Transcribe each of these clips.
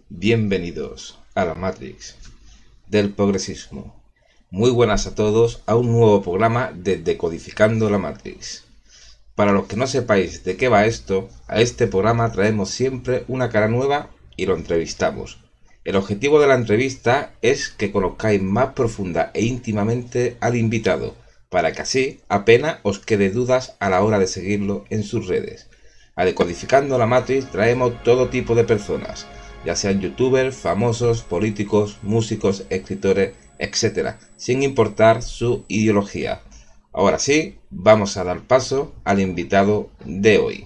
Bienvenidos a la Matrix del progresismo. Muy buenas a todos a un nuevo programa de Decodificando la Matrix. Para los que no sepáis de qué va esto, a este programa traemos siempre una cara nueva y lo entrevistamos. El objetivo de la entrevista es que conozcáis más profunda e íntimamente al invitado, para que así apenas os quede dudas a la hora de seguirlo en sus redes. A Decodificando la Matrix traemos todo tipo de personas, ya sean youtubers, famosos, políticos, músicos, escritores, etc., sin importar su ideología. Ahora sí, vamos a dar paso al invitado de hoy.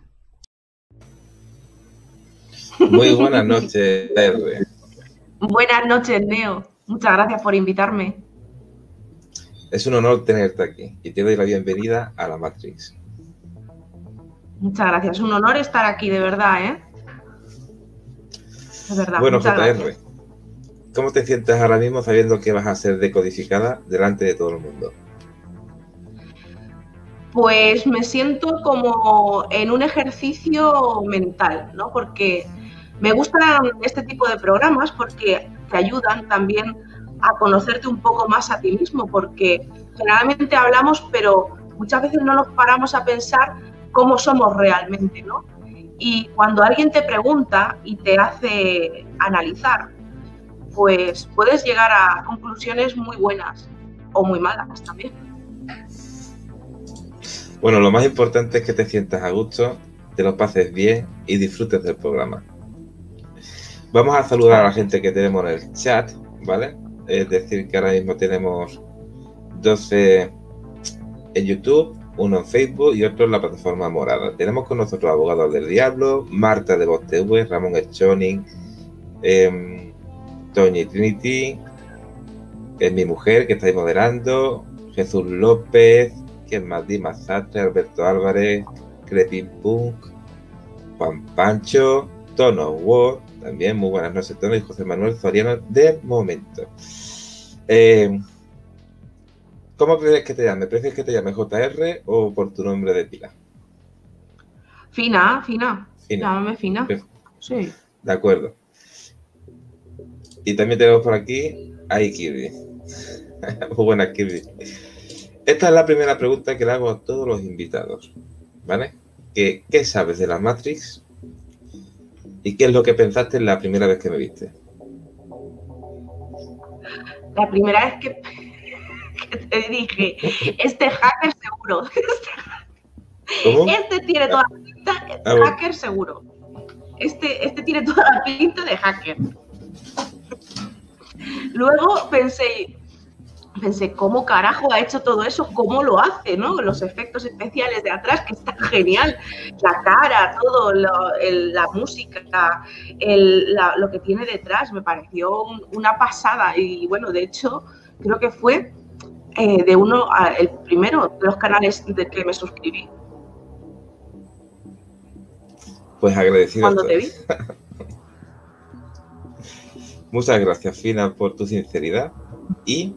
Muy buenas noches, R. Buenas noches, Neo. Muchas gracias por invitarme. Es un honor tenerte aquí y te doy la bienvenida a la Matrix. Muchas gracias. Es un honor estar aquí, de verdad, ¿eh? De verdad. Bueno, muchas JR, gracias. ¿Cómo te sientes ahora mismo sabiendo que vas a ser decodificada delante de todo el mundo? Pues me siento como en un ejercicio mental, ¿no? Porque me gustan este tipo de programas porque te ayudan también a conocerte un poco más a ti mismo, porque generalmente hablamos, pero muchas veces no nos paramos a pensar cómo somos realmente, ¿no? Y cuando alguien te pregunta y te hace analizar, pues puedes llegar a conclusiones muy buenas o muy malas también. Bueno, lo más importante es que te sientas a gusto, te lo pases bien y disfrutes del programa. Vamos a saludar a la gente que tenemos en el chat, ¿vale? Es decir, que ahora mismo tenemos 12 en YouTube, uno en Facebook y otro en la plataforma morada. Tenemos con nosotros Abogados del Diablo, Marta de Voz TV, Ramón Schoning, Tony Trinity, es mi mujer que está ahí moderando, Jesús López, ¿quién más? Dimas Sastre, Alberto Álvarez, Crepin Punk, Juan Pancho, Tono Ward, también muy buenas noches, Tono, y José Manuel Soriano de momento. ¿Cómo crees que te llame? ¿Prefieres que te llame JR o por tu nombre de pila? Fina. Llámame Fina. Sí. De acuerdo. Y también tenemos por aquí a Kirby. Muy buenas, Kirby. Esta es la primera pregunta que le hago a todos los invitados, ¿vale? ¿Qué sabes de la Matrix? ¿Y qué es lo que pensaste la primera vez que me viste? La primera vez que te dije, este hacker seguro. ¿Cómo? Este tiene toda la pinta de hacker seguro. Este tiene toda la pinta de hacker. Luego pensé, ¿cómo carajo ha hecho todo eso? ¿Cómo lo hace, no? Los efectos especiales de atrás, que está genial. La cara, todo, la música, lo que tiene detrás, me pareció una pasada. Y bueno, de hecho, creo que fue el primero de los canales de que me suscribí. Pues agradecido. Cuando te vi. Muchas gracias, Fina, por tu sinceridad y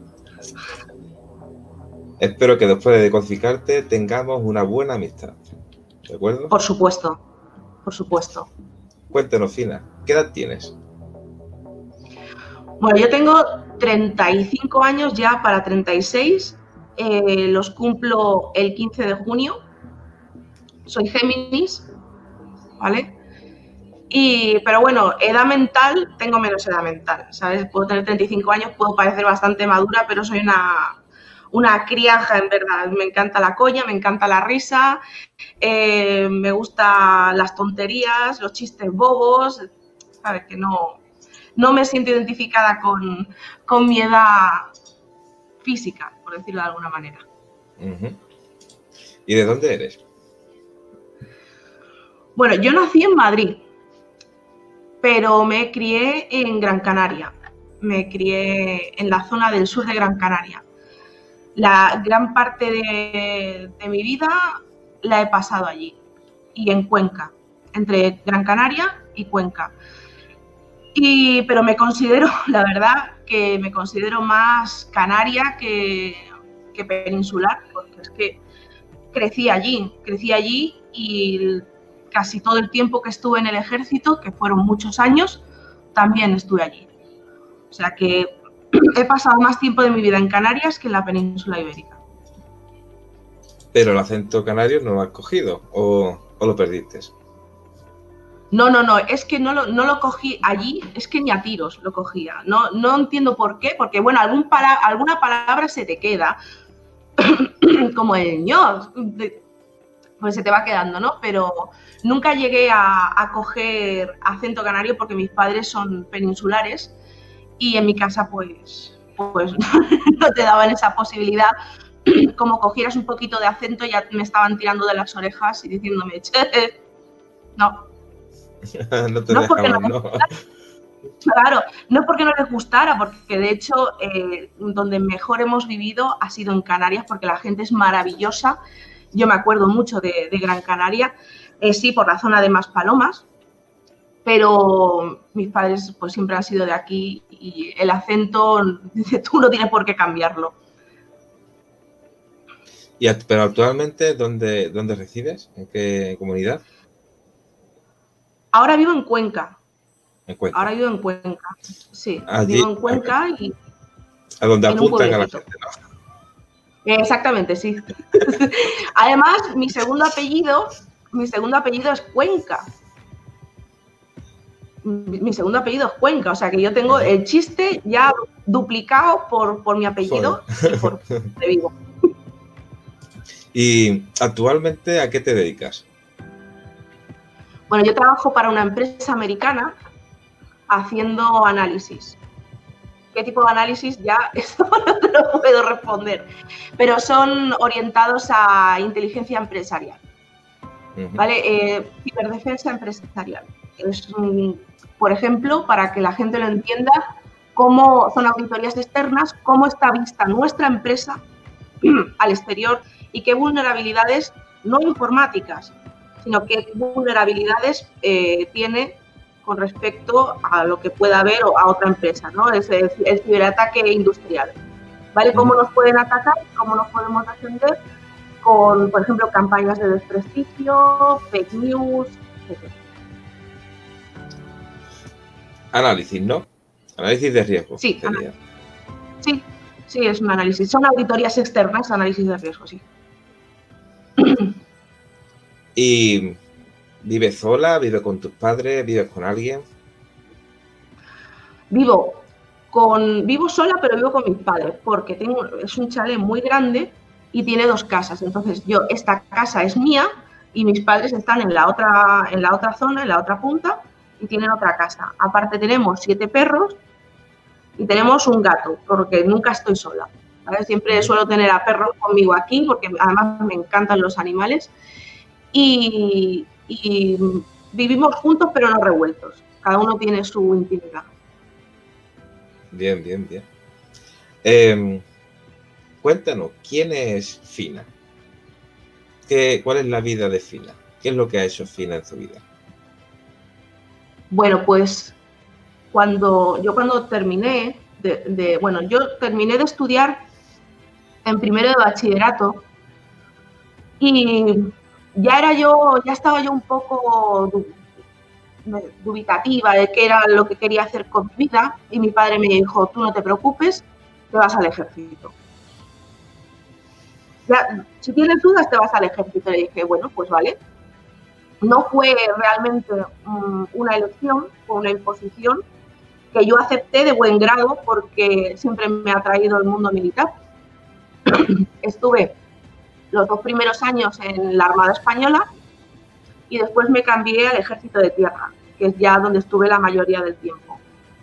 espero que después de decodificarte tengamos una buena amistad. ¿De acuerdo? Por supuesto, por supuesto. Cuéntanos, Fina, ¿qué edad tienes? Bueno, yo tengo 35 años ya para 36. Los cumplo el 15 de junio. Soy Géminis, ¿vale? Pero bueno, edad mental, tengo menos edad mental, ¿sabes? Puedo tener 35 años, puedo parecer bastante madura, pero soy una criaja, en verdad. Me encanta la coña, me encanta la risa, me gustan las tonterías, los chistes bobos, ¿sabes? Que no me siento identificada con mi edad física, por decirlo de alguna manera. ¿Y de dónde eres? Bueno, yo nací en Madrid, pero me crié en Gran Canaria. Me crié en la zona del sur de Gran Canaria. La gran parte de mi vida la he pasado allí y en Cuenca, entre Gran Canaria y Cuenca. Pero me considero, la verdad, que me considero más canaria que peninsular, porque es que crecí allí y casi todo el tiempo que estuve en el ejército, que fueron muchos años, también estuve allí. O sea que he pasado más tiempo de mi vida en Canarias que en la península ibérica. Pero el acento canario no lo has cogido o lo perdiste. No, es que no lo cogí allí, es que ni a tiros lo cogía. No entiendo por qué, porque bueno, alguna palabra se te queda, como el ño, pues se te va quedando, ¿no? Pero nunca llegué a coger acento canario porque mis padres son peninsulares y en mi casa pues no te daban esa posibilidad. Como cogieras un poquito de acento ya me estaban tirando de las orejas y diciéndome, che, no. No te dejaban, ¿no? Claro, no es porque no les gustara, porque de hecho donde mejor hemos vivido ha sido en Canarias, porque la gente es maravillosa. Yo me acuerdo mucho de Gran Canaria, sí, por la zona de Maspalomas, pero mis padres pues siempre han sido de aquí y el acento, dice, tú no tienes por qué cambiarlo. Pero actualmente, ¿dónde resides? ¿En qué comunidad? Ahora vivo en Cuenca. En Cuenca. Ahora vivo en Cuenca, sí. Allí, vivo en Cuenca y... A donde apuntan a la gente, ¿no? Exactamente, sí. Además, mi segundo apellido es Cuenca. Mi segundo apellido es Cuenca, o sea que yo tengo el chiste ya duplicado por mi apellido y por donde vivo. ¿Y actualmente a qué te dedicas? Bueno, yo trabajo para una empresa americana haciendo análisis. ¿Qué tipo de análisis? Ya esto no te lo puedo responder, pero son orientados a inteligencia empresarial, ¿vale? Ciberdefensa empresarial. Es, por ejemplo, para que la gente lo entienda, cómo son auditorías externas, cómo está vista nuestra empresa al exterior y qué vulnerabilidades, no informáticas, sino qué vulnerabilidades tiene con respecto a lo que pueda haber a otra empresa, ¿no? Es el ciberataque industrial, ¿vale? Cómo nos pueden atacar, cómo nos podemos defender con, por ejemplo, campañas de desprestigio, fake news, etc. Análisis, ¿no? Análisis de riesgo. Sí, sí, es un análisis. Son auditorías externas, análisis de riesgo, sí. ¿Y vives sola? ¿Vives con tus padres? ¿Vives con alguien? Vivo sola, pero vivo con mis padres, porque es un chalet muy grande y tiene 2 casas. Entonces, esta casa es mía y mis padres están en la otra zona, en la otra punta, y tienen otra casa. Aparte tenemos 7 perros y tenemos un gato, porque nunca estoy sola, ¿vale? Siempre suelo tener a perros conmigo aquí, porque además me encantan los animales. Y vivimos juntos, pero no revueltos. Cada uno tiene su intimidad. Bien. Cuéntanos, ¿quién es Fina? ¿Cuál es la vida de Fina? ¿Qué es lo que ha hecho Fina en su vida? Bueno, pues cuando terminé yo terminé de estudiar en primero de bachillerato y ya estaba yo un poco dubitativa de qué era lo que quería hacer con mi vida y mi padre me dijo, tú no te preocupes, te vas al ejército. Ya, si tienes dudas, te vas al ejército. Le dije, bueno, pues vale. No fue realmente una elección, fue una imposición que yo acepté de buen grado porque siempre me ha atraído el mundo militar. Estuve los 2 primeros años en la Armada Española y después me cambié al Ejército de Tierra, que es ya donde estuve la mayoría del tiempo.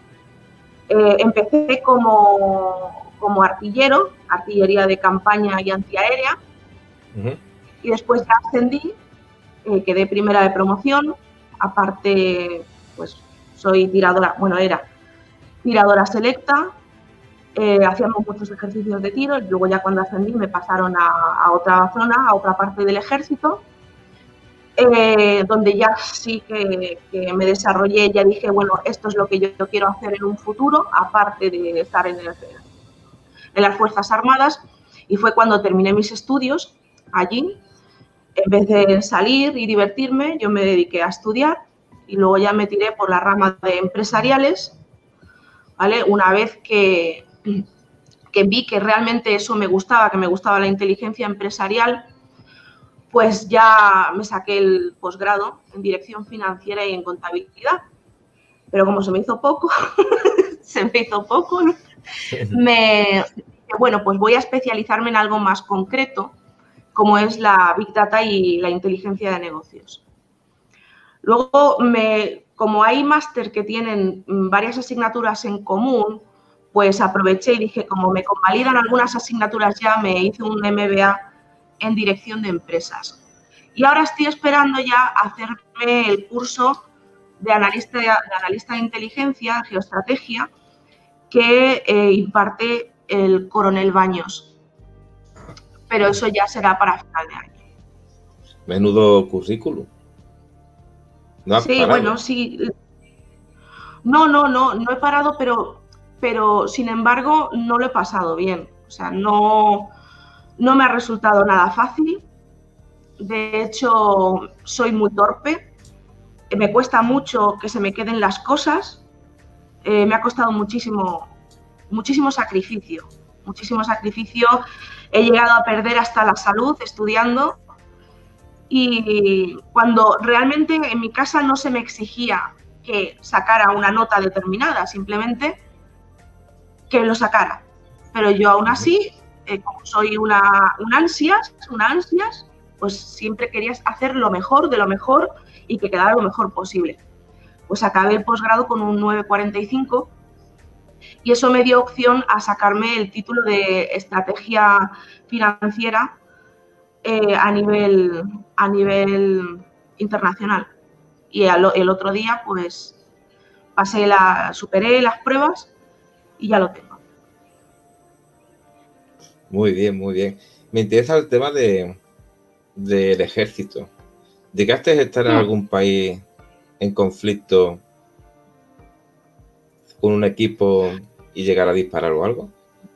Empecé como artillero, artillería de campaña y antiaérea, y después ya ascendí, quedé primera de promoción, aparte pues soy tiradora, era tiradora selecta, hacíamos muchos ejercicios de tiro y luego ya cuando ascendí me pasaron a otra zona, a otra parte del ejército, donde ya sí que me desarrollé, ya dije, bueno, esto es lo que yo quiero hacer en un futuro, aparte de estar en las Fuerzas Armadas, y fue cuando terminé mis estudios allí. En vez de salir y divertirme, yo me dediqué a estudiar y luego ya me tiré por la rama de empresariales, ¿vale? Una vez que vi que realmente eso me gustaba, que me gustaba la inteligencia empresarial, pues ya me saqué el posgrado en dirección financiera y en contabilidad. Pero como se me hizo poco, ¿no? Bueno, pues voy a especializarme en algo más concreto, como es la Big Data y la inteligencia de negocios. Luego, como hay máster que tienen varias asignaturas en común, pues aproveché y dije, como me convalidan algunas asignaturas ya, me hice un MBA en dirección de empresas. Y ahora estoy esperando ya hacerme el curso de analista de inteligencia, geoestrategia, que imparte el coronel Baños. Pero eso ya será para final de año. Menudo currículum. ¿No has parado? Bueno, sí. No he parado, pero sin embargo no lo he pasado bien. O sea, no me ha resultado nada fácil. De hecho, soy muy torpe. Me cuesta mucho que se me queden las cosas. Me ha costado muchísimo sacrificio. Muchísimo sacrificio. He llegado a perder hasta la salud estudiando. Y cuando realmente en mi casa no se me exigía que sacara una nota determinada, simplemente que lo sacara. Pero yo aún así, como soy una ansias, pues siempre quería hacer lo mejor de lo mejor y que quedara lo mejor posible. Pues acabé el posgrado con un 9,45 y eso me dio opción a sacarme el título de estrategia financiera a nivel internacional. Y el otro día, pues, superé las pruebas y ya lo tengo. Muy bien, muy bien. Me interesa el tema del ejército. ¿Llegaste a estar en algún país en conflicto con un equipo y llegar a disparar o algo?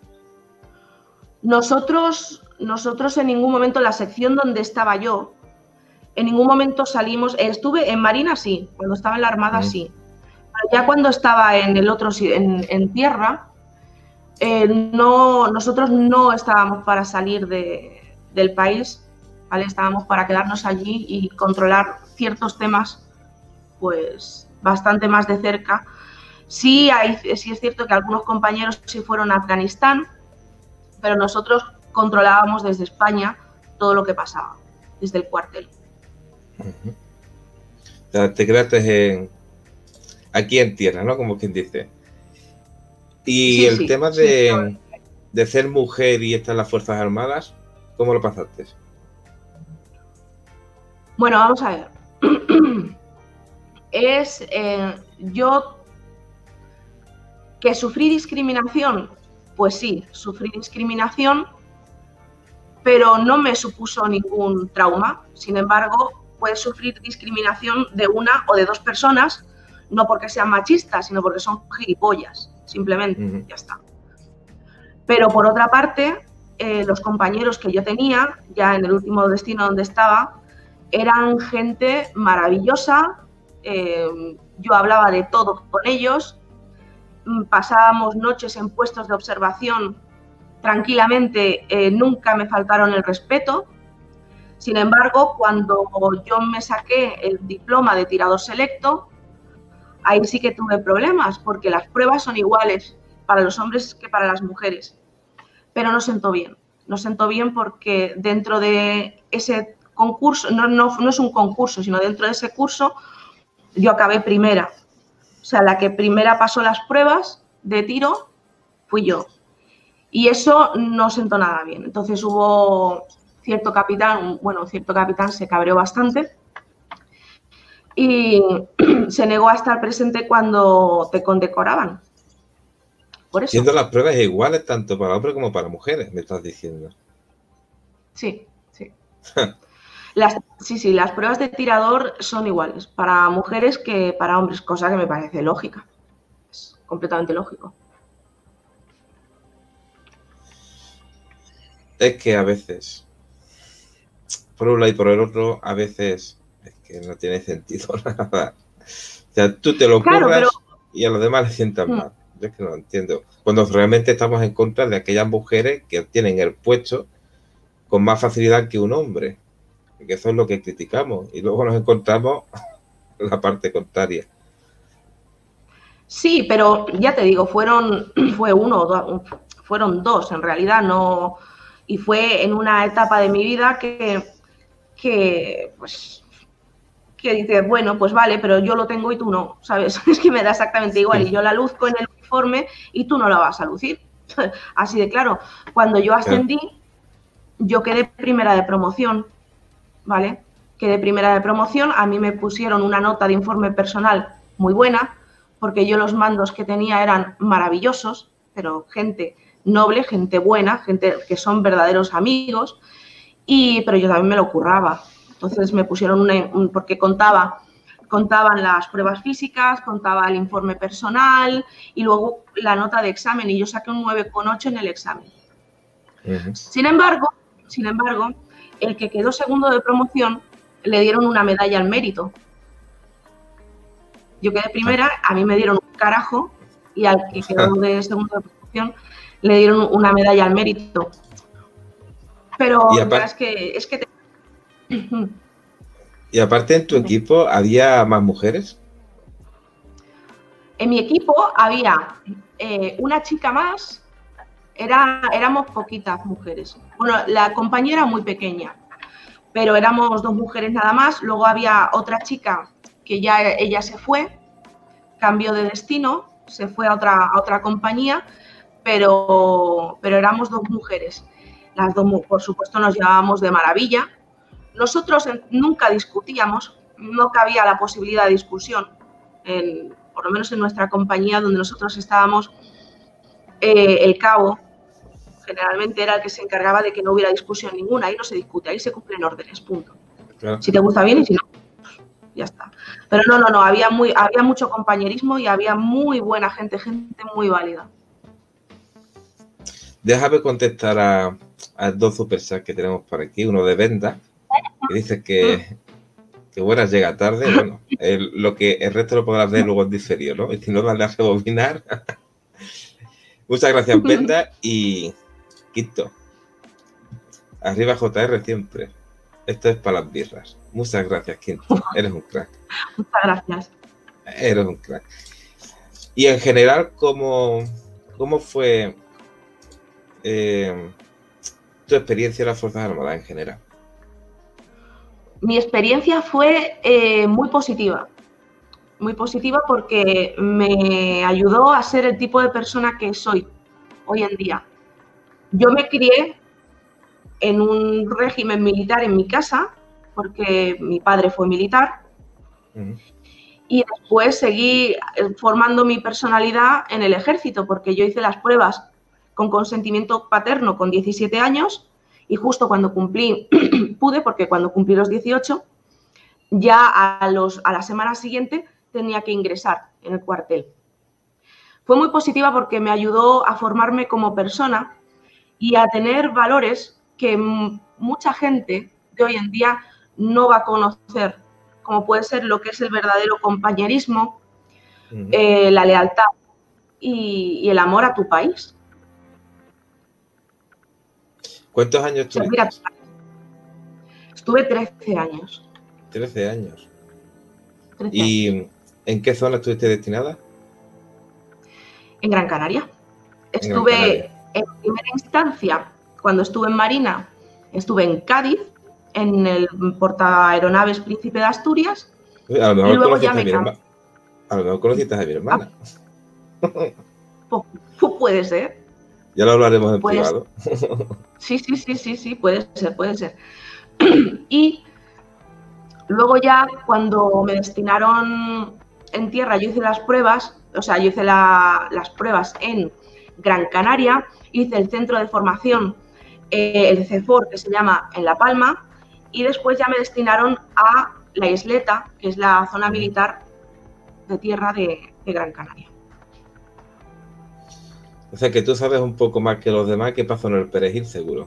Nosotros en ningún momento, en la sección donde estaba yo, en ningún momento salimos. Estuve en Marina, sí, cuando estaba en la Armada, sí. Pero ya cuando estaba en el otro, en tierra, nosotros no estábamos para salir del país, ¿vale? Estábamos para quedarnos allí y controlar ciertos temas, pues, bastante más de cerca. Sí es cierto que algunos compañeros sí fueron a Afganistán, pero nosotros controlábamos desde España todo lo que pasaba, desde el cuartel. O sea, te quedaste aquí en tierra, ¿no? Como quien dice. Y sí, el tema de ser mujer y estar en las Fuerzas Armadas, ¿cómo lo pasaste? Bueno, vamos a ver. Yo que sufrí discriminación, pues sí, sufrí discriminación, pero no me supuso ningún trauma. Sin embargo, puedes sufrir discriminación de una o de dos personas, no porque sean machistas, sino porque son gilipollas, simplemente, ya está. Pero por otra parte, los compañeros que yo tenía, ya en el último destino donde estaba, eran gente maravillosa. Yo hablaba de todo con ellos, pasábamos noches en puestos de observación tranquilamente, nunca me faltaron el respeto. Sin embargo, cuando yo me saqué el diploma de tirador selecto, ahí sí que tuve problemas, porque las pruebas son iguales para los hombres que para las mujeres. Pero no sentó bien porque dentro de ese concurso, no es un concurso, sino dentro de ese curso, yo acabé primera. O sea, la que primera pasó las pruebas de tiro fui yo. Y eso no sentó nada bien. Entonces hubo cierto capitán se cabreó bastante y se negó a estar presente cuando te condecoraban. Por eso. Siendo las pruebas iguales tanto para hombres como para mujeres, me estás diciendo. Sí. Las pruebas de tirador son iguales para mujeres que para hombres, cosa que me parece lógica. Es completamente lógico. Es que a veces, por un lado y por el otro, a veces es que no tiene sentido nada. O sea, tú te lo Claro, curras pero y a los demás les sientas mm, mal. Yo es que no lo entiendo. Cuando realmente estamos en contra de aquellas mujeres que tienen el puesto con más facilidad que un hombre. Que eso es lo que criticamos. Y luego nos encontramos la parte contraria. sí, pero ya te digo, fue uno o fueron dos en realidad, no, y fue en una etapa de mi vida pues, que dices, bueno, pues vale, pero yo lo tengo y tú no, ¿sabes? Es que me da exactamente igual y yo la luzco en el uniforme y tú no la vas a lucir. Así de claro. Cuando yo Claro. ascendí, yo quedé primera de promoción, ¿vale? Quedé primera de promoción, a mí me pusieron una nota de informe personal muy buena, porque yo los mandos que tenía eran maravillosos, pero gente noble, gente buena, gente que son verdaderos amigos, pero yo también me lo curraba. Entonces me pusieron porque contaban las pruebas físicas, contaba el informe personal y luego la nota de examen y yo saqué un 9,8 en el examen. Sin embargo, el que quedó segundo de promoción le dieron una medalla al mérito. Yo quedé primera, a mí me dieron un carajo y al que quedó de segundo de promoción le dieron una medalla al mérito. Pero Y ya aparte, es que y aparte en tu equipo había más mujeres. En mi equipo había una chica más, éramos poquitas mujeres. Bueno, la compañía era muy pequeña, pero éramos dos mujeres nada más. Luego había otra chica que ya ella se fue, cambió de destino, se fue a otra compañía, pero éramos dos mujeres. Las dos, por supuesto, nos llevábamos de maravilla. Nosotros nunca discutíamos, no cabía la posibilidad de discusión, por lo menos en nuestra compañía donde nosotros estábamos, el cabo generalmente era el que se encargaba de que no hubiera discusión ninguna, ahí no se discute, ahí se cumplen órdenes, punto. Claro. Si te gusta bien y si no, ya está. Pero no, había mucho compañerismo y había muy buena gente muy válida. Déjame contestar a dos superchats que tenemos por aquí, uno de Venda, que dice que buenas, llega tarde. Bueno, el resto lo podrás ver luego en diferido, ¿no? Y si no, dale a rebobinar. Muchas gracias, Venda. Y Quito, arriba JR siempre. Esto es para las birras. Muchas gracias, Quinto. Eres un crack. Muchas gracias. Eres un crack. Y en general, ¿cómo fue tu experiencia en las Fuerzas Armadas en general? Mi experiencia fue muy positiva porque me ayudó a ser el tipo de persona que soy hoy en día. Yo me crié en un régimen militar en mi casa, porque mi padre fue militar, y después seguí formando mi personalidad en el ejército, porque yo hice las pruebas con consentimiento paterno con 17 años, y justo cuando pude, porque cuando cumplí los 18, ya a la semana siguiente tenía que ingresar en el cuartel. Fue muy positiva porque me ayudó a formarme como persona y a tener valores que mucha gente de hoy en día no va a conocer, como puede ser lo que es el verdadero compañerismo, la lealtad y el amor a tu país. ¿Cuántos años tuviste? Estuve 13 años. 13 años. 13 ¿Y años. en qué zona estuviste destinada? En Gran Canaria. Estuve en primera instancia, cuando estuve en Marina, estuve en Cádiz, en el portaaeronaves Príncipe de Asturias. A lo mejor conociste a mi hermana. Pues puede ser. Ya lo hablaremos en privado. Sí, puede ser. Y luego ya cuando me destinaron en tierra, yo hice las pruebas, las pruebas en Gran Canaria, hice el centro de formación, el CEFOR, que se llama en La Palma, y después ya me destinaron a la Isleta, que es la zona militar de tierra de Gran Canaria. O sea que tú sabes un poco más que los demás que pasó en el perejil, seguro.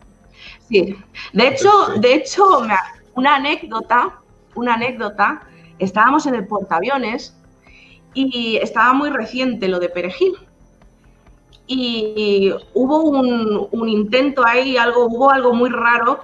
Sí, de hecho, una anécdota estábamos en el portaaviones y estaba muy reciente lo de Perejil. Y hubo un intento ahí, hubo algo muy raro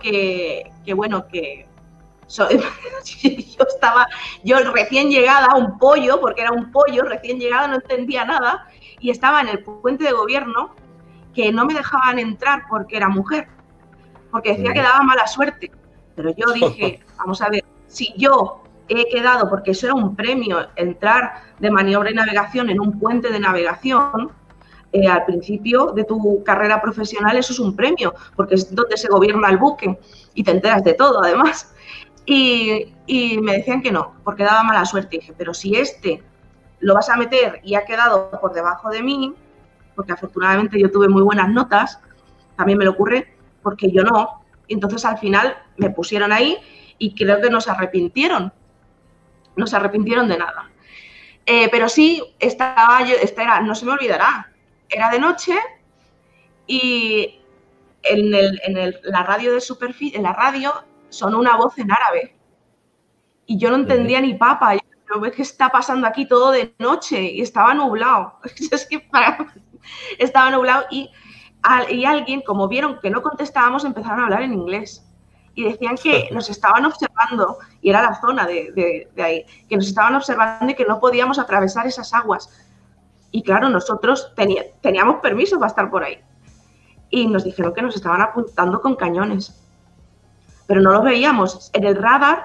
yo recién llegada, un pollo, porque era un pollo, recién llegada, no entendía nada, y estaba en el puente de gobierno que no me dejaban entrar porque era mujer, porque decía que daba mala suerte. Pero yo dije, vamos a ver, si yo he quedado, porque eso era un premio, entrar de maniobra y navegación en un puente de navegación, al principio de tu carrera profesional eso es un premio, porque es donde se gobierna el buque y te enteras de todo, además. Y me decían que no, porque daba mala suerte. Y dije, pero si este lo vas a meter y ha quedado por debajo de mí, porque afortunadamente yo tuve muy buenas notas, también me lo ocurre, porque yo no. Y entonces al final me pusieron ahí y creo que no se arrepintieron de nada. Pero sí, no se me olvidará, era de noche y la radio de superficie, en la radio sonó una voz en árabe y yo no entendía ni papa. Yo, ¿qué está pasando aquí? Todo de noche y estaba nublado. Es que estaba nublado y alguien, como vieron que no contestábamos, empezaron a hablar en inglés y decían que nos estaban observando, y era la zona de ahí, que nos estaban observando y que no podíamos atravesar esas aguas. Y claro, nosotros teníamos permiso para estar por ahí. Y nos dijeron que nos estaban apuntando con cañones. Pero no lo veíamos. En el radar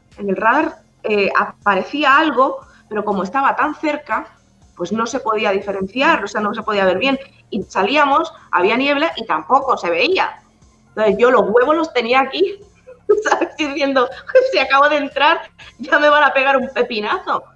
aparecía algo, pero como estaba tan cerca, pues no se podía diferenciar, o sea, no se podía ver bien. Y salíamos, había niebla y tampoco se veía. Entonces yo los huevos los tenía aquí, ¿sabes? Diciendo, si acabo de entrar, ya me van a pegar un pepinazo.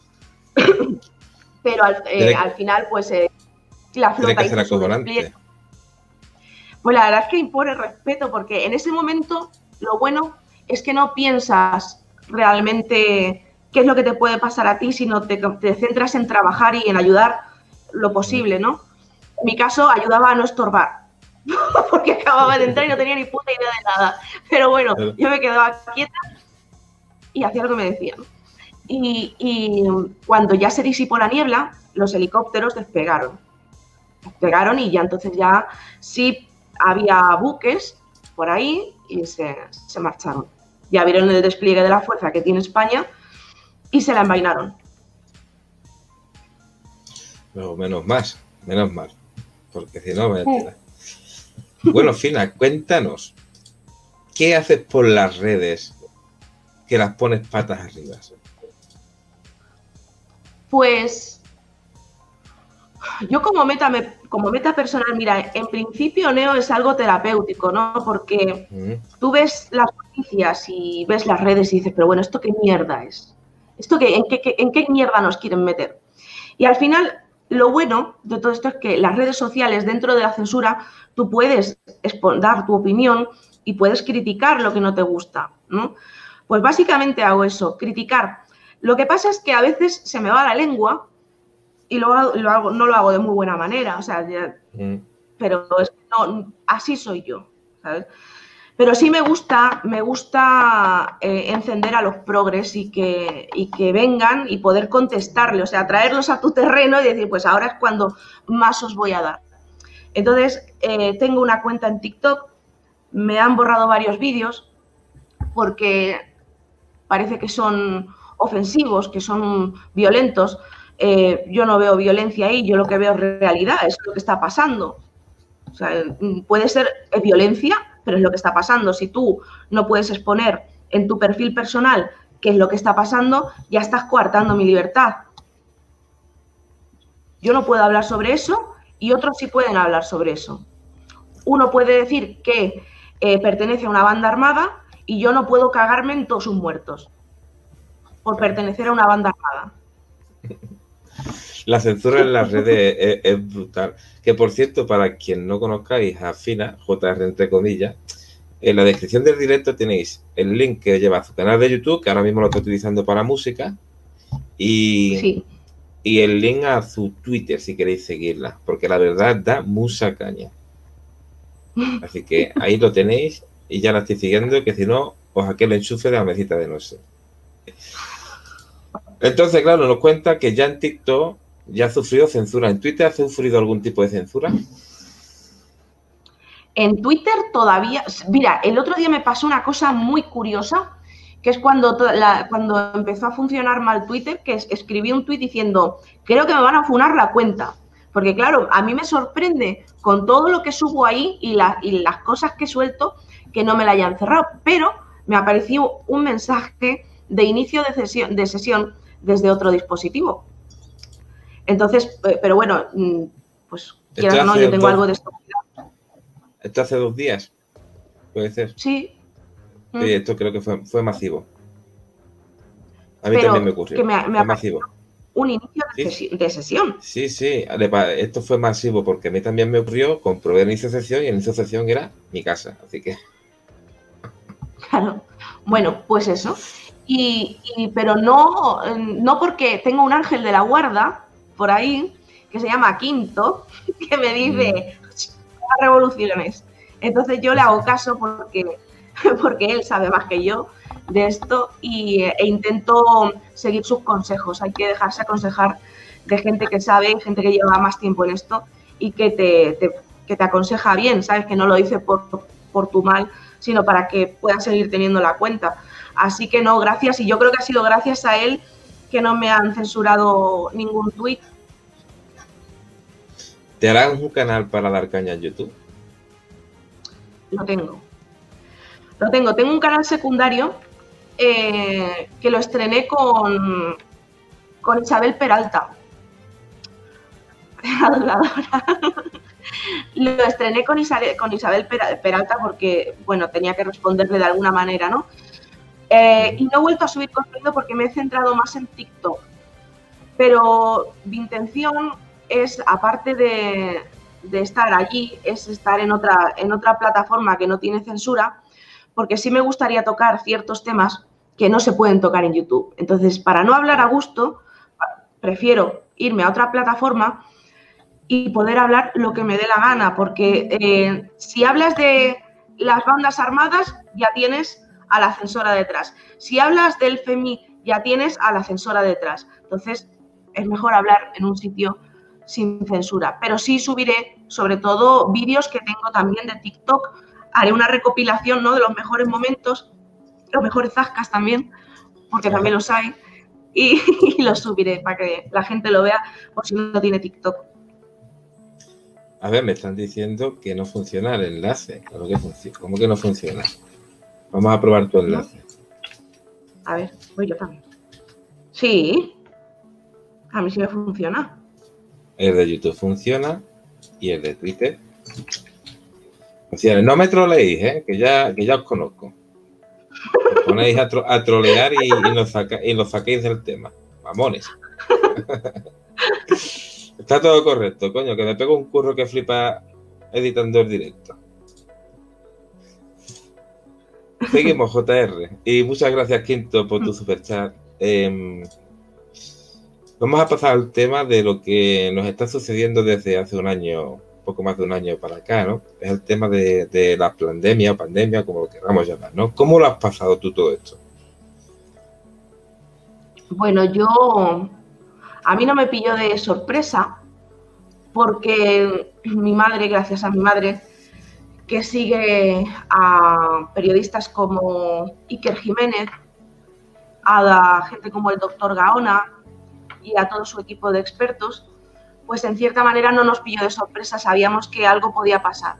Pero al final, pues la flota hizo su despliegue. Pues la verdad es que impone respeto, porque en ese momento lo bueno es que no piensas realmente qué es lo que te puede pasar a ti, sino te centras en trabajar y en ayudar lo posible, ¿no? En mi caso, ayudaba a no estorbar, porque acababa de entrar y no tenía ni puta idea de nada. Pero bueno, yo me quedaba quieta y hacía lo que me decían. Y cuando ya se disipó la niebla, los helicópteros despegaron y ya entonces ya sí había buques por ahí y se marcharon. Ya vieron el despliegue de la fuerza que tiene España y se la envainaron. No, menos mal, porque si no me tira. Bueno, Fina, cuéntanos, ¿qué haces por las redes que las pones patas arriba? Pues yo como meta personal, mira, en principio, Neo, es algo terapéutico, ¿no? Porque tú ves las noticias y ves las redes y dices, pero bueno, ¿esto qué mierda es? ¿En qué mierda nos quieren meter? Y al final, lo bueno de todo esto es que las redes sociales, dentro de la censura, tú puedes dar tu opinión y puedes criticar lo que no te gusta, ¿no? Pues básicamente hago eso, criticar. Lo que pasa es que a veces se me va la lengua y no lo hago de muy buena manera, o sea, pero es que no, así soy yo, ¿sabes? Pero sí me gusta encender a los progres y que vengan y poder contestarle, o sea, traerlos a tu terreno y decir, pues ahora es cuando más os voy a dar. Entonces, tengo una cuenta en TikTok, me han borrado varios vídeos porque parece que son ofensivos, que son violentos. Yo no veo violencia ahí, yo lo que veo es realidad, es lo que está pasando. O sea, puede ser violencia, pero es lo que está pasando. Si tú no puedes exponer en tu perfil personal qué es lo que está pasando, ya estás coartando mi libertad. Yo no puedo hablar sobre eso y otros sí pueden hablar sobre eso. Uno puede decir que pertenece a una banda armada y yo no puedo cagarme en todos sus muertos por pertenecer a una banda armada. La censura en las redes es brutal. Que por cierto, para quien no conozcáis a Fina, JR entre comillas, en la descripción del directo tenéis el link que lleva a su canal de YouTube, que ahora mismo lo estoy utilizando para música, y el link a su Twitter si queréis seguirla, porque la verdad da mucha caña. Así que ahí lo tenéis y ya la estoy siguiendo, que si no, os aquel enchufe de la mesita de noche. Entonces, claro, nos cuenta que ya en TikTok ya ha sufrido censura. ¿En Twitter ha sufrido algún tipo de censura? En Twitter todavía... Mira, el otro día me pasó una cosa muy curiosa, que es cuando empezó a funcionar mal Twitter, que escribí un tuit diciendo, creo que me van a funar la cuenta. Porque claro, a mí me sorprende con todo lo que subo ahí y las cosas que suelto que no me la hayan cerrado. Pero me apareció un mensaje de inicio de sesión desde otro dispositivo. Entonces, pero bueno, pues quieras o no, yo tengo algo de esto. Esto hace 2 días, puede ser. Sí. Sí, esto creo que fue masivo. A mí Pero también me ocurrió. Que me fue masivo. Un inicio de sesión. Sí, sí. Esto fue masivo porque a mí también me ocurrió. Comprobé el inicio de sesión y el inicio de sesión era mi casa. Así que... Claro. Bueno, pues eso. Pero no porque tengo un ángel de la guarda por ahí que se llama Quinto, que me dice revoluciones. Entonces yo le hago caso porque él sabe más que yo de esto e intento seguir sus consejos. Hay que dejarse aconsejar de gente que sabe, gente que lleva más tiempo en esto y que te aconseja bien, ¿sabes? Que no lo dice por tu mal, sino para que puedas seguir teniendo la cuenta. Así que no, gracias. Y yo creo que ha sido gracias a él que no me han censurado ningún tuit. ¿Te harán un canal para dar caña en YouTube? Lo tengo. Tengo un canal secundario que lo estrené con Isabel Peralta. Lo estrené con Isabel Peralta porque, bueno, tenía que responderle de alguna manera, ¿no? Y no he vuelto a subir contenido porque me he centrado más en TikTok. Pero mi intención es, aparte de estar allí, es estar en otra plataforma que no tiene censura, porque sí me gustaría tocar ciertos temas que no se pueden tocar en YouTube. Entonces, para no hablar a gusto, prefiero irme a otra plataforma y poder hablar lo que me dé la gana, porque si hablas de las bandas armadas, ya tienes a la censora detrás. Si hablas del FEMI, ya tienes a la censora detrás. Entonces, es mejor hablar en un sitio sin censura. Pero sí subiré, sobre todo, vídeos que tengo también de TikTok. Haré una recopilación, ¿no?, de los mejores momentos, los mejores zascas también, porque también los hay, y los subiré para que la gente lo vea por si no tiene TikTok. A ver, me están diciendo que no funciona el enlace. Claro que funciona. ¿Cómo que no funciona? Vamos a probar tu enlace. A ver, voy yo también. Sí, a mí sí me funciona. El de YouTube funciona y el de Twitter funciona. No me troleéis, que ya os conozco. Os ponéis a trolear y lo saquéis del tema. Mamones. Está todo correcto, coño, que me pego un curro que flipa editando el directo. Seguimos, JR. Y muchas gracias, Quinto, por tu superchat. Vamos a pasar al tema de lo que nos está sucediendo desde hace un año, poco más de un año para acá, ¿no? Es el tema de la pandemia o pandemia, como lo queramos llamar, ¿no? ¿Cómo lo has pasado tú todo esto? Bueno, a mí no me pilló de sorpresa porque mi madre, gracias a mi madre, que sigue a periodistas como Iker Jiménez, a gente como el doctor Gaona y a todo su equipo de expertos, pues en cierta manera no nos pilló de sorpresa, sabíamos que algo podía pasar.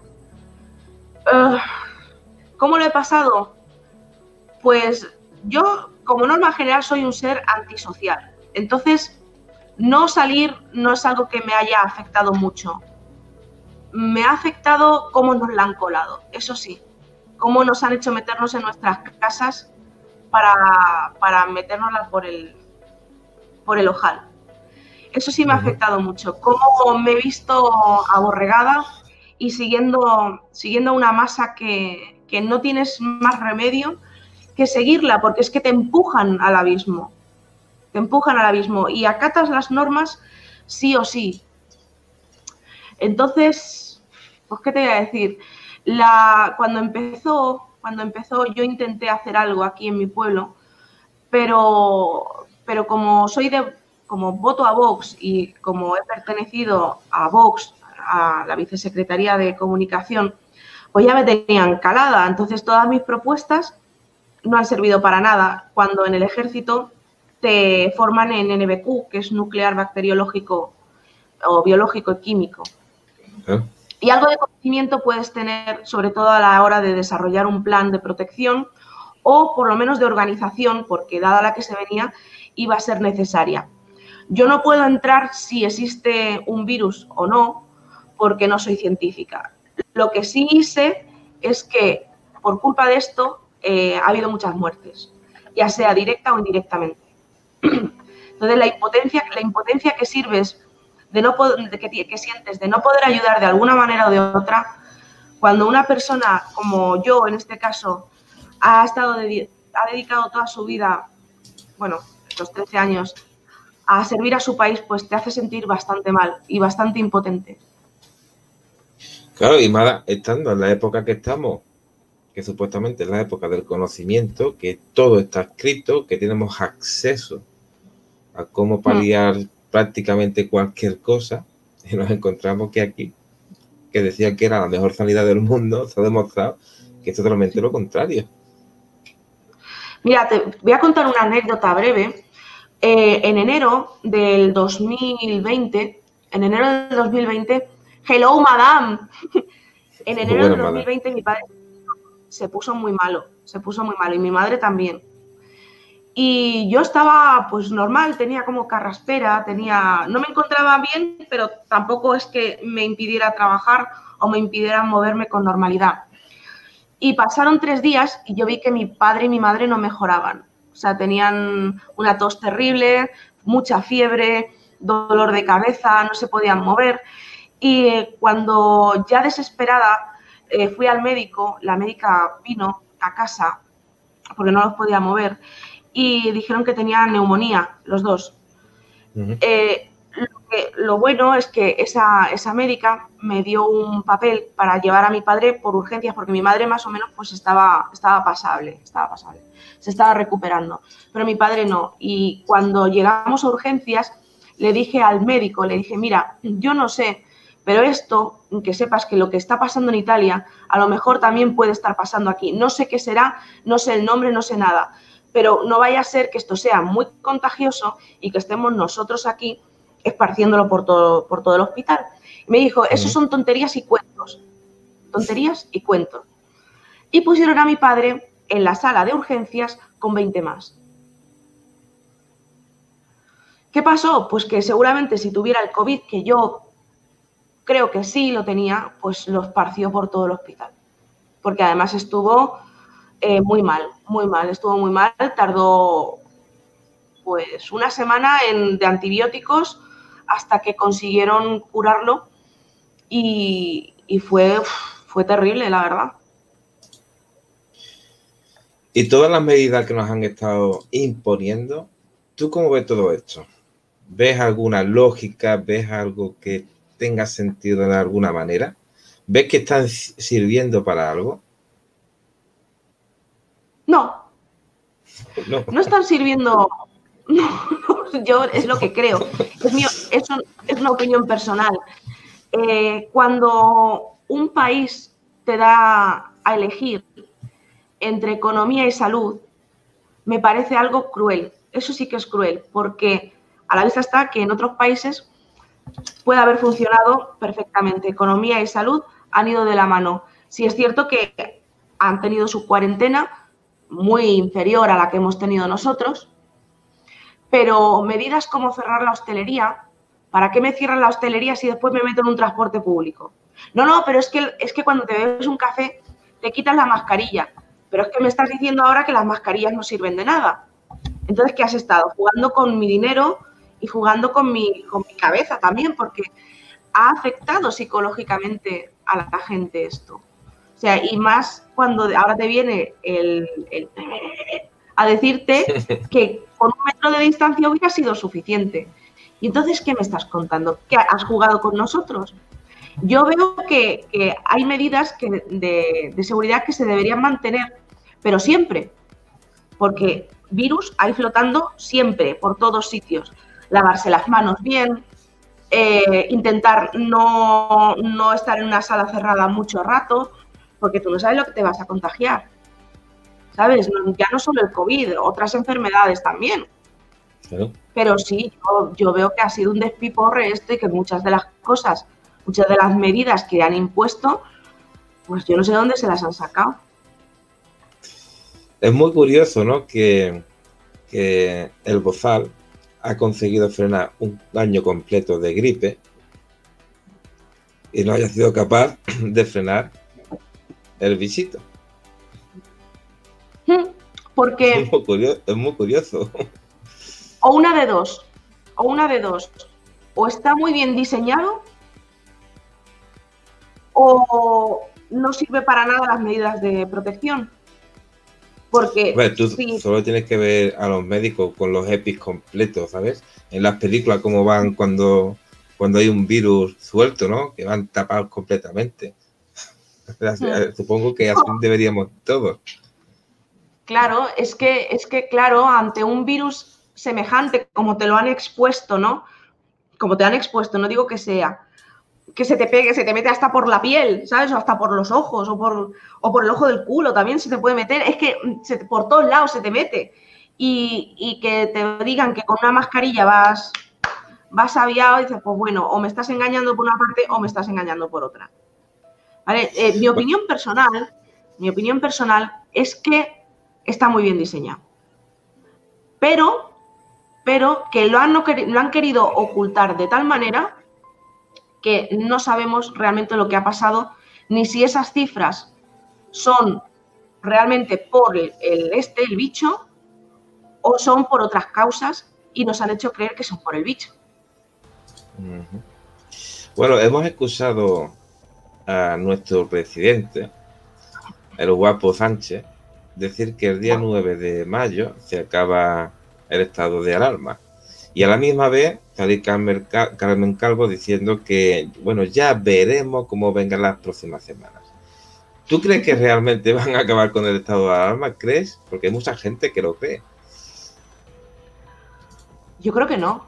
¿Cómo lo he pasado? Pues yo, como norma general, soy un ser antisocial. Entonces, no salir no es algo que me haya afectado mucho. Me ha afectado cómo nos la han colado, eso sí. Cómo nos han hecho meternos en nuestras casas para metérnoslas por el ojal. Eso sí me ha afectado mucho. Cómo me he visto aborregada y siguiendo una masa que no tienes más remedio que seguirla, porque es que te empujan al abismo. Te empujan al abismo y acatas las normas sí o sí. Entonces, pues, ¿qué te voy a decir? Cuando empezó, yo intenté hacer algo aquí en mi pueblo, pero pero como voto a Vox y como he pertenecido a Vox, a la Vicesecretaría de Comunicación, pues ya me tenían calada. Entonces todas mis propuestas no han servido para nada cuando en el ejército te forman en NBQ, que es nuclear, bacteriológico o biológico y químico. Y algo de conocimiento puedes tener, sobre todo a la hora de desarrollar un plan de protección o por lo menos de organización, porque dada la que se venía, iba a ser necesaria. Yo no puedo entrar si existe un virus o no, porque no soy científica. Lo que sí sé es que por culpa de esto ha habido muchas muertes, ya sea directa o indirectamente. Entonces, la impotencia que sirves que sientes de no poder ayudar de alguna manera o de otra, cuando una persona como yo, en este caso, ha dedicado toda su vida, bueno, los 13 años, a servir a su país, pues te hace sentir bastante mal y bastante impotente. Claro, y más estando en la época que estamos, que supuestamente es la época del conocimiento, que todo está escrito, que tenemos acceso a cómo paliar prácticamente cualquier cosa, y nos encontramos que aquí, que decían que era la mejor sanidad del mundo, se ha demostrado que es totalmente lo contrario. Mira, te voy a contar una anécdota breve. En enero del 2020, hello, madame, en enero del 2020 mi padre se puso muy malo, y mi madre también. Y yo estaba pues normal, tenía como carraspera, no me encontraba bien, pero tampoco es que me impidiera trabajar o me impidiera moverme con normalidad. Y pasaron 3 días y yo vi que mi padre y mi madre no mejoraban. O sea, tenían una tos terrible, mucha fiebre, dolor de cabeza, no se podían mover. Y cuando ya desesperada fui al médico, la médica vino a casa porque no los podía mover y dijeron que tenían neumonía, los dos. Lo bueno es que esa médica me dio un papel para llevar a mi padre por urgencias, porque mi madre más o menos pues estaba pasable, se estaba recuperando, pero mi padre no. Y cuando llegamos a urgencias le dije al médico, mira, yo no sé, pero esto, que sepas que lo que está pasando en Italia a lo mejor también puede estar pasando aquí. No sé qué será, no sé el nombre, no sé nada, pero no vaya a ser que esto sea muy contagioso y que estemos nosotros aquí esparciéndolo por todo el hospital. Y me dijo, eso son tonterías y cuentos. Tonterías y cuentos. Y pusieron a mi padre en la sala de urgencias con 20 más. ¿Qué pasó? Pues que seguramente si tuviera el COVID, que yo creo que sí lo tenía, pues lo esparció por todo el hospital. Porque además estuvo muy mal, estuvo muy mal. Tardó pues una semana de antibióticos hasta que consiguieron curarlo y fue terrible, la verdad. Y todas las medidas que nos han estado imponiendo, ¿tú cómo ves todo esto? ¿Ves alguna lógica? ¿Ves algo que tenga sentido de alguna manera? ¿Ves que están sirviendo para algo? No están sirviendo. Yo es lo que creo. Es una opinión personal. Cuando un país te da a elegir entre economía y salud, me parece algo cruel. Eso sí que es cruel, porque a la vista está que en otros países puede haber funcionado perfectamente. Economía y salud han ido de la mano. Sí es cierto que han tenido su cuarentena muy inferior a la que hemos tenido nosotros, pero medidas como cerrar la hostelería, ¿para qué me cierran la hostelería si después me meto en un transporte público? No, pero es que cuando te bebes un café te quitas la mascarilla, pero es que me estás diciendo ahora que las mascarillas no sirven de nada. Entonces, ¿qué has estado? Jugando con mi dinero y jugando con mi cabeza también, porque ha afectado psicológicamente a la gente esto. O sea, y más cuando ahora te viene a decirte que con 1 metro de distancia hubiera sido suficiente. Y entonces, ¿qué me estás contando? ¿Que has jugado con nosotros? Yo veo que hay medidas de seguridad que se deberían mantener, pero siempre. porque virus hay flotando siempre, por todos sitios. Lavarse las manos bien, intentar no estar en una sala cerrada mucho rato, porque tú no sabes lo que te vas a contagiar, ¿sabes? Ya no solo el COVID, otras enfermedades también. Claro. Pero sí, yo veo que ha sido un despiporre y que muchas de las cosas, muchas de las medidas que han impuesto, pues yo no sé dónde se las han sacado. Es muy curioso, ¿no? Que el Bozal ha conseguido frenar un año completo de gripe y no haya sido capaz de frenar el bichito. Porque Es muy curioso. o una de dos, o está muy bien diseñado o no sirve para nada las medidas de protección. Porque Bueno, tú solo tienes que ver a los médicos con los EPIs completos, ¿sabes? En las películas cómo van cuando hay un virus suelto, ¿no? Que van tapados completamente. Supongo que así deberíamos todos. Claro, es que claro, ante un virus semejante como te lo han expuesto, ¿no? Como te han expuesto, no digo que sea, que se te pegue, se te mete hasta por la piel, ¿sabes? O hasta por los ojos, o por el ojo del culo también se te puede meter. Es que por todos lados se te mete. Y que te digan que con una mascarilla vas aviado y dices, pues bueno, o me estás engañando por una parte o me estás engañando por otra. ¿Vale? Mi opinión personal es que está muy bien diseñado. Pero que lo han querido ocultar de tal manera que no sabemos realmente lo que ha pasado, ni si esas cifras son realmente por el bicho, o son por otras causas y nos han hecho creer que son por el bicho. Bueno, hemos escuchado a nuestro presidente, el guapo Sánchez, decir que el día 9 de mayo se acaba el estado de alarma. Y a la misma vez salir Carmen Calvo diciendo que, bueno, ya veremos cómo vengan las próximas semanas. ¿Tú crees que realmente van a acabar con el estado de alarma? ¿Crees? Porque hay mucha gente que lo cree. Yo creo que no.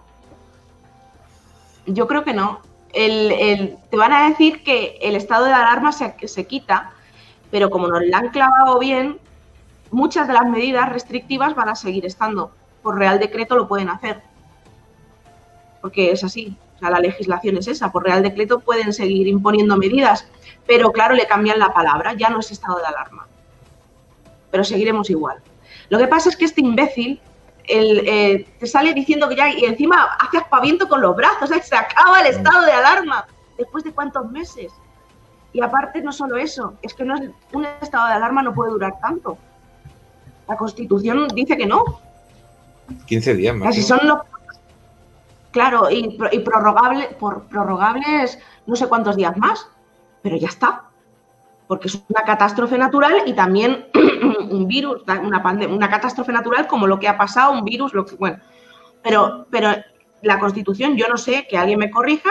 Te van a decir que el estado de alarma se quita, pero como nos la han clavado bien, muchas de las medidas restrictivas van a seguir estando. Por Real Decreto lo pueden hacer. Porque es así. O sea, la legislación es esa. Por Real Decreto pueden seguir imponiendo medidas, pero claro, le cambian la palabra. Ya no es estado de alarma. Pero seguiremos igual. Lo que pasa es que este imbécil te sale diciendo que ya, y encima hace aspaviento con los brazos, se acaba el estado de alarma. ¿Después de cuántos meses? Y aparte, no solo eso, es que un estado de alarma no puede durar tanto. La Constitución dice que no. 15 días más. Casi son los... Claro, y prorrogables no sé cuántos días más, pero ya está. Porque es una catástrofe natural y también un virus, una catástrofe natural como lo que ha pasado, un virus, bueno. Pero la Constitución, yo no sé, que alguien me corrija,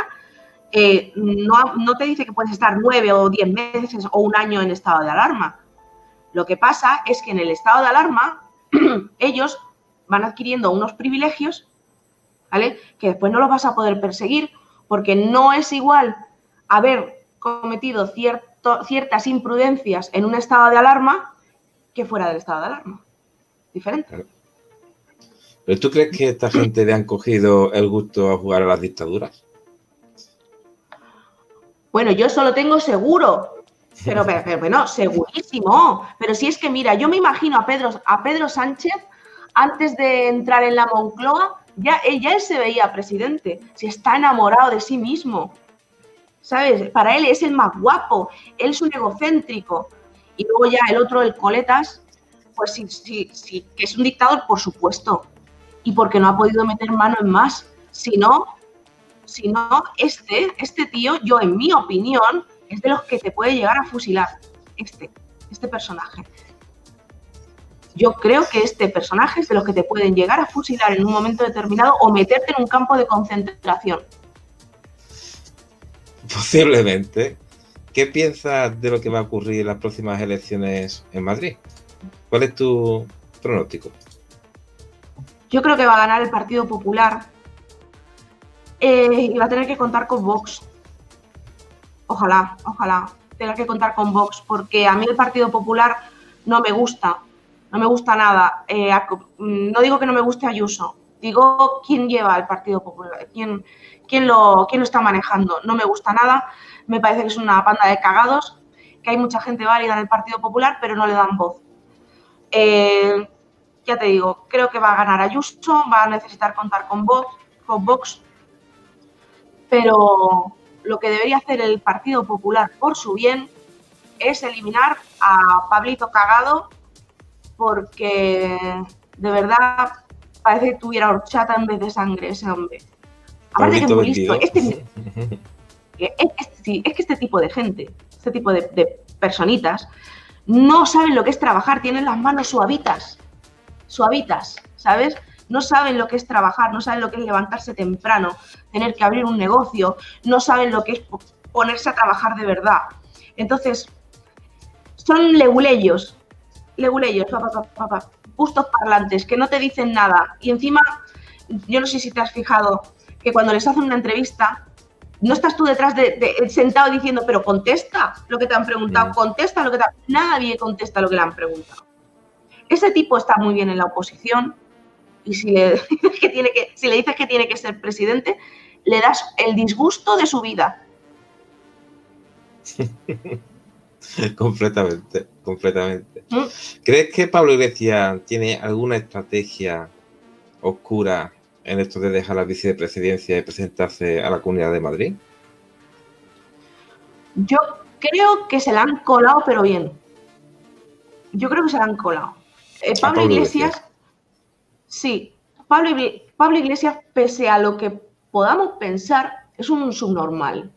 no te dice que puedes estar 9 o 10 meses o un año en estado de alarma. Lo que pasa es que en el estado de alarma ellos van adquiriendo unos privilegios, ¿vale? Que después no los vas a poder perseguir, porque no es igual haber cometido ciertas imprudencias en un estado de alarma que fuera del estado de alarma. Diferente. Claro. ¿Pero tú crees que esta gente le han cogido el gusto a jugar a las dictaduras? Bueno, yo eso lo tengo seguro, pero bueno, segurísimo. Pero si es que, mira, yo me imagino a Pedro Sánchez antes de entrar en la Moncloa, ya él se veía presidente, si está enamorado de sí mismo, ¿sabes? Para él es el más guapo, él es un egocéntrico. Y luego ya el otro, el Coletas, pues sí, que es un dictador, por supuesto, y porque no ha podido meter mano en más. Si no, este tío, yo en mi opinión, es de los que te puede llegar a fusilar, este personaje. Yo creo que este personaje es de los que te pueden llegar a fusilar en un momento determinado o meterte en un campo de concentración. Posiblemente. ¿Qué piensas de lo que va a ocurrir en las próximas elecciones en Madrid? ¿Cuál es tu Pronóstico. Yo creo que va a ganar el Partido Popular y va a tener que contar con Vox. Ojalá, ojalá tenga que contar con Vox, porque a mí el Partido Popular no me gusta nada. No digo que no me guste Ayuso, digo quién lleva el Partido Popular, quién lo está manejando. No me gusta nada, me parece que es una panda de cagados, que hay mucha gente válida en el Partido Popular, pero no le dan voz. Ya te digo, creo que va a ganar Ayuso, va a necesitar contar con Vox, pero lo que debería hacer el Partido Popular por su bien es eliminar a Pablito Cagado, porque de verdad parece que tuviera horchata en vez de sangre ese hombre. Aparte que es muy listo. Es que este tipo de gente, este tipo de personitas, no saben lo que es trabajar, tienen las manos suavitas, ¿sabes? No saben lo que es trabajar, no saben lo que es levantarse temprano, tener que abrir un negocio, no saben lo que es ponerse a trabajar de verdad. Entonces, son leguleyos, bustos parlantes, que no te dicen nada. Y encima, yo no sé si te has fijado, que cuando les hacen una entrevista, no estás tú detrás sentado diciendo, pero contesta lo que te han preguntado, contesta lo que te han... Nadie contesta lo que le han preguntado. Ese tipo está muy bien en la oposición y si le dices que tiene que ser presidente, le das el disgusto de su vida. Completamente. ¿Crees que Pablo Iglesias tiene alguna estrategia oscura en esto de dejar la vicepresidencia y presentarse a la Comunidad de Madrid? Yo creo que se la han colado, pero bien. Yo creo que se la han colado. Pablo Iglesias, sí. Pablo Iglesias, pese a lo que podamos pensar, es un subnormal.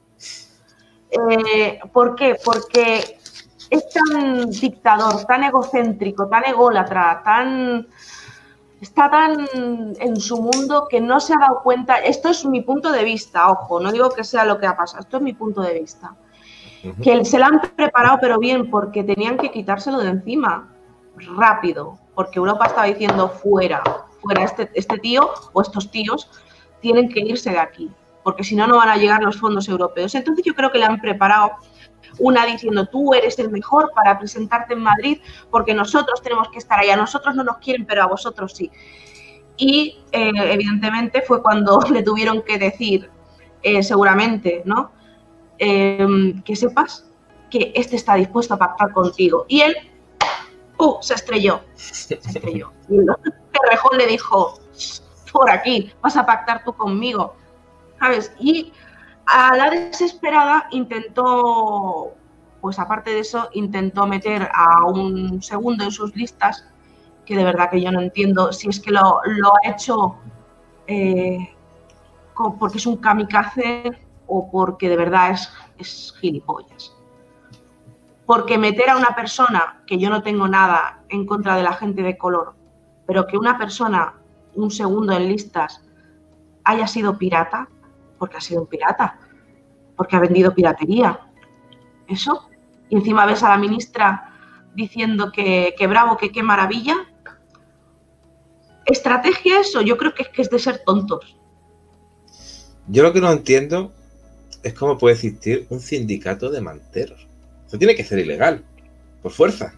¿Por qué? Porque es tan dictador, tan egocéntrico, tan ególatra, está tan en su mundo que no se ha dado cuenta. Esto es mi punto de vista, ojo, no digo que sea lo que ha pasado, esto es mi punto de vista. Que se la han preparado, pero bien, porque tenían que quitárselo de encima rápido, porque Europa estaba diciendo fuera este tío o estos tíos tienen que irse de aquí, porque si no, no van a llegar los fondos europeos. Entonces yo creo que le han preparado una diciendo, tú eres el mejor para presentarte en Madrid, porque nosotros tenemos que estar allá, a nosotros no nos quieren, pero a vosotros sí. Y evidentemente fue cuando le tuvieron que decir, seguramente, ¿no? Que sepas que este está dispuesto a pactar contigo. Y él se estrelló. Y el Rejón le dijo, por aquí, vas a pactar tú conmigo, ¿sabes? Y a la desesperada intentó, pues aparte de eso, intentó meter a un segundo en sus listas, que de verdad que yo no entiendo si es que lo ha hecho porque es un kamikaze o porque de verdad es gilipollas. Porque meter a una persona, que yo no tengo nada en contra de la gente de color, pero que una persona, un segundo en listas, haya sido pirata, porque ha sido un pirata, porque ha vendido piratería. Eso. Y encima ves a la ministra diciendo que bravo, que qué maravilla. ¿Estrategia eso? Yo creo que es de ser tontos. Yo lo que no entiendo es cómo puede existir un sindicato de manteros. Eso tiene que ser ilegal, por fuerza.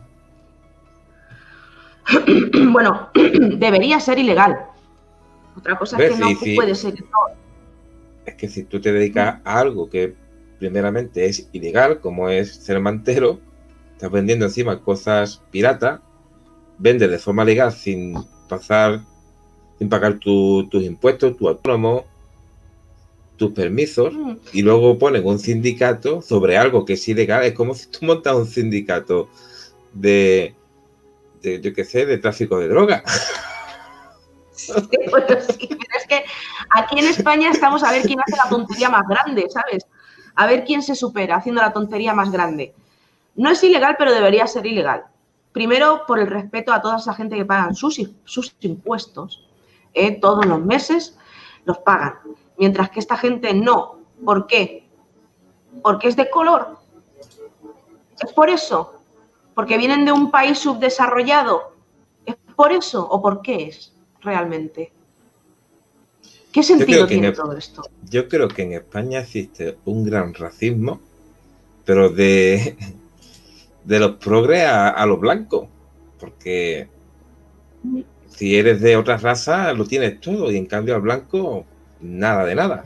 Bueno, debería ser ilegal. Otra cosa es que no puede ser. Es que si tú te dedicas a algo que primeramente es ilegal, como es ser mantero, estás vendiendo encima cosas piratas, vendes de forma legal sin pagar tus impuestos, tu autónomo, tus permisos, y luego ponen un sindicato sobre algo que es ilegal. Es como si tú montas un sindicato de yo qué sé, de tráfico de droga. Sí, bueno, sí, pero es que aquí en España estamos a ver quién hace la tontería más grande, ¿sabes? A ver quién se supera haciendo la tontería más grande. No es ilegal, pero debería ser ilegal. Primero, por el respeto a toda esa gente que pagan sus impuestos. Todos los meses los pagan. Mientras que esta gente no. ¿Por qué? Porque es de color. Es por eso. Porque vienen de un país subdesarrollado. Es por eso o por qué es realmente? ¿Qué sentido tiene todo esto? Yo creo que en España existe un gran racismo, pero de los progres a los blancos, porque si eres de otra raza lo tienes todo y en cambio al blanco nada de nada.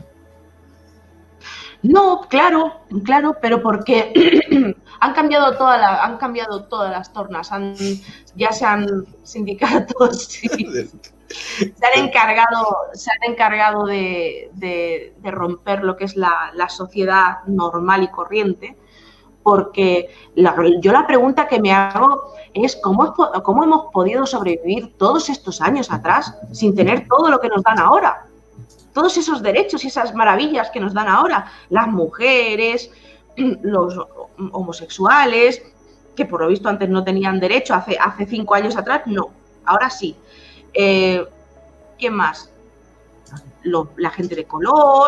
No, claro, pero porque han cambiado todas las tornas, ya se han sindicatos, sí. se han encargado de romper lo que es la sociedad normal y corriente, porque yo la pregunta que me hago es ¿cómo hemos podido sobrevivir todos estos años atrás sin tener todo lo que nos dan ahora? Todos esos derechos y esas maravillas que nos dan ahora, las mujeres, los homosexuales, que por lo visto antes no tenían derecho, hace 5 años atrás no, ahora sí. ¿Qué más? La gente de color.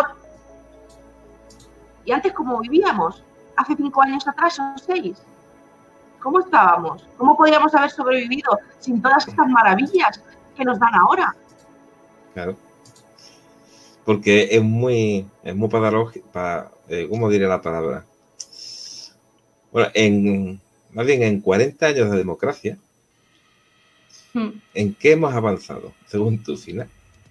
¿Y antes cómo vivíamos? Hace 5 años atrás o 6. ¿Cómo estábamos? ¿Cómo podíamos haber sobrevivido sin todas estas maravillas que nos dan ahora? Claro. Porque es muy paradójico, ¿cómo diré la palabra? Bueno, más bien en 40 años de democracia, ¿en qué hemos avanzado, según tú, Fina?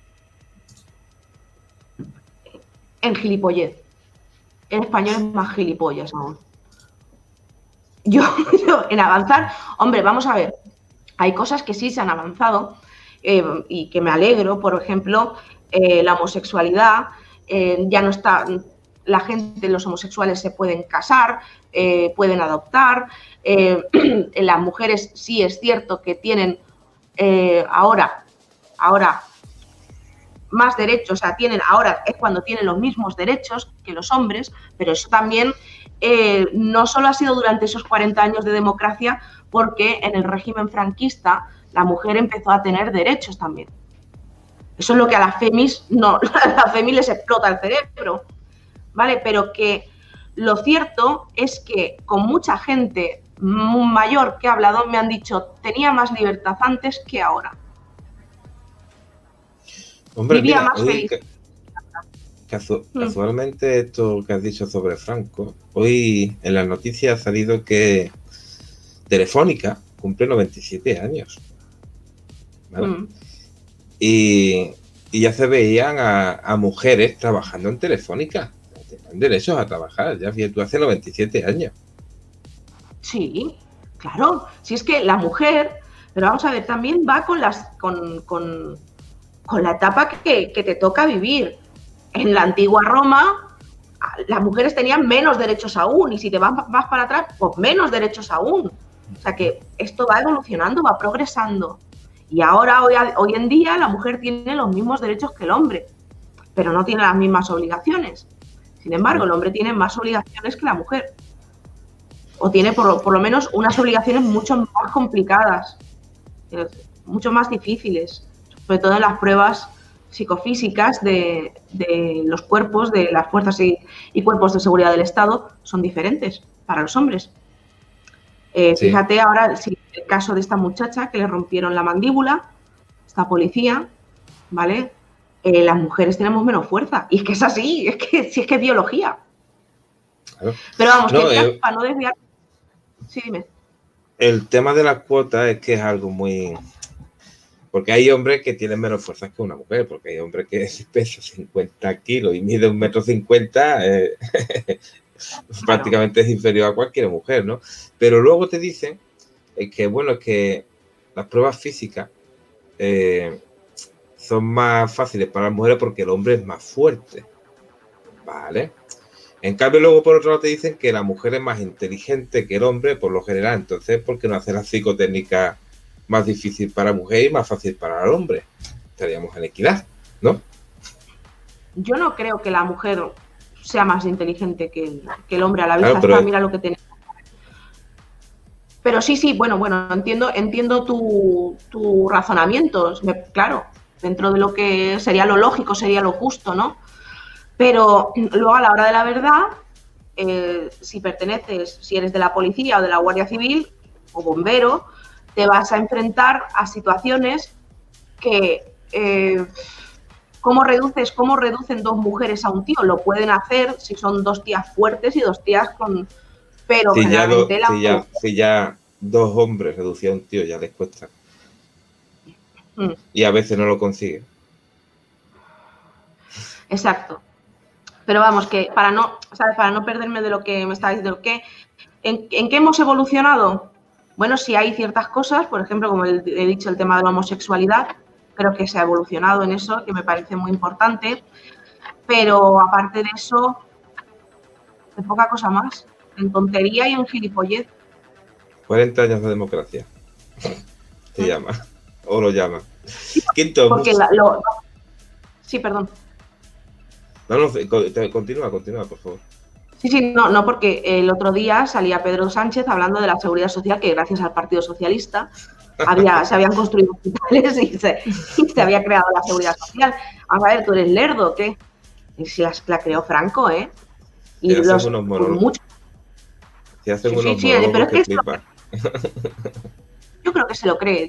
En gilipollez. En español es más gilipollas aún. Yo en avanzar, hombre, vamos a ver, hay cosas que sí se han avanzado y que me alegro, por ejemplo, la homosexualidad, ya no está, la gente, los homosexuales se pueden casar, pueden adoptar, las mujeres sí es cierto que tienen ahora más derechos, o sea, ahora es cuando tienen los mismos derechos que los hombres, pero eso también no solo ha sido durante esos 40 años de democracia, porque en el régimen franquista la mujer empezó a tener derechos también. Eso es lo que a las femis les explota el cerebro, ¿vale? Pero que lo cierto es que con mucha gente mayor que ha hablado me han dicho, tenía más libertad antes que ahora. Hombre, vivía mira, más feliz. Casualmente esto que has dicho sobre Franco, hoy en las noticias ha salido que Telefónica cumple 97 años, ¿vale? Y ya se veían a mujeres trabajando en Telefónica, tenían derechos a trabajar, ya fíjate, tú hace 97 años. Sí, claro, si es que la mujer, pero vamos a ver, también va con la etapa que te toca vivir. En la antigua Roma, las mujeres tenían menos derechos aún, y si te vas para atrás, pues menos derechos aún. O sea que esto va evolucionando, va progresando. Y ahora, hoy en día, la mujer tiene los mismos derechos que el hombre, pero no tiene las mismas obligaciones. Sin embargo, el hombre tiene más obligaciones que la mujer. O tiene por lo menos unas obligaciones mucho más complicadas, mucho más difíciles, sobre todo en las pruebas psicofísicas de los cuerpos, de las fuerzas y cuerpos de seguridad del Estado, son diferentes para los hombres. Sí. Fíjate ahora el caso de esta muchacha que le rompieron la mandíbula, esta policía, ¿vale? Las mujeres tenemos menos fuerza, y es que es así, es que es biología. Claro. Pero vamos, que para no desviar... Sí, dime. El tema de las cuotas es que es algo muy... Porque hay hombres que tienen menos fuerza que una mujer, porque hay hombres que pesa 50 kilos y mide 1,50 m, prácticamente es inferior a cualquier mujer, ¿no? Pero luego te dicen que, bueno, que las pruebas físicas son más fáciles para las mujeres porque el hombre es más fuerte, ¿vale? En cambio, luego por otro lado te dicen que la mujer es más inteligente que el hombre por lo general. Entonces, ¿por qué no hacer la psicotécnica más difícil para la mujer y más fácil para el hombre? Estaríamos en equidad, ¿no? Yo no creo que la mujer sea más inteligente que el hombre. A la vista está, mira lo que tenemos. Pero sí, bueno, entiendo tu razonamiento, claro, dentro de lo que sería lo lógico, sería lo justo, ¿no? Pero luego, a la hora de la verdad, si eres de la policía o de la Guardia Civil o bombero, te vas a enfrentar a situaciones que ¿cómo reducen dos mujeres a un tío? Lo pueden hacer si son dos tías fuertes y dos tías con... Pero Si ya, generalmente si ya dos hombres reducir a un tío ya les cuesta. Y a veces no lo consiguen. Exacto. Pero vamos, que para no perderme de lo que me estaba diciendo, ¿en qué hemos evolucionado? Bueno, sí hay ciertas cosas, por ejemplo, como he dicho, el tema de la homosexualidad, creo que se ha evolucionado en eso, que me parece muy importante, pero aparte de eso, de poca cosa más, en tontería y en gilipollez. 40 años de democracia, se llama, o lo llama. Quinto, porque sí, perdón. No, continúa, por favor. Sí, no, porque el otro día salía Pedro Sánchez hablando de la seguridad social, que gracias al Partido Socialista se habían construido hospitales y se había creado la seguridad social. Vamos a ver, tú eres lerdo, ¿qué? Y si la creó Franco, ¿eh? Y se hacen unos monólogos. Se hacen unos monólogos pero es que flipan. Yo creo que se lo cree,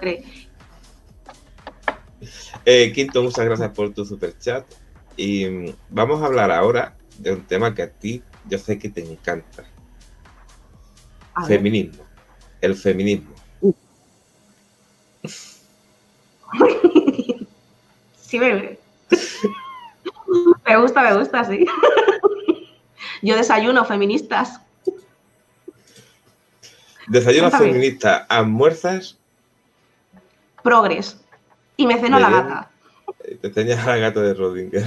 Quinto, muchas gracias por tu superchat. Y vamos a hablar ahora de un tema que a ti yo sé que te encanta. Feminismo. El feminismo. Sí, bebé. Me gusta, sí. Yo desayuno feministas. Desayuno feminista, almuerzas. Progres. Y me ceno la gata. Te ceñas a la gata de Rodinger.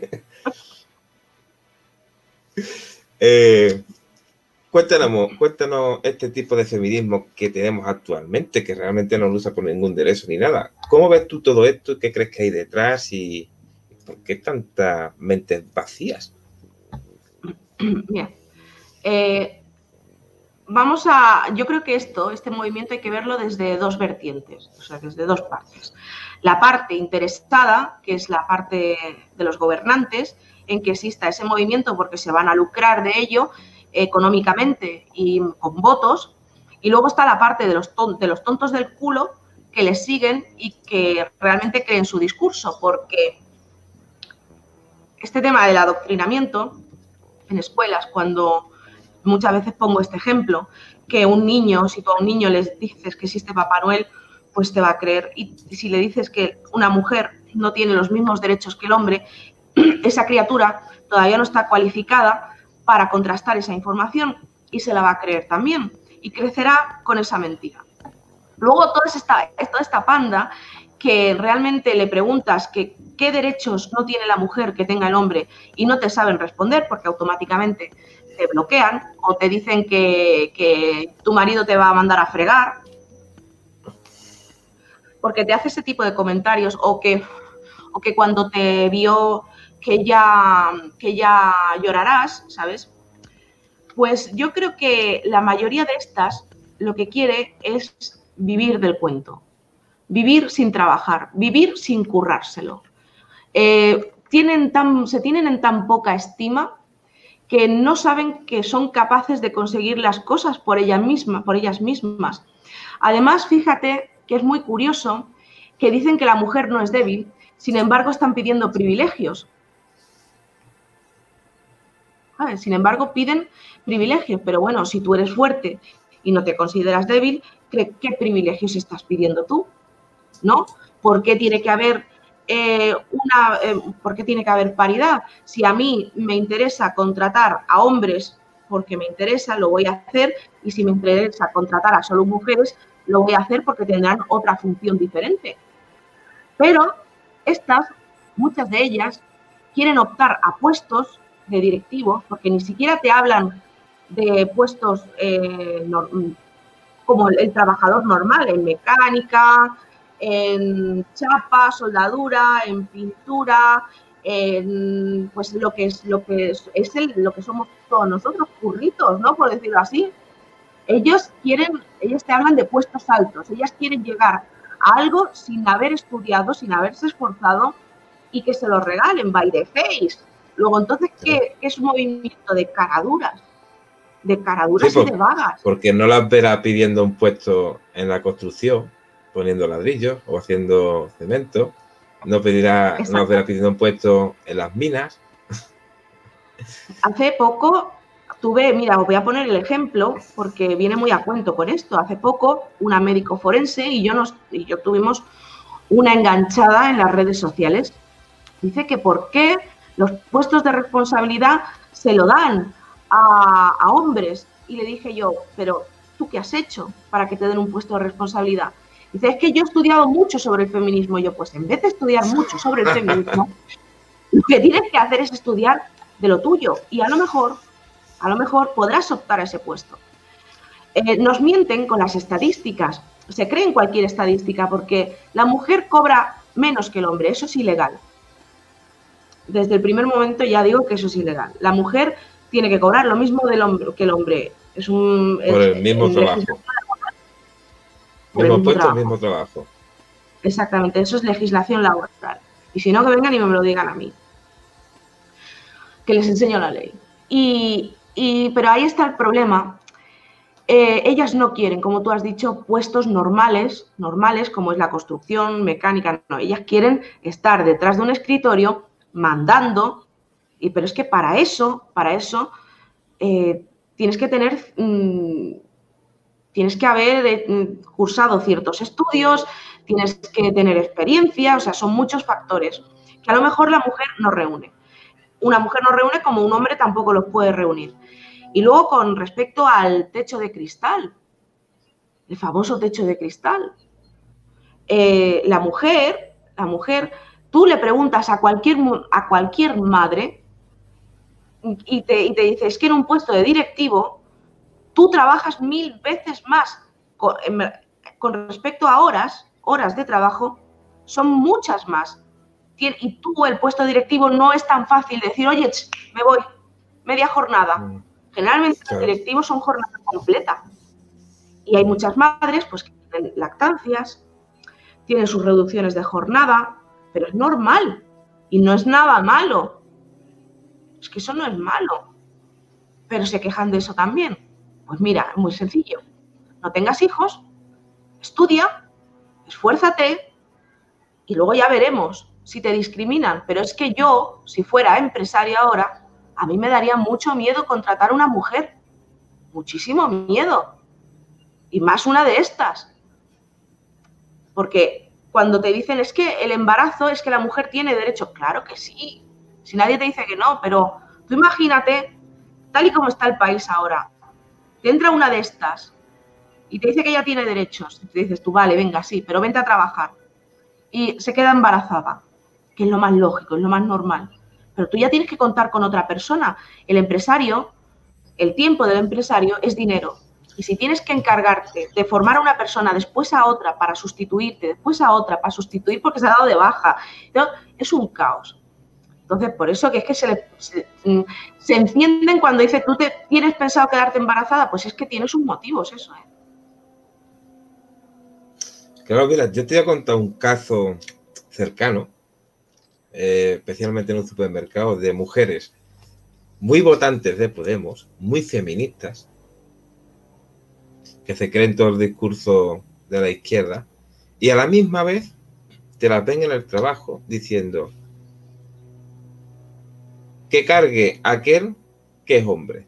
Cuéntanos este tipo de feminismo que tenemos actualmente, que realmente no lucha por ningún derecho ni nada. ¿Cómo ves tú todo esto? ¿Qué crees que hay detrás? ¿Y por qué tantas mentes vacías? Bien. Yo creo que este movimiento hay que verlo desde dos vertientes, o sea, desde dos partes. La parte interesada, que es la parte de los gobernantes, en que exista ese movimiento porque se van a lucrar de ello económicamente y con votos. Y luego está la parte de los tontos del culo que les siguen y que realmente creen su discurso, porque este tema del adoctrinamiento en escuelas, cuando muchas veces pongo este ejemplo, que si tú a un niño les dices que existe Papá Noel, pues te va a creer. Y si le dices que una mujer no tiene los mismos derechos que el hombre, esa criatura todavía no está cualificada para contrastar esa información y se la va a creer también. Y crecerá con esa mentira. Luego toda esta panda que realmente le preguntas qué derechos no tiene la mujer que tenga el hombre y no te saben responder porque automáticamente te bloquean o te dicen que tu marido te va a mandar a fregar porque te hace ese tipo de comentarios o que cuando te vio que ya llorarás, ¿sabes? Pues yo creo que la mayoría de estas lo que quiere es vivir del cuento, vivir sin trabajar, vivir sin currárselo. Se tienen en tan poca estima que no saben que son capaces de conseguir las cosas por ellas mismas. Además, fíjate que es muy curioso que dicen que la mujer no es débil, sin embargo están pidiendo privilegios. Sin embargo, piden privilegios, pero bueno, si tú eres fuerte y no te consideras débil, ¿qué privilegios estás pidiendo tú? ¿No? ¿Por qué tiene que haber paridad? Si a mí me interesa contratar a hombres porque me interesa, lo voy a hacer, y si me interesa contratar a solo mujeres, lo voy a hacer porque tendrán otra función diferente. Pero muchas de ellas, quieren optar a puestos de directivos porque ni siquiera te hablan de puestos como el trabajador normal, en mecánica, en chapa, soldadura, en pintura, en pues lo que somos todos nosotros, curritos, ¿no? Por decirlo así. Ellos te hablan de puestos altos, ellas quieren llegar a algo sin haber estudiado, sin haberse esforzado y que se lo regalen by the face. Luego, entonces, ¿qué es un movimiento de caraduras? de caraduras y de vagas. Porque no las verá pidiendo un puesto en la construcción, poniendo ladrillos o haciendo cemento. No las verá pidiendo un puesto en las minas. Hace poco tuve, mira, os voy a poner el ejemplo porque viene muy a cuento con esto. Hace poco una médico forense y yo tuvimos una enganchada en las redes sociales. Dice que por qué los puestos de responsabilidad se lo dan a hombres. Y le dije yo, pero ¿tú qué has hecho para que te den un puesto de responsabilidad? Dice, es que yo he estudiado mucho sobre el feminismo. Y yo, pues en vez de estudiar mucho sobre el feminismo, lo que tienes que hacer es estudiar de lo tuyo y a lo mejor podrás optar a ese puesto. Nos mienten con las estadísticas, se creen cualquier estadística porque la mujer cobra menos que el hombre, eso es ilegal. Desde el primer momento ya digo que eso es ilegal. La mujer tiene que cobrar lo mismo que el hombre. Por el mismo trabajo. Mismo puesto, mismo trabajo. Exactamente, eso es legislación laboral. Y si no, que vengan y me lo digan a mí. Que les enseño la ley. Pero ahí está el problema. Ellas no quieren, como tú has dicho, puestos normales como es la construcción, mecánica, no. Ellas quieren estar detrás de un escritorio mandando, pero es que para eso tienes que haber cursado ciertos estudios, tienes que tener experiencia, o sea, son muchos factores que a lo mejor la mujer no reúne. Una mujer no reúne como un hombre tampoco los puede reunir. Y luego con respecto al techo de cristal, el famoso techo de cristal. La mujer, tú le preguntas a cualquier madre y te dice, es que en un puesto de directivo tú trabajas 1000 veces más con respecto a horas de trabajo, son muchas más. Y tú, el puesto directivo, no es tan fácil decir, oye, me voy, media jornada. Generalmente los directivos son jornada completa. Y hay muchas madres pues, que tienen lactancias, tienen sus reducciones de jornada, pero es normal y no es nada malo. Es que eso no es malo. Pero se quejan de eso también. Pues mira, es muy sencillo. No tengas hijos, estudia, esfuérzate y luego ya veremos si te discriminan. Pero es que yo, si fuera empresaria ahora, a mí me daría mucho miedo contratar a una mujer. Muchísimo miedo. Y más una de estas. Porque cuando te dicen es que el embarazo es que la mujer tiene derecho. Claro que sí. Si nadie te dice que no. Pero tú imagínate, tal y como está el país ahora, te entra una de estas y te dice que ella tiene derechos. Y te dices tú, vale, venga, sí, pero vente a trabajar. Y se queda embarazada, que es lo más lógico, es lo más normal. Pero tú ya tienes que contar con otra persona. El empresario, el tiempo del empresario es dinero. Y si tienes que encargarte de formar a una persona, después a otra para sustituirte, después a otra para sustituir porque se ha dado de baja, es un caos. Entonces, por eso que es que se encienden cuando dice, tú tienes pensado quedarte embarazada, pues es que tienes un motivo, es eso. Claro, mira, yo te voy a contar un caso cercano, especialmente en un supermercado, de mujeres muy votantes de Podemos, muy feministas, que se creen todo el discurso de la izquierda, y a la misma vez te las ven en el trabajo diciendo que cargue aquel que es hombre.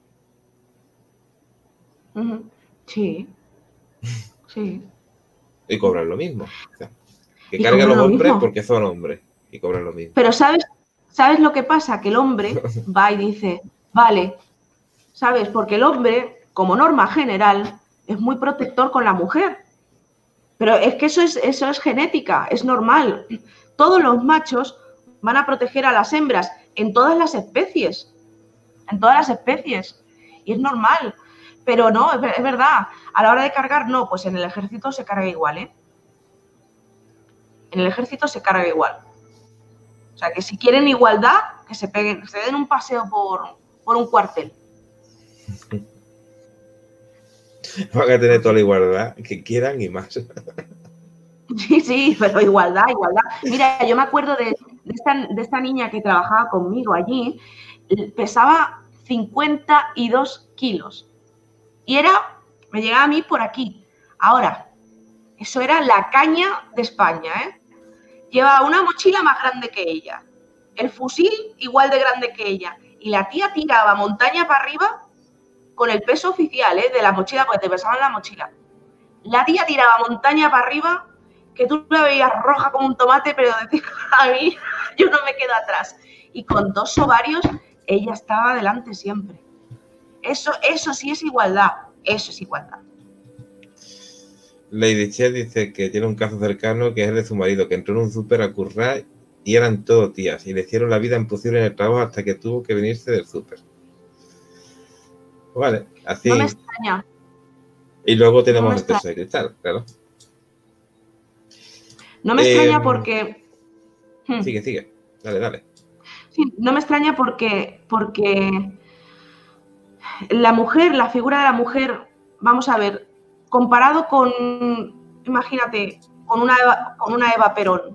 Sí, sí. Y cobran lo mismo. O sea, que carguen los hombres porque son hombres y cobran lo mismo. Pero ¿sabes lo que pasa? Que el hombre va y dice, vale, ¿sabes? Porque el hombre, como norma general, es muy protector con la mujer. Pero es que eso es genética, es normal. Todos los machos van a proteger a las hembras en todas las especies. En todas las especies. Y es normal. Pero no, es verdad. A la hora de cargar, no. Pues en el ejército se carga igual, ¿eh? En el ejército se carga igual. O sea, que si quieren igualdad, que se den un paseo por un cuartel. Van a tener toda la igualdad que quieran y más. Sí, pero igualdad. Mira, yo me acuerdo de esta niña que trabajaba conmigo allí, pesaba 52 kilos. Y me llegaba a mí por aquí. Ahora, eso era la caña de España, ¿eh? Llevaba una mochila más grande que ella, el fusil igual de grande que ella, y la tía tiraba montaña para arriba con el peso oficial, ¿eh? De la mochila, porque te pesaban la mochila. La tía tiraba montaña para arriba, que tú la veías roja como un tomate, pero decía, a mí, yo no me quedo atrás. Y con 2 ovarios, ella estaba delante siempre. Eso sí es igualdad, eso es igualdad. Lady Che dice que tiene un caso cercano que es de su marido, que entró en un súper a currar y eran todo tías, y le hicieron la vida imposible en el trabajo hasta que tuvo que venirse del súper. Vale, así. No me extraña. Y luego tenemos el techo de cristal, claro. No me extraña porque... Sigue. Dale. Sí, no me extraña porque la mujer, la figura de la mujer, vamos a ver, comparado con, imagínate, con una Eva Perón,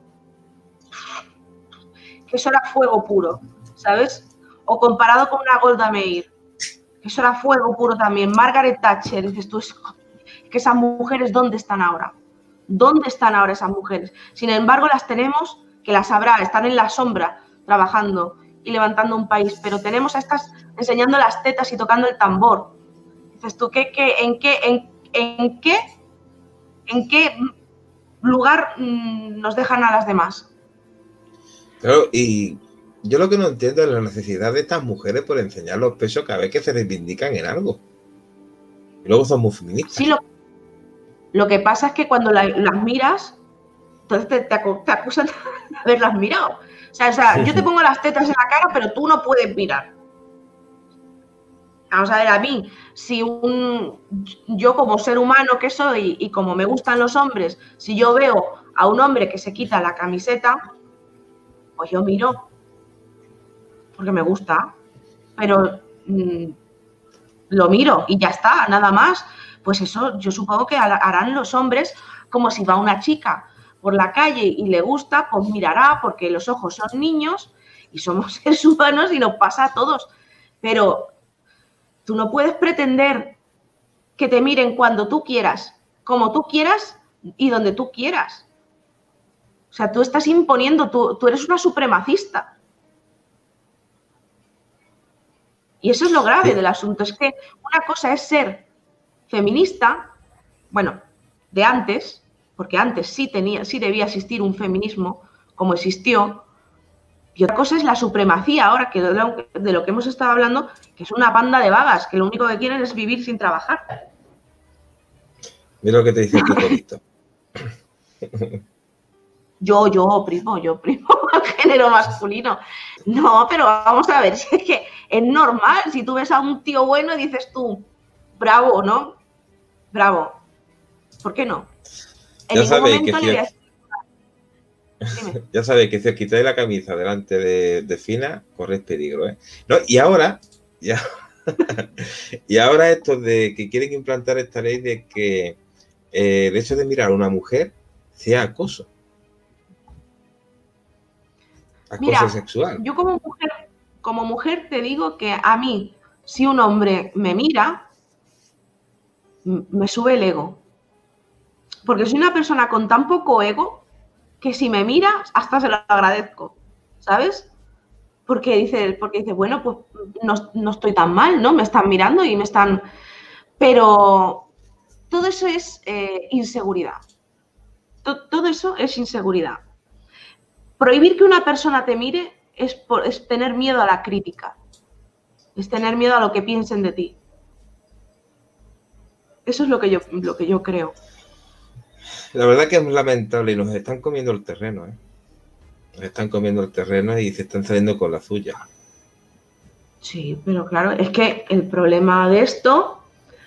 que eso era fuego puro, ¿sabes? O comparado con una Golda Meir, que eso era fuego puro también. Margaret Thatcher, dices tú, que esas mujeres, ¿dónde están ahora? ¿Dónde están ahora esas mujeres? Sin embargo, las tenemos, que las habrá, están en la sombra, trabajando y levantando un país, pero tenemos a estas enseñando las tetas y tocando el tambor. Dices tú, ¿en qué lugar nos dejan a las demás? Claro, y yo lo que no entiendo es la necesidad de estas mujeres por enseñar los pechos cada vez que se reivindican en algo. Y luego son muy feministas. Sí, lo que pasa es que cuando las miras, entonces te acusan de haberlas mirado. O sea, yo te pongo las tetas en la cara, pero tú no puedes mirar. Vamos a ver, a mí, si yo como ser humano que soy y como me gustan los hombres, si yo veo a un hombre que se quita la camiseta, pues yo miro, porque me gusta, pero lo miro y ya está, nada más. Pues eso yo supongo que harán los hombres, como si va una chica por la calle y le gusta, pues mirará, porque los ojos son niños y somos seres humanos y nos pasa a todos. Pero tú no puedes pretender que te miren cuando tú quieras, como tú quieras y donde tú quieras. O sea, tú estás imponiendo, tú eres una supremacista. Y eso es lo grave del asunto, es que una cosa es ser feminista, bueno, de antes, porque antes sí debía existir un feminismo como existió, y otra cosa es la supremacía ahora, que de lo que hemos estado hablando, que es una banda de vagas, que lo único que quieren es vivir sin trabajar. Mira lo que te dice aquí, Víctor. Yo primo, género masculino. No, pero vamos a ver, si es que es normal, si tú ves a un tío bueno y dices tú, bravo, ¿no? Bravo. ¿Por qué no? Ya sabéis que si os quitáis la camisa delante de Fina, corréis peligro, ¿eh? No, y ahora esto de que quieren implantar esta ley de que el hecho de mirar a una mujer sea acoso. Acoso sexual. Yo como mujer te digo que a mí, si un hombre me mira, me sube el ego. Porque soy una persona con tan poco ego que si me mira, hasta se lo agradezco, ¿sabes? Porque dice, bueno, pues no estoy tan mal, ¿no? Me están mirando y me están... Pero todo eso es inseguridad. Todo eso es inseguridad. Prohibir que una persona te mire es tener miedo a la crítica. Es tener miedo a lo que piensen de ti. Eso es lo que yo creo. La verdad que es lamentable y nos están comiendo el terreno, ¿eh? Nos están comiendo el terreno y se están saliendo con la suya. Sí, pero claro, es que el problema de esto...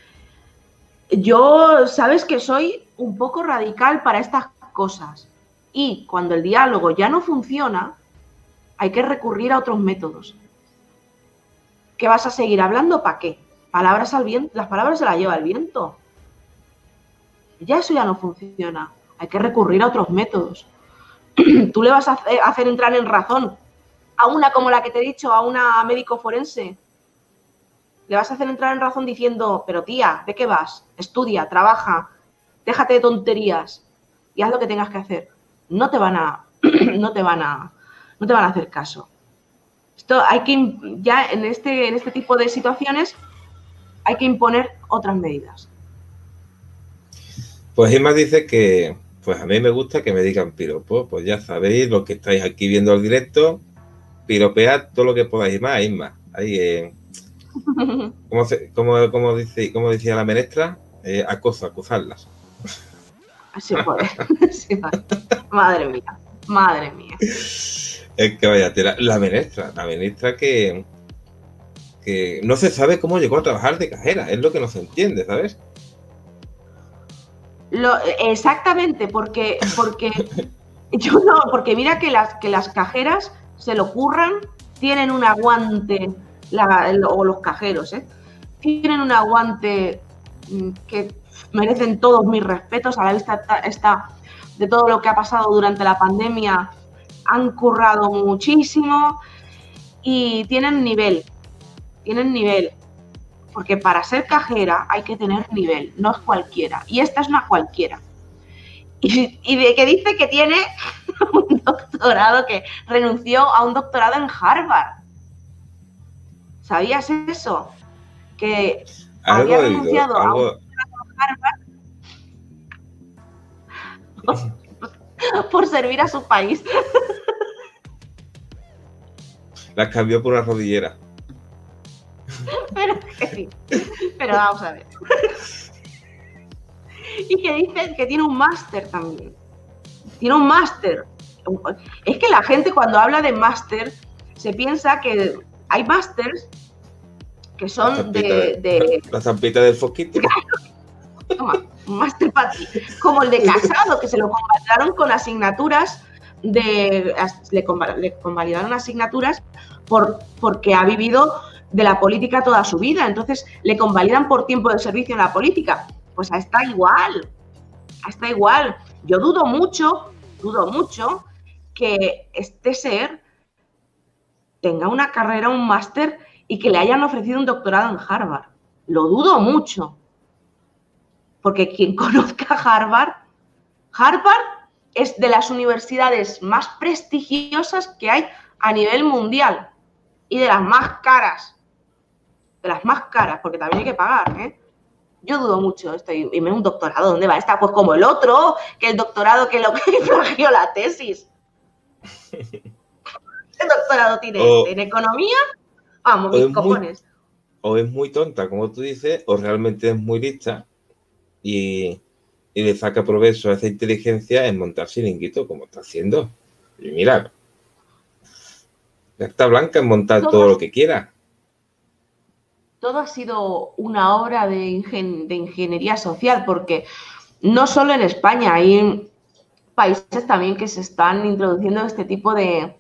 Yo, sabes que soy un poco radical para estas cosas. Y cuando el diálogo ya no funciona, hay que recurrir a otros métodos. ¿Qué vas a seguir hablando? ¿Para qué? Palabras al viento, las palabras se las lleva el viento. Ya eso ya no funciona. Hay que recurrir a otros métodos. Tú le vas a hacer entrar en razón a una como la que te he dicho, a una médico forense, le vas a hacer entrar en razón diciendo, pero tía, ¿de qué vas? Estudia, trabaja, déjate de tonterías y haz lo que tengas que hacer. No te van a, no te van a hacer caso. Esto hay que, ya en este tipo de situaciones, hay que imponer otras medidas. Pues Isma dice que, pues a mí me gusta que me digan piropo. Pues ya sabéis, los que estáis aquí viendo el directo, piropead todo lo que podáis más, Isma. Ahí, ¿cómo decía la menestra? Acosarlas. Así puede. Sí, madre mía, madre mía. Es que vaya, la menestra que no se sabe cómo llegó a trabajar de cajera, es lo que no se entiende, ¿sabes? Exactamente, porque yo no, porque mira que las cajeras se lo curran, tienen un aguante, o los cajeros, tienen un aguante que merecen todos mis respetos. A la vista está de todo lo que ha pasado durante la pandemia, han currado muchísimo y tienen nivel, porque para ser cajera hay que tener nivel, no es cualquiera, y esta es una cualquiera. Y de que dice que tiene un doctorado, que renunció a un doctorado en Harvard. ¿Sabías eso? Que había renunciado a un doctorado en Harvard por servir a su país. Las cambió por una rodillera. Pero vamos a ver. Y que dice que tiene un máster también. Tiene un máster. Es que la gente cuando habla de máster se piensa que hay másters que son la zampita del fosquito. Toma, un máster para ti. Como el de Casado, que se lo convalidaron con asignaturas le convalidaron asignaturas porque ha vivido de la política toda su vida. Entonces le convalidan por tiempo de servicio en la política. Pues está igual. Está igual. Yo dudo mucho que este ser tenga una carrera, un máster y que le hayan ofrecido un doctorado en Harvard. Lo dudo mucho. Porque quien conozca Harvard es de las universidades más prestigiosas que hay a nivel mundial y de las más caras. Porque también hay que pagar, ¿eh? Yo dudo mucho esto. Y un doctorado, ¿dónde va a estar? Pues como el otro, que el doctorado que lo plagió la tesis. ¿Qué doctorado tiene en economía? Vamos, mis cojones. O es muy tonta, como tú dices, o realmente es muy lista y le saca provecho a esa inteligencia en montar chiringuito, como está haciendo. Y mira, está blanca en montar todo lo que quiera. Todo ha sido una obra de ingeniería social, porque no solo en España, hay países también que se están introduciendo este tipo de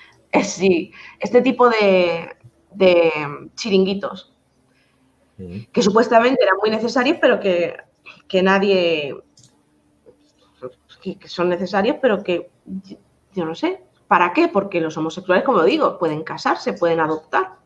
chiringuitos, que supuestamente eran muy necesarios, pero que nadie, que son necesarios, pero que yo no sé, ¿para qué? Porque los homosexuales, como digo, pueden casarse, pueden adoptar.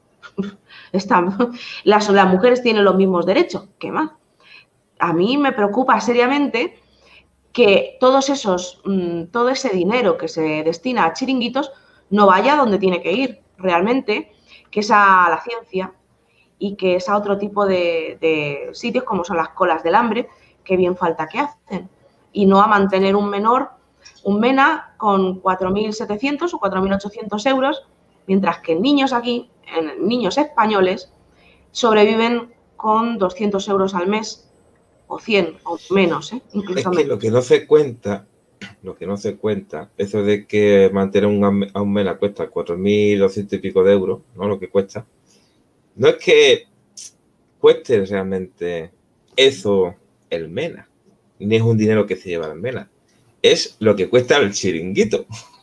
Las mujeres tienen los mismos derechos, ¿qué más? A mí me preocupa seriamente que todo ese dinero que se destina a chiringuitos no vaya donde tiene que ir realmente, que es a la ciencia y que es a otro tipo de sitios como son las colas del hambre, que bien falta que hacen, y no a mantener un MENA con 4.700 o 4.800 euros, mientras que niños españoles, sobreviven con 200 euros al mes, o 100 o menos, incluso es que menos. Lo que no se cuenta, eso de que mantener a un MENA cuesta 4.200 y pico de euros, ¿no? Lo que cuesta. No es que cueste realmente eso el MENA, ni es un dinero que se lleva el MENA. Es lo que cuesta el chiringuito.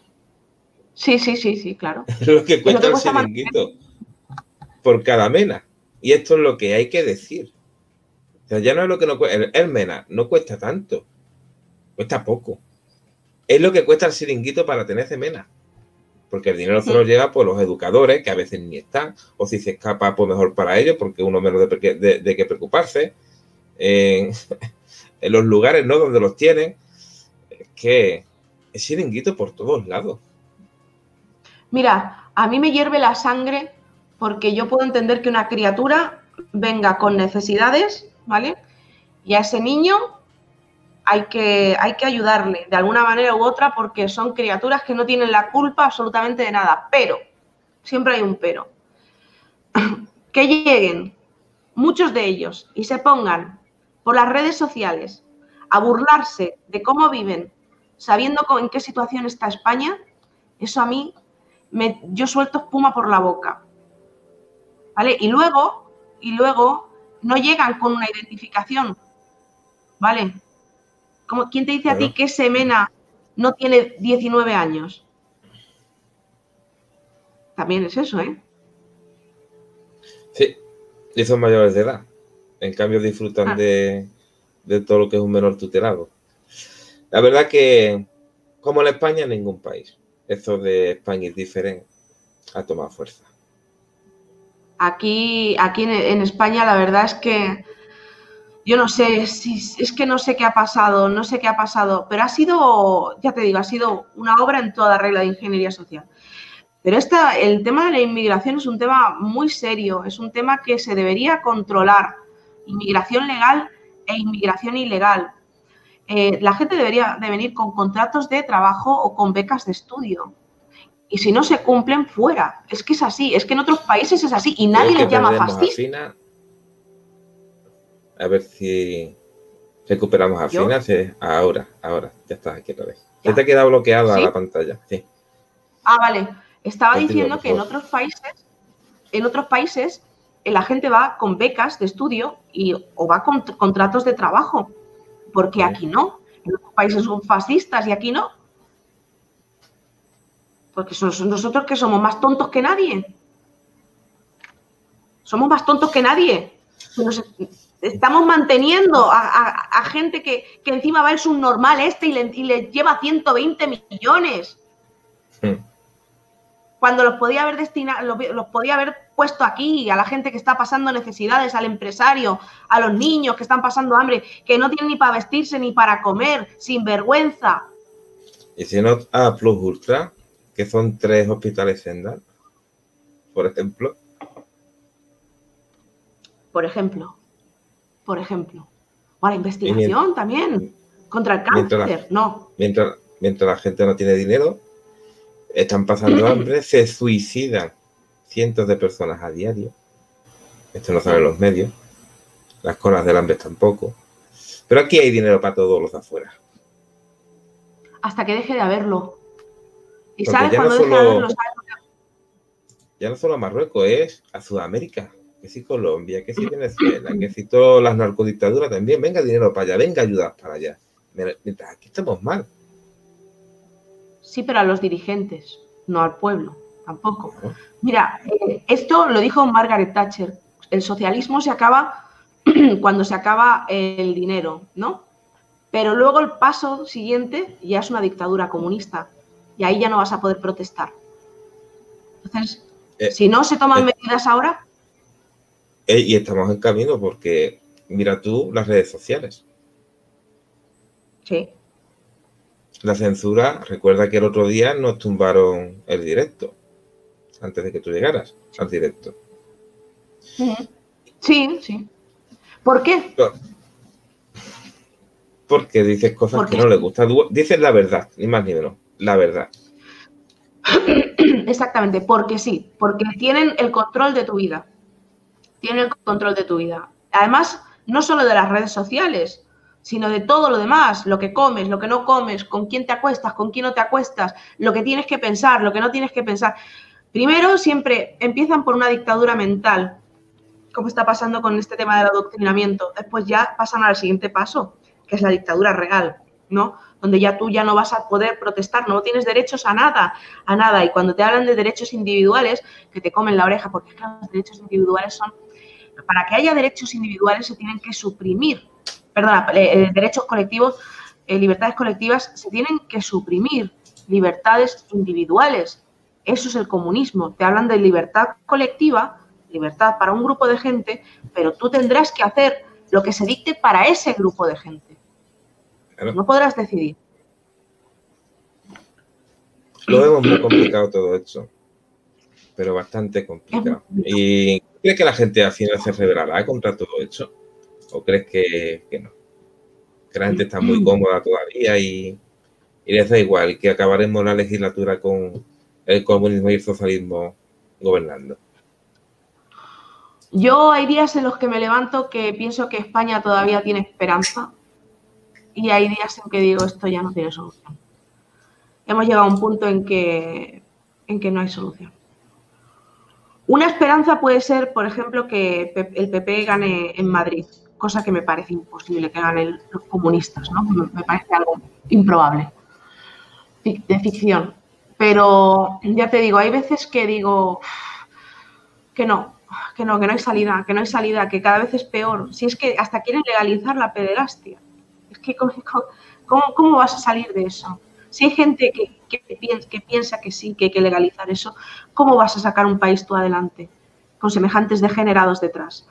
Sí, claro. Es lo que cuesta el chiringuito por cada MENA. Y esto es lo que hay que decir. O sea, ya no es lo que no cuesta. El MENA no cuesta tanto. Cuesta poco. Es lo que cuesta el chiringuito para tener ese MENA. porque el dinero se lo lleva pues los educadores, que a veces ni están, o si se escapa, pues mejor para ellos, porque uno menos de qué preocuparse. En los lugares, ¿no?, donde los tienen, es que es chiringuito por todos lados. Mira, a mí me hierve la sangre porque yo puedo entender que una criatura venga con necesidades, ¿vale? Y a ese niño hay que ayudarle de alguna manera u otra porque son criaturas que no tienen la culpa absolutamente de nada. Pero, siempre hay un pero. Que lleguen muchos de ellos y se pongan por las redes sociales a burlarse de cómo viven, sabiendo en qué situación está España, eso a mí, yo suelto espuma por la boca, ¿vale? Y luego no llegan con una identificación, ¿vale? ¿Quién te dice a ti que ese Mena no tiene 19 años? También es eso, ¿eh? Sí, y son mayores de edad. En cambio disfrutan de todo lo que es un menor tutelado. La verdad que, como en España, en ningún país, esto de España es diferente, ha tomado fuerza. Aquí en España la verdad es que yo no sé, es que no sé qué ha pasado, pero ha sido, ya te digo, ha sido una obra en toda regla de ingeniería social. Pero el tema de la inmigración es un tema muy serio, es un tema que se debería controlar. Inmigración legal e inmigración ilegal. La gente debería de venir con contratos de trabajo o con becas de estudio. Y si no se cumplen, fuera. Es que es así, es que en otros países es así y nadie les llama fascista. A ver si recuperamos a Fina. Ahora, ya estás aquí otra vez. Ya te ha quedado bloqueada la pantalla. Sí. Ah, vale. Estaba diciendo que en otros países la gente va con becas de estudio o va con contratos de trabajo, porque aquí no. En otros países son fascistas y aquí no. Porque nosotros que somos más tontos que nadie. Somos más tontos que nadie. Estamos manteniendo a gente que encima va el subnormal y le lleva 120 millones. Sí. Cuando los podía haber destinado, los podía haber puesto aquí, a la gente que está pasando necesidades, al empresario, a los niños que están pasando hambre, que no tienen ni para vestirse ni para comer, sin vergüenza. Y si no, a Plus Ultra, que son 3 hospitales Sendal, por ejemplo. Por ejemplo. O la investigación también. Contra el cáncer, no. Mientras la gente no tiene dinero, están pasando hambre, se suicidan cientos de personas a diario. Esto no sale en los medios. Las colas del hambre tampoco. Pero aquí hay dinero para todos los de afuera. Hasta que deje de haberlo. ¿Y sabes cuándo deje de haberlo? Ya no solo a Marruecos, es a Sudamérica. Que si Colombia, que si Venezuela, que si todas las narcodictaduras también. Venga dinero para allá, venga ayudas para allá. Mientras aquí estamos mal. Sí, pero a los dirigentes, no al pueblo, tampoco. Mira, esto lo dijo Margaret Thatcher. El socialismo se acaba cuando se acaba el dinero, ¿no? Pero luego el paso siguiente ya es una dictadura comunista y ahí ya no vas a poder protestar. Entonces, si no se toman medidas ahora... Y estamos en camino porque, mira tú, las redes sociales. Sí. La censura, recuerda que el otro día nos tumbaron el directo, antes de que tú llegaras al directo. Sí. ¿Por qué? Porque dices cosas que no les gustan. Dices la verdad, ni más ni menos, la verdad. Exactamente, porque sí, porque tienen el control de tu vida. Además, no solo de las redes sociales, sino de todo lo demás, lo que comes, lo que no comes, con quién te acuestas, con quién no te acuestas, lo que tienes que pensar, lo que no tienes que pensar. Primero, siempre empiezan por una dictadura mental, como está pasando con este tema del adoctrinamiento. Después ya pasan al siguiente paso, que es la dictadura real, ¿no? Donde ya tú ya no vas a poder protestar, no tienes derechos a nada. Y cuando te hablan de derechos individuales, que te comen la oreja, porque es que los derechos individuales son... Para que haya derechos individuales se tienen que suprimir. Perdona, derechos colectivos, libertades colectivas se tienen que suprimir. Libertades individuales. Eso es el comunismo. Te hablan de libertad colectiva, libertad para un grupo de gente, pero tú tendrás que hacer lo que se dicte para ese grupo de gente. Claro. No podrás decidir. Lo vemos muy complicado todo esto, pero bastante complicado. ¿Y crees que la gente al final se rebelará contra todo esto? ¿O crees que no? Que la gente está muy cómoda todavía y les da igual y que acabaremos la legislatura con el comunismo y el socialismo gobernando. Yo hay días en los que me levanto que pienso que España todavía tiene esperanza y hay días en que digo esto ya no tiene solución. Hemos llegado a un punto en que no hay solución. Una esperanza puede ser, por ejemplo, que el PP gane en Madrid, cosa que me parece imposible que ganen los comunistas, ¿no? Me parece algo improbable, de ficción. Pero ya te digo, hay veces que digo que no hay salida, que cada vez es peor. Si es que hasta quieren legalizar la pederastia. Es que ¿cómo vas a salir de eso? Si hay gente que piensa que sí, que hay que legalizar eso, ¿cómo vas a sacar un país tú adelante con semejantes degenerados detrás?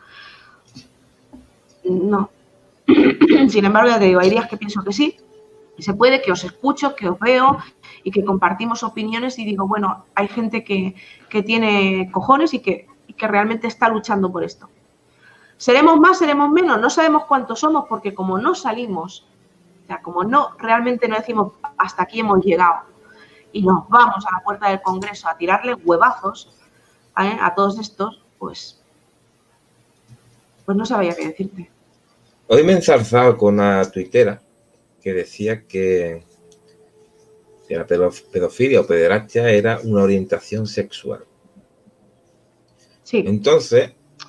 No. Sin embargo, ya te digo, hay días que pienso que sí, y se puede, que os escucho, que os veo y que compartimos opiniones y digo, bueno, hay gente que tiene cojones y que realmente está luchando por esto. ¿Seremos más, seremos menos? No sabemos cuántos somos porque como no salimos, o sea, como realmente no decimos hasta aquí hemos llegado y nos vamos a la puerta del Congreso a tirarle huevazos a todos estos, pues no sabía qué decirte. Hoy me he enzarzado con una tuitera que decía que la pedofilia o pederastia era una orientación sexual. Sí. Entonces,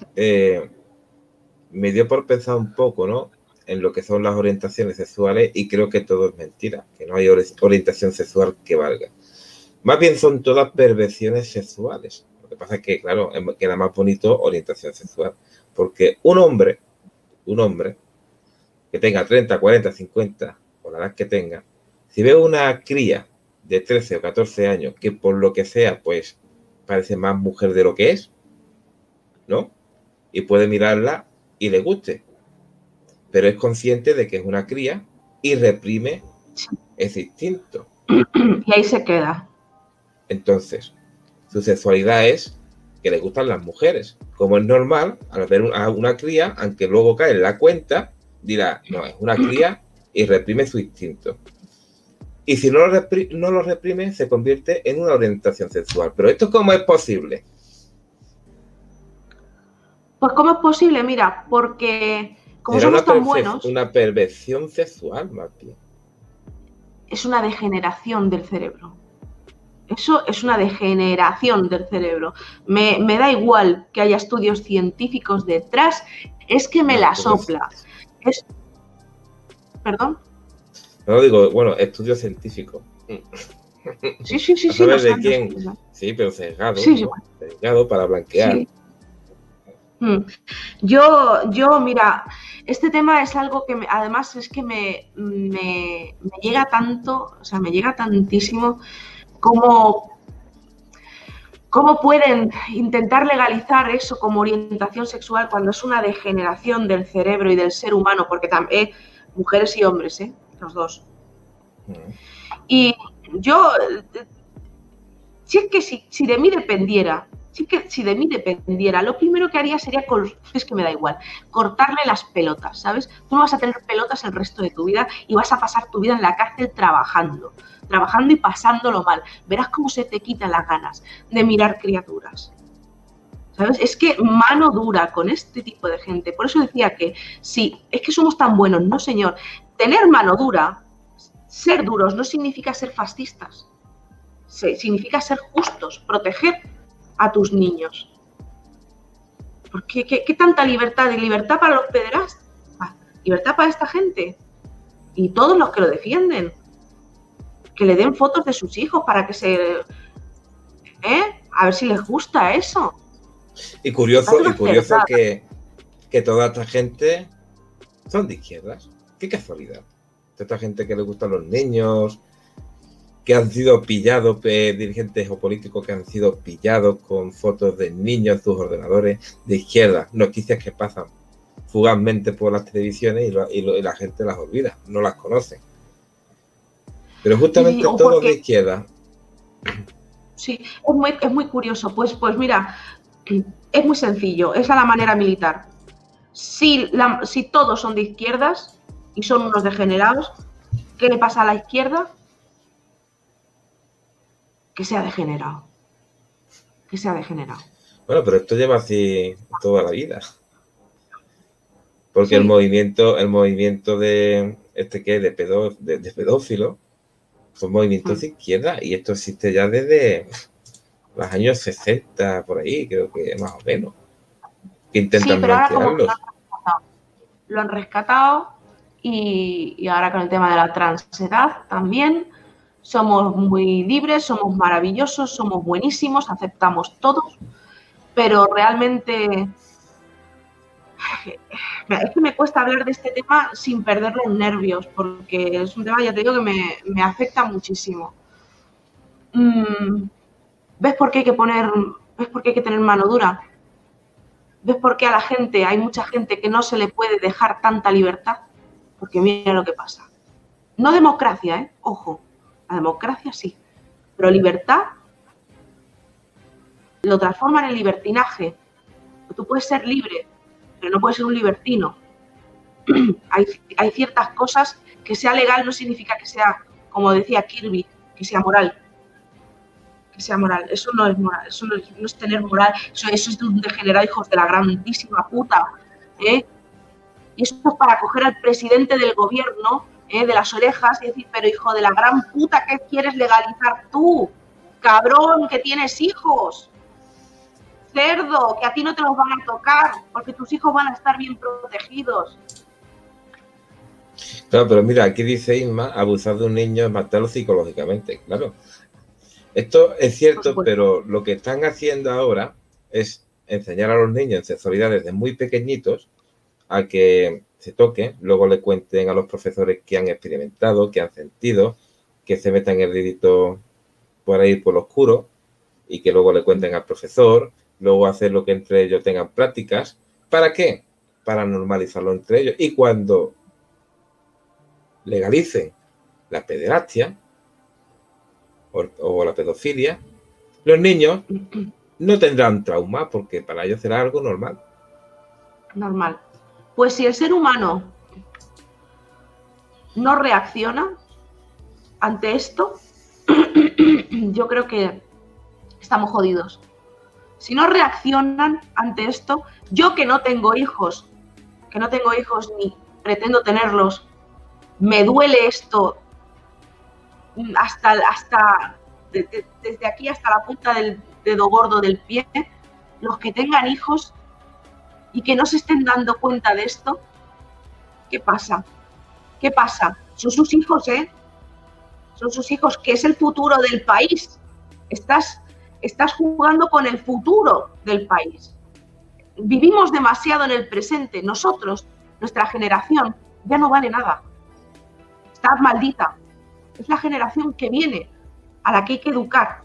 me dio por pensar un poco, ¿no?, en lo que son las orientaciones sexuales y creo que todo es mentira, que no hay orientación sexual que valga. Más bien son todas perversiones sexuales. Lo que pasa es que, claro, queda más bonito orientación sexual, porque un hombre que tenga 30, 40, 50, o la edad que tenga, si ve una cría de 13 o 14 años que por lo que sea, pues parece más mujer de lo que es, ¿no? Y puede mirarla y le guste. Pero es consciente de que es una cría y reprime ese instinto. Y ahí se queda. Entonces, su sexualidad es que le gustan las mujeres. Como es normal, al ver a una cría, aunque luego cae en la cuenta, dirá, no, es una cría y reprime su instinto. Y si no lo reprime, se convierte en una orientación sexual. Pero ¿esto cómo es posible? Pues ¿cómo es posible? Mira, porque como somos tan buenos... Una perversión sexual, más bien. Es una degeneración del cerebro. Eso es una degeneración del cerebro. Me da igual que haya estudios científicos detrás, es que me la sopla. ¿Perdón? No digo, bueno, estudios científicos. Sí. ¿Sabes de quién? Sí, pero sesgado. Sí, ¿no? Sesgado para blanquear. Sí. Yo, mira, este tema es algo que además es que me llega tanto, o sea, me llega tantísimo cómo pueden intentar legalizar eso como orientación sexual cuando es una degeneración del cerebro y del ser humano, porque también mujeres y hombres, los dos. Y yo, si es que si de mí dependiera, lo primero que haría sería, es que me da igual, cortarle las pelotas, ¿sabes? Tú no vas a tener pelotas el resto de tu vida y vas a pasar tu vida en la cárcel trabajando y pasándolo mal. Verás cómo se te quitan las ganas de mirar criaturas, ¿sabes? Es que mano dura con este tipo de gente. Por eso decía que sí, es que somos tan buenos, no señor. Tener mano dura, ser duros, no significa ser fascistas. Significa ser justos, proteger a tus niños. ¿Por qué? ¿Qué tanta libertad? ¿Y libertad para los pederastas? ¿Libertad para esta gente? Y todos los que lo defienden. Que le den fotos de sus hijos para que a ver si les gusta eso. Y curioso que toda esta gente son de izquierdas. Qué casualidad. Toda esta gente que le gustan los niños, que han sido pillados, dirigentes o políticos que han sido pillados con fotos de niños en sus ordenadores de izquierda, noticias que pasan fugazmente por las televisiones y la gente las olvida, no las conoce. Pero justamente Sí, o todos porque, de izquierda. sí, es muy curioso. Pues mira, es muy sencillo, es a la manera militar. Si todos son de izquierdas y son unos degenerados, ¿qué le pasa a la izquierda? Que sea degenerado. Que sea degenerado. Bueno, pero esto lleva así toda la vida. Porque Sí, el movimiento de este que es de pedófilo, son movimientos de izquierda y esto existe ya desde los años 60, por ahí, creo que más o menos, que sí, intentan pero ahora como que blanquearlos. lo han rescatado y ahora con el tema de la transedad también. Somos muy libres, somos maravillosos, somos buenísimos, aceptamos todos, pero realmente es que me cuesta hablar de este tema sin perder los nervios, porque es un tema, ya te digo, que me afecta muchísimo. ¿Ves por qué hay que ves por qué hay que tener mano dura? ¿Ves por qué a la gente, hay mucha gente que no se le puede dejar tanta libertad? Porque mira lo que pasa. No democracia, ¿eh? Ojo, la democracia sí, pero libertad lo transforman en libertinaje. Tú puedes ser libre, pero no puedes ser un libertino. Hay ciertas cosas que sea legal no significa que sea, como decía Kirby, que sea moral. Que sea moral. Eso no es moral, eso no es tener moral, eso es de un degenerado, hijos de la grandísima puta. ¿Eh? Y eso es para coger al presidente del gobierno de las orejas y decir, pero hijo de la gran puta, ¿qué quieres legalizar tú? Cabrón, que tienes hijos. Cerdo, que a ti no te los van a tocar, porque tus hijos van a estar bien protegidos. Claro, pero mira, aquí dice Isma, abusar de un niño es matarlo psicológicamente, claro. Esto es cierto, pero lo que están haciendo ahora es enseñar a los niños en sexualidad desde muy pequeñitos a que se toquen, luego le cuenten a los profesores que han experimentado, que han sentido, que se metan el dedito por ahí por lo oscuro y que luego le cuenten al profesor, luego hacer lo que entre ellos tengan prácticas. ¿Para qué? Para normalizarlo entre ellos. Y cuando legalicen la pederastia o la pedofilia, los niños no tendrán trauma porque para ellos será algo normal. Normal. Pues si el ser humano no reacciona ante esto, yo creo que estamos jodidos. Si no reaccionan ante esto, yo que no tengo hijos ni pretendo tenerlos, me duele esto desde aquí hasta la punta del dedo gordo del pie. Los que tengan hijos y que no se estén dando cuenta de esto, ¿qué pasa? ¿Qué pasa? Son sus hijos, ¿eh? Son sus hijos, que es el futuro del país. Estás jugando con el futuro del país. Vivimos demasiado en el presente. Nosotros, nuestra generación, ya no vale nada. Está maldita. Es la generación que viene, a la que hay que educar.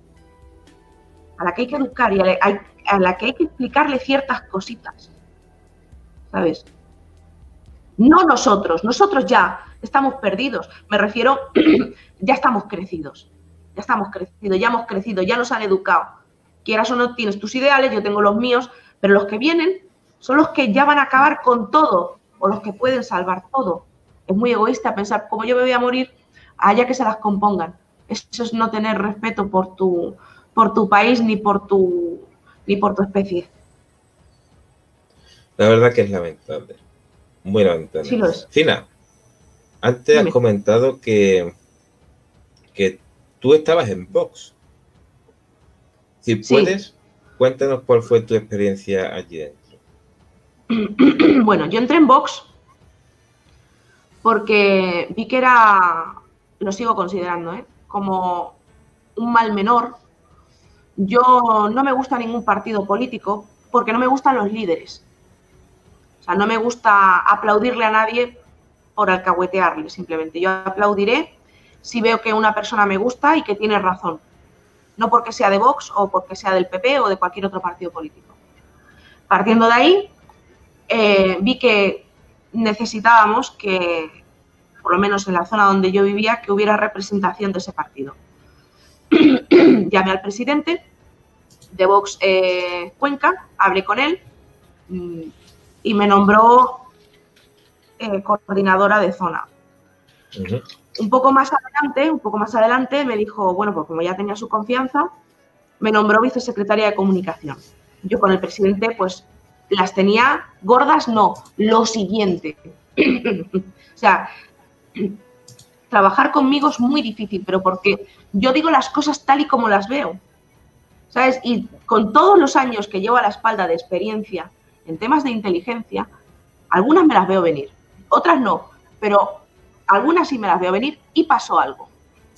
A la que hay que educar y a la que hay que explicarle ciertas cositas. ¿Sabes? No nosotros ya estamos perdidos. Me refiero, ya estamos crecidos. Ya hemos crecido, ya nos han educado. Quieras o no, tienes tus ideales, yo tengo los míos, pero los que vienen son los que ya van a acabar con todo, o los que pueden salvar todo. Es muy egoísta pensar, como yo me voy a morir, allá que se las compongan. Eso es no tener respeto por tu país ni por tu especie. La verdad que es lamentable. Muy lamentable. Sí lo es. Fina, antes has comentado que tú estabas en Vox. Si puedes, cuéntanos cuál fue tu experiencia allí dentro. Bueno, yo entré en Vox porque vi que lo sigo considerando, como un mal menor. Yo no me gusta ningún partido político porque no me gustan los líderes. O sea, no me gusta aplaudirle a nadie por alcahuetearle, simplemente. Yo aplaudiré si veo que una persona me gusta y que tiene razón, no porque sea de Vox o porque sea del PP o de cualquier otro partido político. Partiendo de ahí, vi que necesitábamos que, por lo menos en la zona donde yo vivía, que hubiera representación de ese partido. Llamé al presidente de Vox Cuenca, hablé con él y me nombró coordinadora de zona. Un poco más adelante me dijo, bueno, pues como ya tenía su confianza, me nombró vicesecretaria de comunicación. Yo con el presidente, pues, las tenía gordas, no, lo siguiente. O sea, trabajar conmigo es muy difícil, pero porque yo digo las cosas tal y como las veo, ¿sabes? Y con todos los años que llevo a la espalda de experiencia en temas de inteligencia, algunas me las veo venir, otras no, pero algunas sí me las veo venir y pasó algo.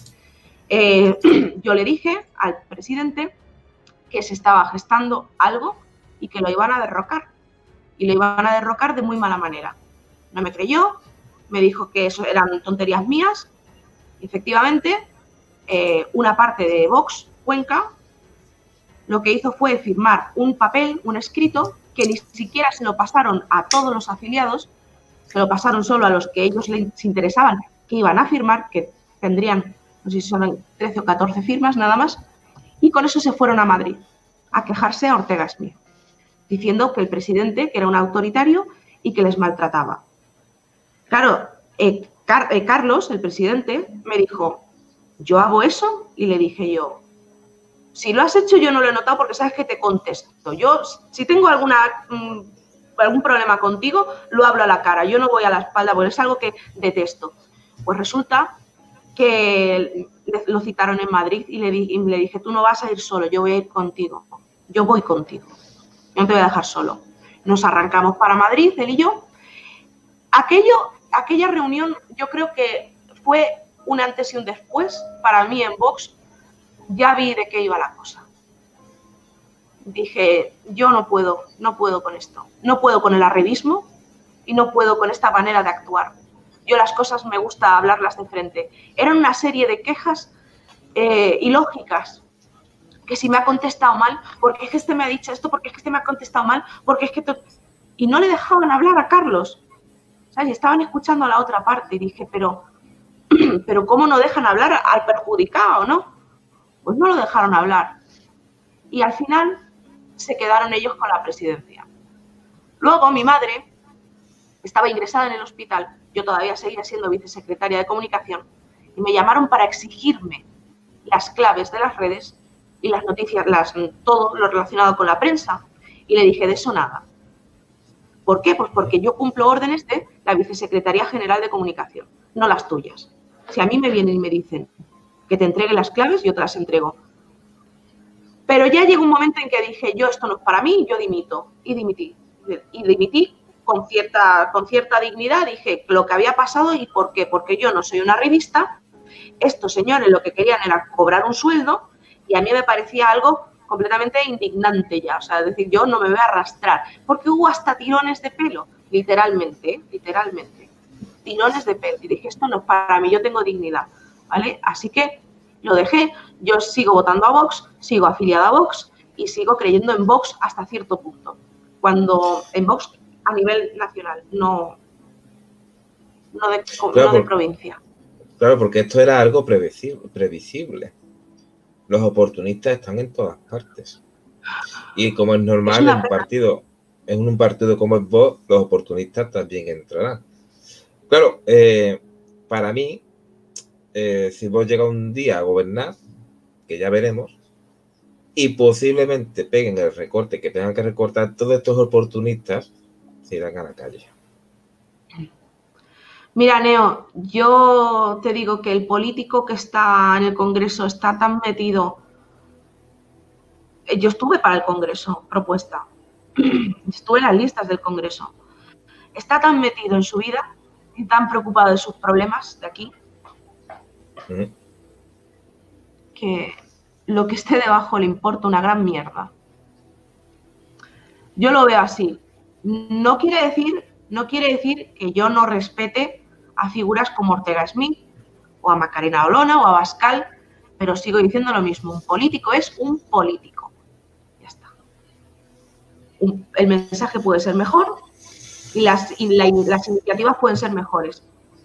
Yo le dije al presidente que se estaba gestando algo y que lo iban a derrocar. Y lo iban a derrocar de muy mala manera. No me creyó, me dijo que eso eran tonterías mías. Efectivamente, una parte de Vox Cuenca lo que hizo fue firmar un papel, un escrito, que ni siquiera se lo pasaron a todos los afiliados, se lo pasaron solo a los que ellos les interesaban, que iban a firmar, que tendrían, no sé si son 13 o 14 firmas nada más, y con eso se fueron a Madrid a quejarse a Ortega Smith, diciendo que el presidente que era un autoritario y que les maltrataba. Claro, Carlos, el presidente, me dijo, ¿yo hago eso? Y le dije yo, si lo has hecho yo no lo he notado porque sabes que te contesto. Yo, si tengo algún problema contigo, lo hablo a la cara, yo no voy a la espalda porque es algo que detesto. Pues resulta que lo citaron en Madrid y le dije, tú no vas a ir solo, yo voy a ir contigo, yo voy contigo, yo no te voy a dejar solo. Nos arrancamos para Madrid, él y yo. Aquella reunión yo creo que fue un antes y un después para mí en Vox. Ya vi de qué iba la cosa. Dije, yo no puedo con esto, no puedo con el arribismo y no puedo con esta manera de actuar. Yo las cosas me gusta hablarlas de frente. Eran una serie de quejas ilógicas, que si me ha contestado mal, porque es que este me ha dicho esto, porque es que este me ha contestado mal, porque es que... Y no le dejaban hablar a Carlos, ¿sabes? Y estaban escuchando a la otra parte y dije, pero ¿cómo no dejan hablar al perjudicado, no? Pues no lo dejaron hablar. Y al final se quedaron ellos con la presidencia. Luego mi madre estaba ingresada en el hospital, yo todavía seguía siendo vicesecretaria de comunicación, y me llamaron para exigirme las claves de las redes y las noticias, todo lo relacionado con la prensa. Y le dije, de eso nada. ¿Por qué? Pues porque yo cumplo órdenes de la Vicesecretaría General de Comunicación, no las tuyas. Si a mí me vienen y me dicen que te entregue las claves, yo te las entrego. Pero ya llegó un momento en que dije, yo esto no es para mí, yo dimito. Y dimití. Y dimití con cierta dignidad. Dije lo que había pasado y por qué. Porque yo no soy una revista. Estos señores lo que querían era cobrar un sueldo y a mí me parecía algo completamente indignante ya. O sea, es decir, yo no me voy a arrastrar. Porque hubo hasta tirones de pelo, literalmente, literalmente. Tirones de pelo. Y dije, esto no es para mí, yo tengo dignidad, ¿vale? Así que lo dejé. Yo sigo votando a Vox, sigo afiliada a Vox y sigo creyendo en Vox hasta cierto punto. Cuando en Vox a nivel nacional, no de provincia. Claro, porque esto era algo previsible. Los oportunistas están en todas partes. Y como es normal, en un partido como es Vox, los oportunistas también entrarán. Claro, para mí, si Vox llega un día a gobernar, que ya veremos, y posiblemente peguen el recorte que tengan que recortar, todos estos oportunistas se irán a la calle. Mira, Neo, yo te digo que el político que está en el Congreso está tan metido. Yo estuve para el Congreso, propuesta. Estuve en las listas del Congreso. Está tan metido en su vida y tan preocupado de sus problemas de aquí, que lo que esté debajo le importa una gran mierda. Yo lo veo así. No quiere decir que yo no respete a figuras como Ortega Smith o a Macarena Olona o a Abascal, pero sigo diciendo lo mismo, un político es un político. Ya está. El mensaje puede ser mejor y las iniciativas pueden ser mejores,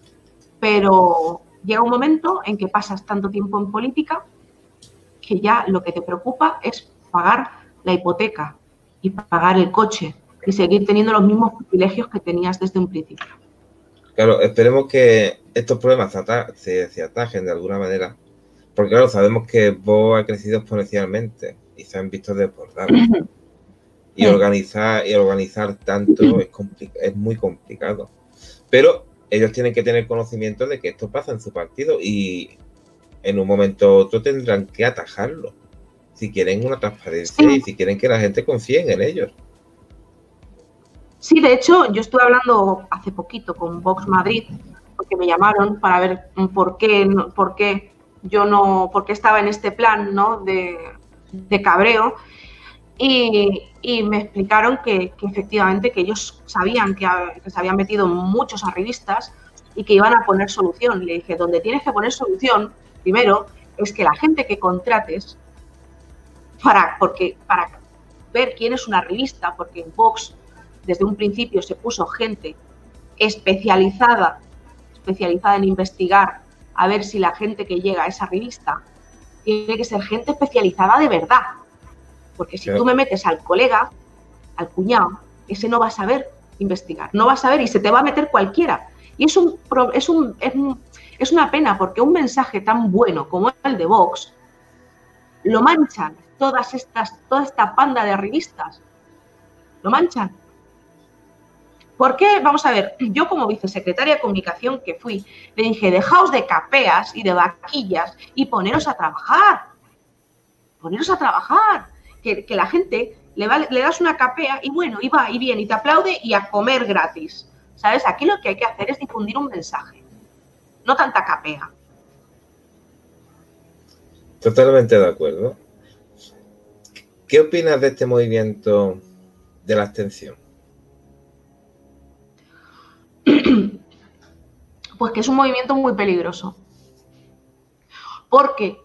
pero llega un momento en que pasas tanto tiempo en política que ya lo que te preocupa es pagar la hipoteca y pagar el coche y seguir teniendo los mismos privilegios que tenías desde un principio. Claro, esperemos que estos problemas se atajen de alguna manera, porque claro, sabemos que Vox ha crecido exponencialmente y se han visto desbordados. Y organizar tanto es muy complicado. Pero ellos tienen que tener conocimiento de que esto pasa en su partido y en un momento u otro tendrán que atajarlo si quieren una transparencia y si quieren que la gente confíe en ellos. Sí, de hecho, yo estuve hablando hace poquito con Vox Madrid, porque me llamaron para ver por qué estaba en este plan, ¿no?, de cabreo, y me explicaron que efectivamente que ellos sabían que se habían metido muchos arribistas y que iban a poner solución. Le dije, donde tienes que poner solución, primero, es que la gente que contrates, para ver quién es un arribista, porque en Vox desde un principio se puso gente especializada en investigar a ver si la gente que llega a esa revista tiene que ser gente especializada de verdad. Porque si tú me metes al colega, al cuñado, ese no va a saber investigar, no va a saber y se te va a meter cualquiera. Y es una pena porque un mensaje tan bueno como el de Vox lo manchan toda esta panda de arribistas. Lo manchan. ¿Por qué? Vamos a ver, yo como vicesecretaria de comunicación que fui, le dije, dejaos de capeas y de vaquillas y poneros a trabajar. Poneros a trabajar. Que la gente le das una capea y bueno, y va y viene y te aplaude y a comer gratis. ¿Sabes? Aquí lo que hay que hacer es difundir un mensaje, no tanta capea. Totalmente de acuerdo. ¿Qué opinas de este movimiento de la abstención? Pues que es un movimiento muy peligroso. Porque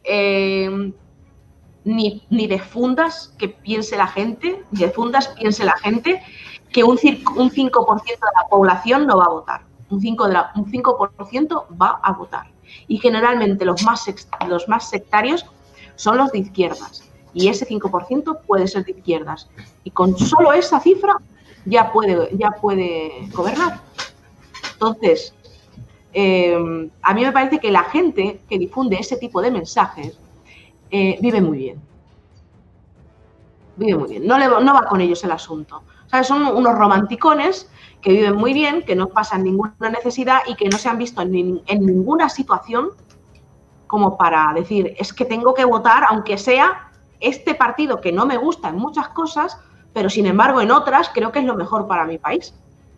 ni de fundas que piense la gente, ni de fundas piense la gente que un 5% de la población no va a votar. Un 5% va a votar. Y generalmente los más sectarios son los de izquierdas. Y ese 5% puede ser de izquierdas. Y con solo esa cifra ya puede gobernar. Entonces, a mí me parece que la gente que difunde ese tipo de mensajes vive muy bien. Vive muy bien. No va con ellos el asunto. ¿Sabes? Son unos romanticones que viven muy bien, que no pasan ninguna necesidad y que no se han visto en ninguna situación como para decir, es que tengo que votar, aunque sea este partido que no me gusta en muchas cosas, pero sin embargo en otras creo que es lo mejor para mi país.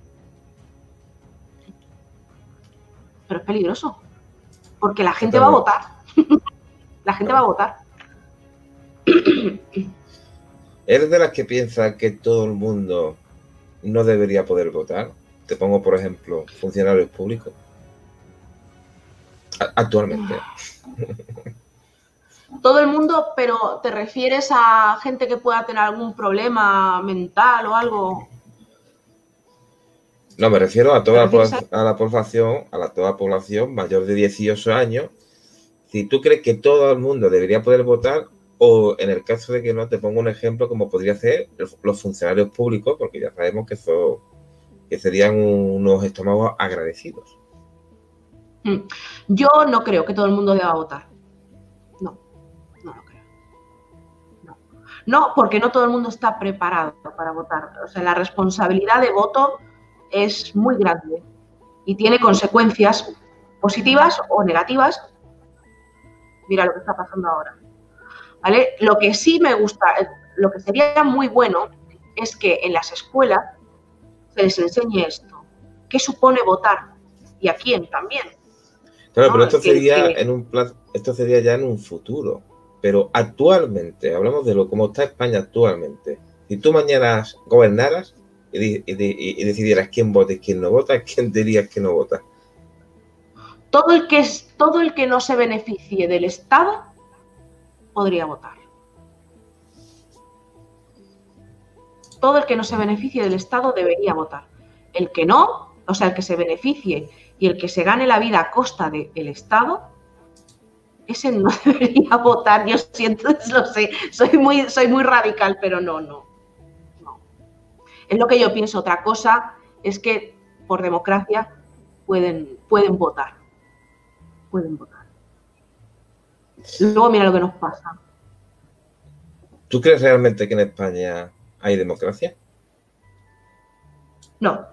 Pero es peligroso, porque la gente va a votar. La gente va a votar. ¿Eres de las que piensa que todo el mundo no debería poder votar? Te pongo, por ejemplo, funcionarios públicos. Actualmente. Todo el mundo, pero ¿te refieres a gente que pueda tener algún problema mental o algo? No, me refiero a toda la población mayor de 18 años. Si tú crees que todo el mundo debería poder votar, o en el caso de que no, te pongo un ejemplo como podría ser los funcionarios públicos, porque ya sabemos que serían unos estómagos agradecidos. Yo no creo que todo el mundo deba votar. No lo creo. No, porque no todo el mundo está preparado para votar. O sea, la responsabilidad de voto es muy grande y tiene consecuencias positivas o negativas. Mira lo que está pasando ahora. ¿Vale? Lo que sí me gusta, lo que sería muy bueno es que en las escuelas se les enseñe esto. ¿Qué supone votar? Y a quién también. Claro, ¿no? Pero esto sería ya en un futuro. Pero actualmente, hablamos de cómo está España actualmente. Si tú mañana gobernaras y decidieras quién vota y quién no vota, ¿quién dirías que no vota? todo el que no se beneficie del Estado podría votar. Todo el que no se beneficie del Estado debería votar. El que no, o sea, el que se beneficie y el que se gane la vida a costa del Estado, ese no debería votar. Yo siento, lo sé, soy muy radical, pero no. Es lo que yo pienso. Otra cosa es que por democracia pueden votar. Pueden votar. Luego mira lo que nos pasa. ¿Tú crees realmente que en España hay democracia? No.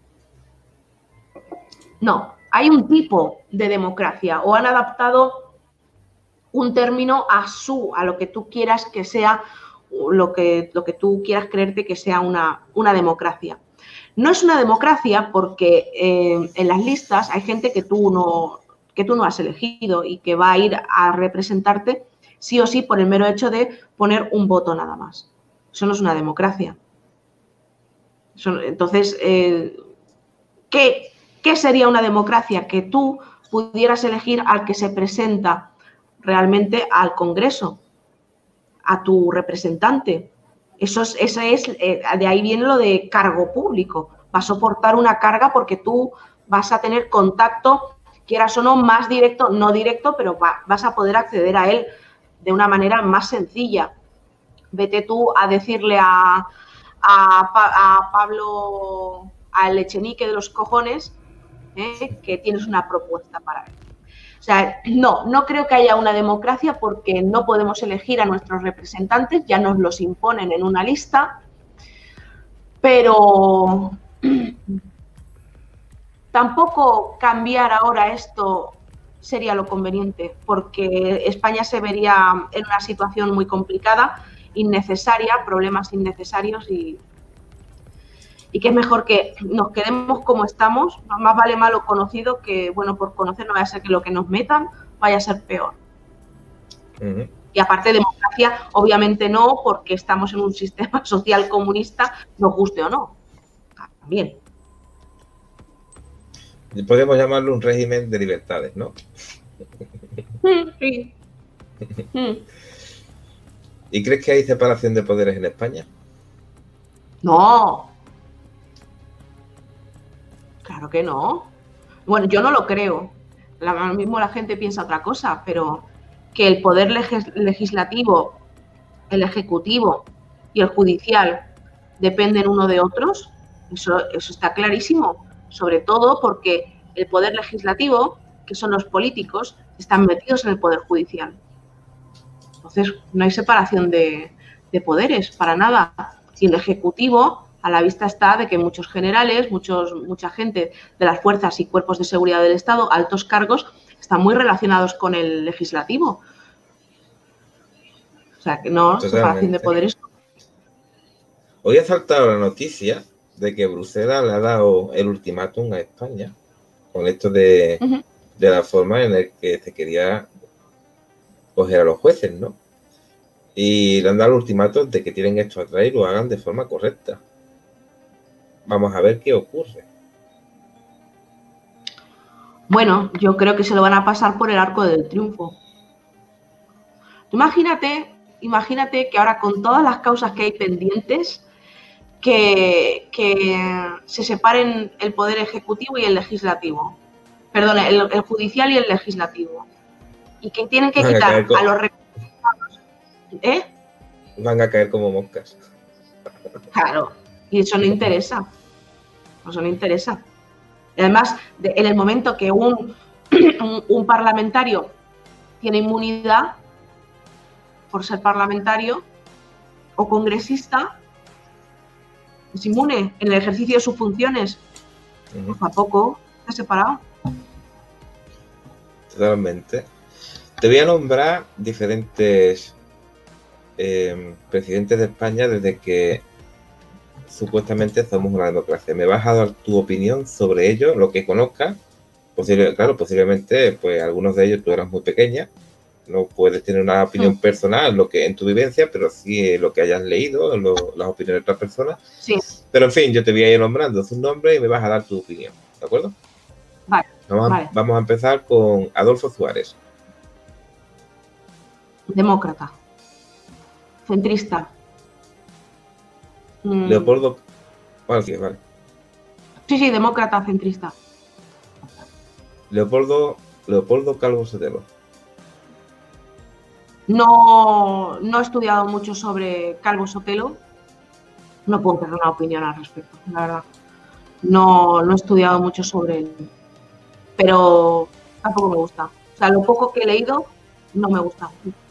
No. Hay un tipo de democracia o han adaptado un término a lo que tú quieras que sea, lo que tú quieras creerte que sea una democracia. No es una democracia porque en las listas hay gente que tú no has elegido y que va a ir a representarte sí o sí por el mero hecho de poner un voto nada más. Eso no es una democracia. Entonces, ¿qué sería una democracia? Que tú pudieras elegir al que se presenta realmente al Congreso, a tu representante. De ahí viene lo de cargo público. Va a soportar una carga porque tú vas a tener contacto, quieras o no, más directo, no directo, pero vas a poder acceder a él de una manera más sencilla. Vete tú a decirle a Pablo, al Echenique de los cojones, que tienes una propuesta para él. O sea, no creo que haya una democracia porque no podemos elegir a nuestros representantes, ya nos los imponen en una lista, pero tampoco cambiar ahora esto sería lo conveniente, porque España se vería en una situación muy complicada, innecesaria, problemas innecesarios y que es mejor que nos quedemos como estamos, más vale malo conocido que bueno por conocer, no vaya a ser que lo que nos metan vaya a ser peor. Y aparte democracia, obviamente no, porque estamos en un sistema social comunista, nos guste o no. También. Podemos llamarlo un régimen de libertades, ¿no? Sí. ¿Y crees que hay separación de poderes en España? No. Claro que no. Bueno, yo no lo creo. Ahora mismo la gente piensa otra cosa, pero que el poder legislativo, el ejecutivo y el judicial dependen uno de otros, eso está clarísimo. Sobre todo porque el poder legislativo, que son los políticos, están metidos en el poder judicial. Entonces, no hay separación de poderes, para nada. Y el ejecutivo, a la vista está de que muchos generales, mucha gente de las fuerzas y cuerpos de seguridad del Estado, altos cargos, están muy relacionados con el legislativo. O sea, que no, separación de poderes. Hoy ha saltado la noticia de que Bruselas le ha dado el ultimátum a España con esto de la forma en la que se quería coger a los jueces, ¿no? Y le han dado el ultimátum de que tienen esto atrás y lo hagan de forma correcta. Vamos a ver qué ocurre. Bueno, yo creo que se lo van a pasar por el arco del triunfo. Imagínate que ahora con todas las causas que hay pendientes, que se separen el poder ejecutivo y el legislativo. Perdón, el judicial y el legislativo. Y que tienen que quitar a los representantes. Van a caer como moscas. Claro, y eso no interesa. Eso no interesa. Y además, en el momento que un parlamentario tiene inmunidad por ser parlamentario o congresista, es inmune en el ejercicio de sus funciones. Poco a poco está separado. Totalmente. Te voy a nombrar diferentes presidentes de España desde que supuestamente somos una democracia. Me vas a dar tu opinión sobre ello, lo que conozcas. Claro, posiblemente, pues algunos de ellos tú eras muy pequeña, no puedes tener una opinión personal en tu vivencia, pero sí lo que hayas leído, las opiniones de otras personas. Sí. Pero en fin, yo te voy a ir nombrando sus nombres y me vas a dar tu opinión, ¿de acuerdo? Vale. Vale. Vamos a empezar con Adolfo Suárez. Demócrata. Centrista. Leopoldo... Vale. Sí, demócrata, centrista. Leopoldo Calvo Sotelo. No he estudiado mucho sobre Calvo Sotelo. No puedo tener una opinión al respecto, la verdad. No he estudiado mucho sobre él. Pero tampoco me gusta. O sea, lo poco que he leído no me gusta.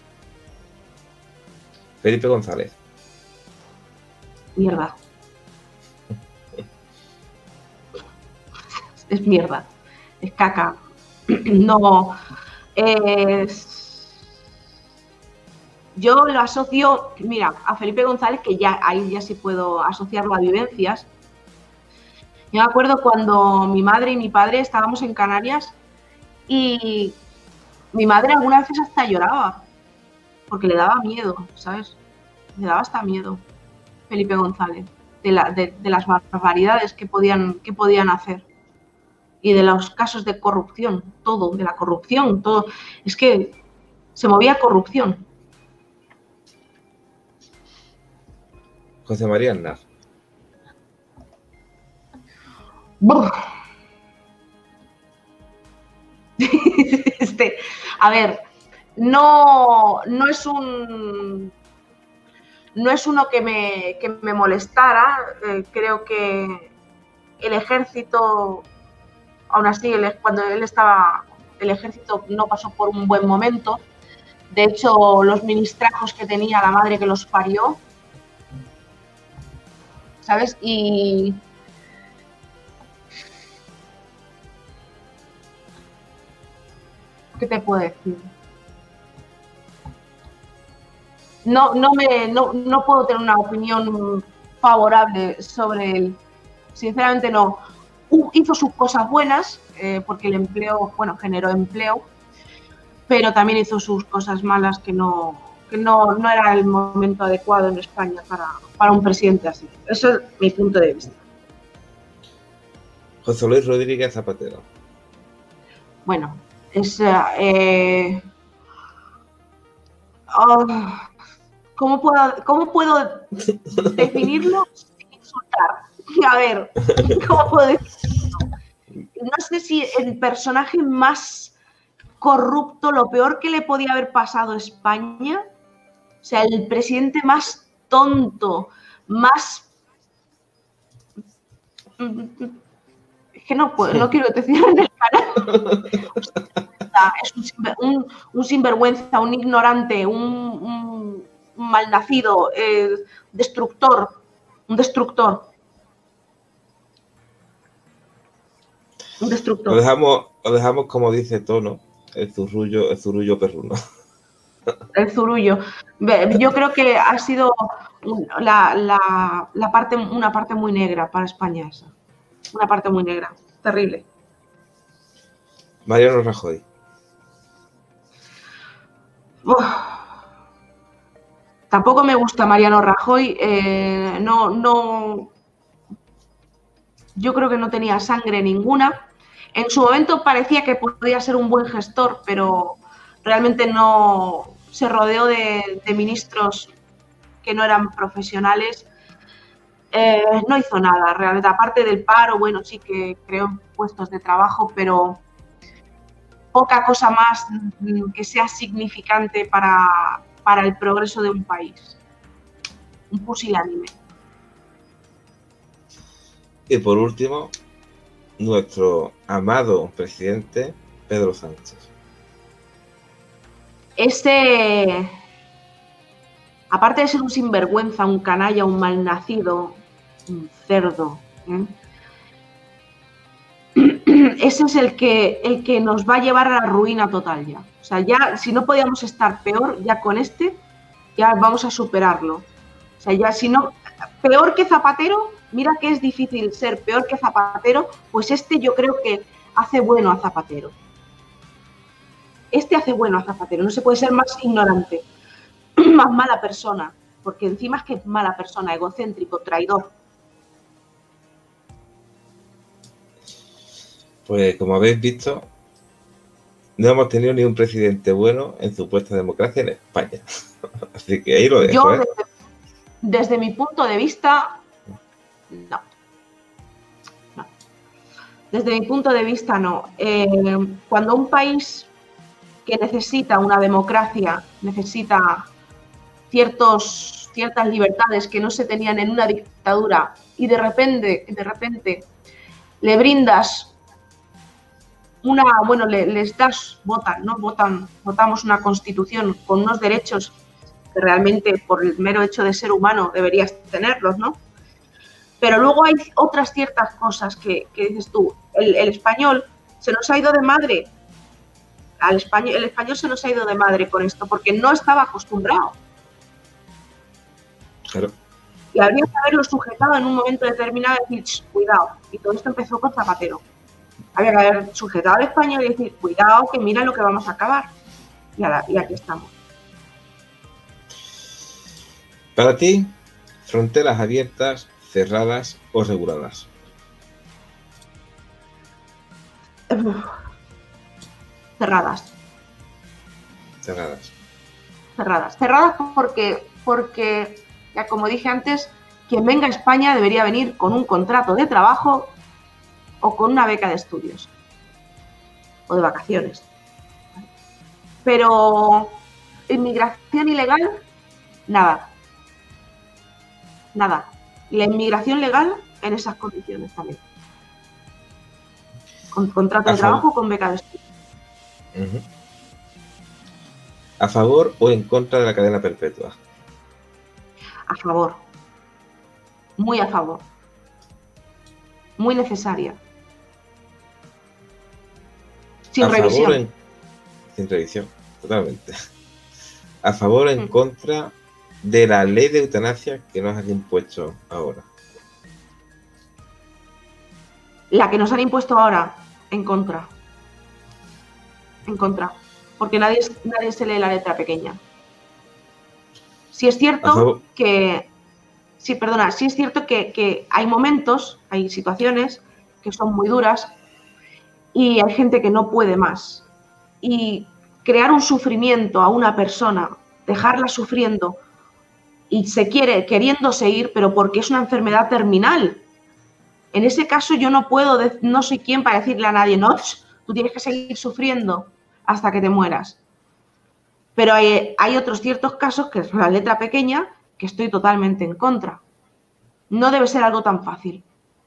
Felipe González. Mierda. Es mierda. Es caca. No. Yo lo asocio, mira, a Felipe González, que ya ahí ya sí puedo asociarlo a vivencias. Yo me acuerdo cuando mi madre y mi padre estábamos en Canarias y mi madre algunas veces hasta lloraba porque le daba miedo, ¿sabes? Le daba hasta miedo Felipe González de las barbaridades que podían hacer y de los casos de corrupción, todo, de la corrupción, todo. Es que se movía corrupción. José María Aznar. A ver, no es uno que me molestara. Creo que el ejército, aún así, cuando él estaba, el ejército no pasó por un buen momento. De hecho, los ministrajos que tenía la madre que los parió, ¿sabes? Y ¿qué te puedo decir? No puedo tener una opinión favorable sobre él. Sinceramente no. Hizo sus cosas buenas, porque el empleo, bueno, generó empleo, pero también hizo sus cosas malas que no era el momento adecuado en España para un presidente así. Eso es mi punto de vista. José Luis Rodríguez Zapatero. Bueno, ¿cómo puedo definirlo sin insultar? A ver, ¿cómo puedo decirlo? No sé si el personaje más corrupto, lo peor que le podía haber pasado a España, o sea, el presidente más tonto, más... Es que no quiero decirlo en el canal. Es un sinvergüenza, un ignorante, un malnacido, destructor, un destructor. Un destructor. Lo dejamos como dice Tono, el zurullo perruno. El zurullo. Yo creo que ha sido una parte muy negra para España esa. Una parte muy negra. Terrible. Mariano Rajoy. Tampoco me gusta Mariano Rajoy. Yo creo que no tenía sangre ninguna. En su momento parecía que podía ser un buen gestor, pero realmente no. Se rodeó de ministros que no eran profesionales. No hizo nada, realmente. Aparte del paro, bueno, sí que creó puestos de trabajo, pero poca cosa más que sea significante para el progreso de un país. Un pusilánime. Y por último, nuestro amado presidente, Pedro Sánchez. Aparte de ser un sinvergüenza, un canalla, un malnacido, un cerdo, ese es el que nos va a llevar a la ruina total ya. O sea, ya si no podíamos estar peor, ya con ya vamos a superarlo. O sea, ya si no, peor que Zapatero, mira que es difícil ser peor que Zapatero, pues yo creo que hace bueno a Zapatero. Hace bueno a Zapatero, no se puede ser más ignorante, más mala persona, porque encima es que es mala persona, egocéntrico, traidor. Pues como habéis visto, no hemos tenido ni un presidente bueno en supuesta democracia en España. Así que ahí lo dejo, Yo, desde mi punto de vista, no. Desde mi punto de vista, no. Cuando un país que necesita una democracia, necesita ciertas libertades que no se tenían en una dictadura y de repente le brindas les das, votamos una constitución con unos derechos que realmente por el mero hecho de ser humano deberías tenerlos, ¿no? Pero luego hay otras ciertas cosas que dices tú, el español se nos ha ido de madre, el español se nos ha ido de madre con esto porque no estaba acostumbrado. Claro. Y habría que haberlo sujetado en un momento determinado y decir, cuidado, y todo esto empezó con Zapatero. Había que haber sujetado al español y decir, cuidado, que mira lo que vamos a acabar. Y aquí estamos. Para ti, fronteras abiertas, cerradas o reguladas. Cerradas. Cerradas porque, ya como dije antes, quien venga a España debería venir con un contrato de trabajo o con una beca de estudios o de vacaciones. Pero inmigración ilegal, nada. Y la inmigración legal en esas condiciones también. Con contrato de trabajo o con beca de estudios. ¿A favor o en contra de la cadena perpetua? A favor. Muy a favor. Muy necesaria. Sin revisión. Sin revisión, totalmente. ¿A favor o en contra de la ley de eutanasia que nos han impuesto ahora? La que nos han impuesto ahora, en contra. Porque nadie se lee la letra pequeña. Sí es cierto que hay momentos, hay situaciones que son muy duras y hay gente que no puede más. Y crear un sufrimiento a una persona, dejarla sufriendo y queriéndose ir, pero porque es una enfermedad terminal. En ese caso yo no soy quien para decirle a nadie, no, tú tienes que seguir sufriendo hasta que te mueras. Pero hay otros ciertos casos, que es la letra pequeña, que estoy totalmente en contra. No debe ser algo tan fácil.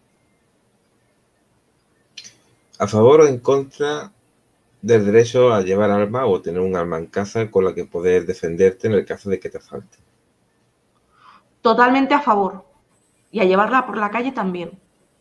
¿A favor o en contra del derecho a llevar arma o tener un arma en casa con la que poder defenderte en el caso de que te falte? Totalmente a favor. Y a llevarla por la calle también.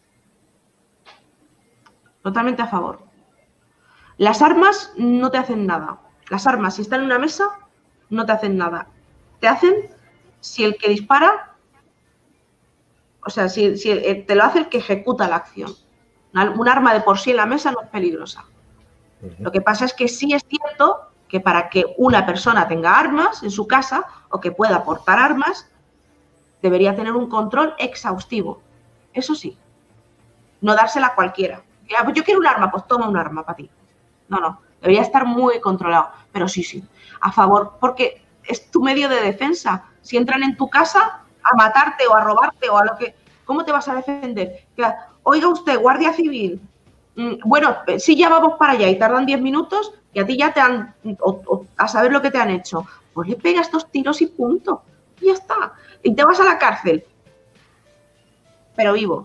Totalmente a favor. Las armas no te hacen nada. Las armas, si están en una mesa, no te hacen nada. Te hacen si el que dispara, o sea, si te lo hace el que ejecuta la acción. Un arma de por sí en la mesa no es peligrosa. Lo que pasa es que sí es cierto que para que una persona tenga armas en su casa o que pueda portar armas, debería tener un control exhaustivo. Eso sí. No dársela a cualquiera. Pues yo quiero un arma, pues toma un arma para ti. No. Debería estar muy controlado. Pero sí. A favor, porque es tu medio de defensa. Si entran en tu casa a matarte o a robarte o a lo que... ¿Cómo te vas a defender? Oiga usted, Guardia Civil, bueno, si ya vamos para allá y tardan 10 minutos y a ti ya te han... a saber lo que te han hecho. Pues le pegas 2 tiros y punto. Y ya está. Y te vas a la cárcel. Pero vivo.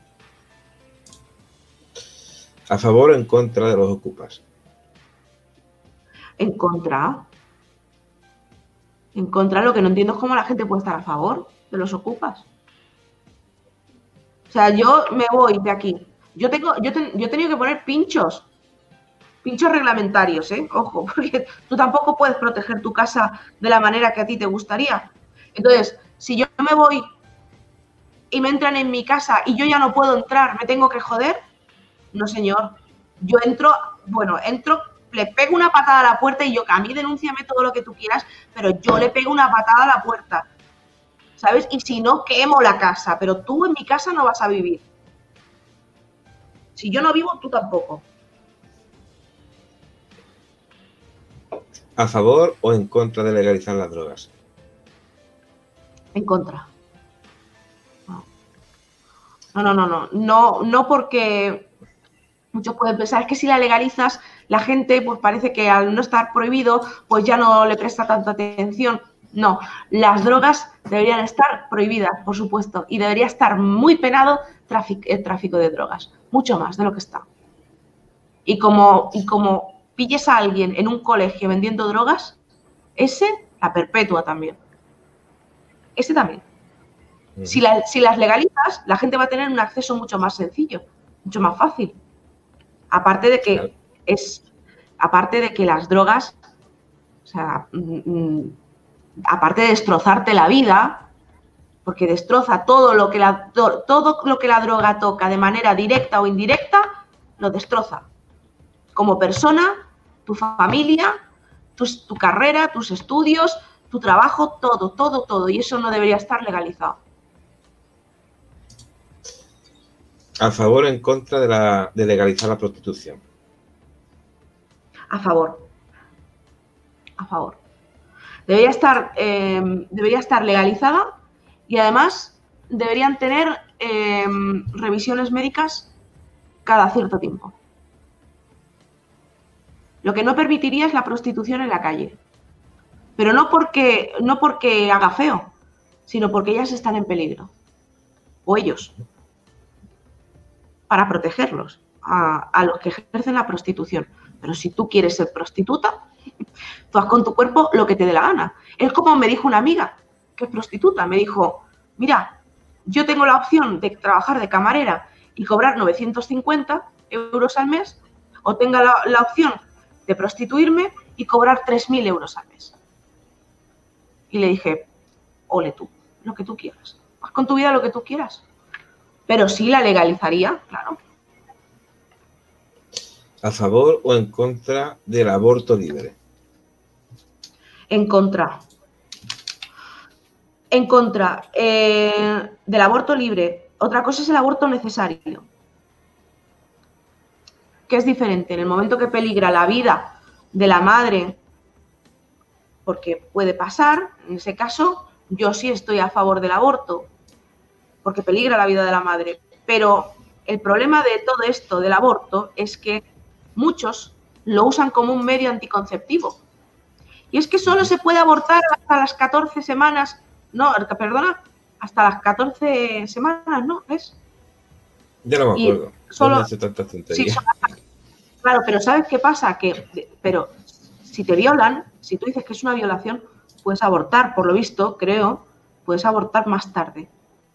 ¿A favor o en contra de los ocupas? En contra. Lo que no entiendo es cómo la gente puede estar a favor de los ocupas. O sea, yo me voy de aquí. Yo he tenido que poner pinchos reglamentarios, ojo, porque tú tampoco puedes proteger tu casa de la manera que a ti te gustaría. Entonces, si yo me voy y me entran en mi casa y yo ya no puedo entrar, ¿me tengo que joder? No, señor. Yo entro, le pego una patada a la puerta y a mí denúnciame todo lo que tú quieras, pero yo le pego una patada a la puerta, ¿sabes? Y si no, quemo la casa, pero tú en mi casa no vas a vivir. Si yo no vivo, tú tampoco. ¿A favor o en contra de legalizar las drogas? En contra. No, porque muchos pueden pensar que si la legalizas, la gente pues parece que al no estar prohibido, pues ya no le presta tanta atención. No, las drogas deberían estar prohibidas, por supuesto, y debería estar muy penado el tráfico de drogas, mucho más de lo que está. Y como pilles a alguien en un colegio vendiendo drogas, ese la perpetua también. Ese también. Si las legalizas, la gente va a tener un acceso mucho más sencillo, mucho más fácil. Aparte de que las drogas, o sea, aparte de destrozarte la vida, porque destroza todo lo que la droga toca de manera directa o indirecta, lo destroza. Como persona, tu familia, tu carrera, tus estudios, tu trabajo, todo. Y eso no debería estar legalizado. ¿A favor o en contra de legalizar la prostitución? A favor. Debería estar legalizada y además deberían tener revisiones médicas cada cierto tiempo. Lo que no permitiría es la prostitución en la calle. Pero no porque haga feo, sino porque ellas están en peligro. O ellos. Para protegerlos a los que ejercen la prostitución. Pero si tú quieres ser prostituta, tú haz con tu cuerpo lo que te dé la gana. Es como me dijo una amiga que es prostituta. Me dijo, mira, yo tengo la opción de trabajar de camarera y cobrar 950 euros al mes, o tenga la opción de prostituirme y cobrar 3.000 euros al mes. Y le dije, ole tú, lo que tú quieras. Haz con tu vida lo que tú quieras. Pero sí la legalizaría, claro. ¿A favor o en contra del aborto libre? En contra. En contra del aborto libre. Otra cosa es el aborto necesario, que es diferente. En el momento que peligra la vida de la madre, porque puede pasar, en ese caso, yo sí estoy a favor del aborto, porque peligra la vida de la madre. Pero el problema de todo esto del aborto es que muchos lo usan como un medio anticonceptivo. Y es que solo se puede abortar hasta las 14 semanas, no, perdona, hasta las 14 semanas, ¿no? ¿Es? Ya no me acuerdo. Solo hace tanta tontería. Sí, claro, pero ¿sabes qué pasa? Pero si te violan, si tú dices que es una violación, puedes abortar, por lo visto, creo, puedes abortar más tarde.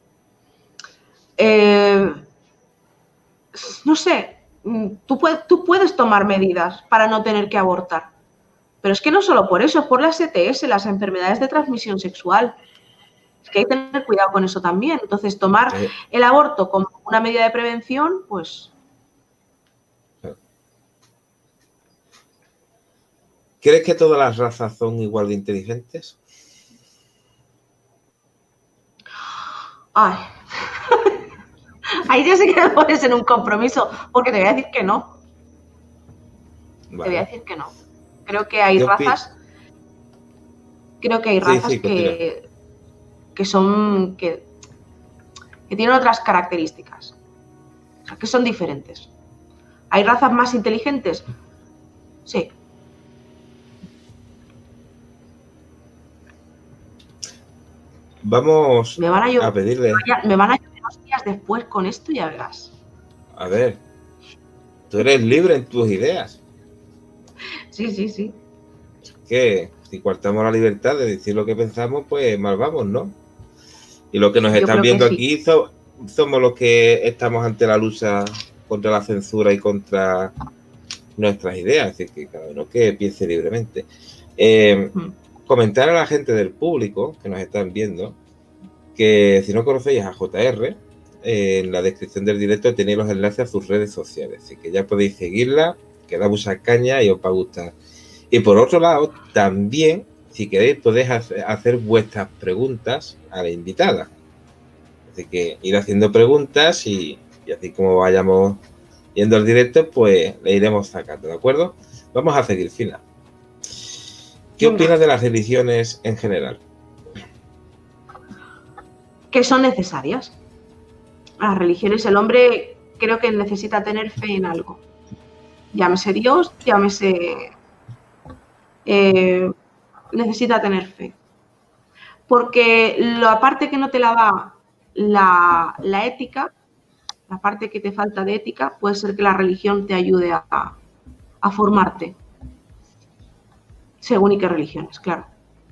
No sé, tú puedes tomar medidas para no tener que abortar. Pero es que no solo por eso, es por las ETS, las enfermedades de transmisión sexual. Es que hay que tener cuidado con eso también. Entonces, tomar el aborto como una medida de prevención, pues... ¿Crees que todas las razas son igual de inteligentes? Ay... Ahí ya sí que me pones en un compromiso, porque te voy a decir que no. Vale. Te voy a decir que no. Creo que hay razas. Creo que hay razas que son. Que tienen otras características. O sea, que son diferentes. ¿Hay razas más inteligentes? Sí. Vamos a pedirle. Me van a llover unos días después con esto, ya verás. A ver, tú eres libre en tus ideas. Sí. Que si coartamos la libertad de decir lo que pensamos, pues mal vamos, ¿no? Y los que nos están viendo aquí somos los que estamos ante la lucha contra la censura y contra nuestras ideas. Así que cada uno que piense libremente. Comentar a la gente del público que nos están viendo que si no conocéis a JR, en la descripción del directo tenéis los enlaces a sus redes sociales, así que ya podéis seguirla, que da mucha caña y os va a gustar. Y por otro lado, también, si queréis, podéis hacer vuestras preguntas a la invitada. Así que ir haciendo preguntas y así como vayamos yendo al directo, pues le iremos sacando, ¿de acuerdo? Vamos a seguir, Fina. ¿Qué opinas de las religiones en general? Que son necesarias. Las religiones, el hombre creo que necesita tener fe en algo. Llámese Dios, llámese... necesita tener fe. Porque la parte que no te la da la ética, la parte que te falta de ética, puede ser que la religión te ayude a formarte. Según y qué religiones, claro.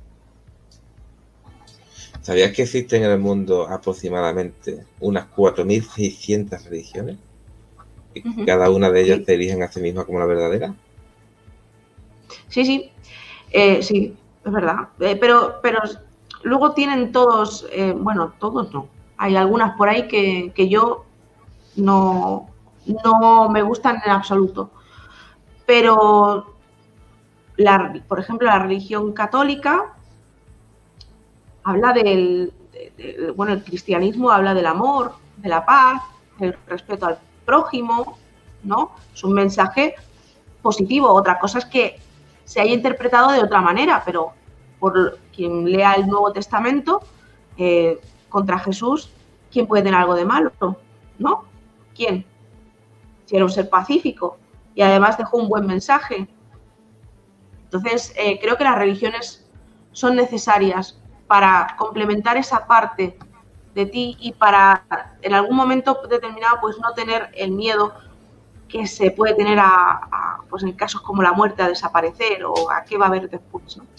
¿Sabías que existen en el mundo aproximadamente unas 4.600 religiones? Y cada una de ellas se eligen a sí misma como la verdadera. Sí, sí. Sí, es verdad. Pero luego tienen todos, bueno, todos no. Hay algunas por ahí que yo no me gustan en absoluto. Pero, por ejemplo, la religión católica habla bueno, el cristianismo habla del amor, de la paz, del respeto al prójimo, ¿no? Es un mensaje positivo. Otra cosa es que se haya interpretado de otra manera, pero por quien lea el Nuevo Testamento, contra Jesús, ¿quién puede tener algo de malo? ¿No? ¿Quién? Si era un ser pacífico y además dejó un buen mensaje. Entonces, creo que las religiones son necesarias para complementar esa parte de ti y para en algún momento determinado pues no tener el miedo que se puede tener pues en casos como la muerte, a desaparecer o a qué va a haber después, ¿no?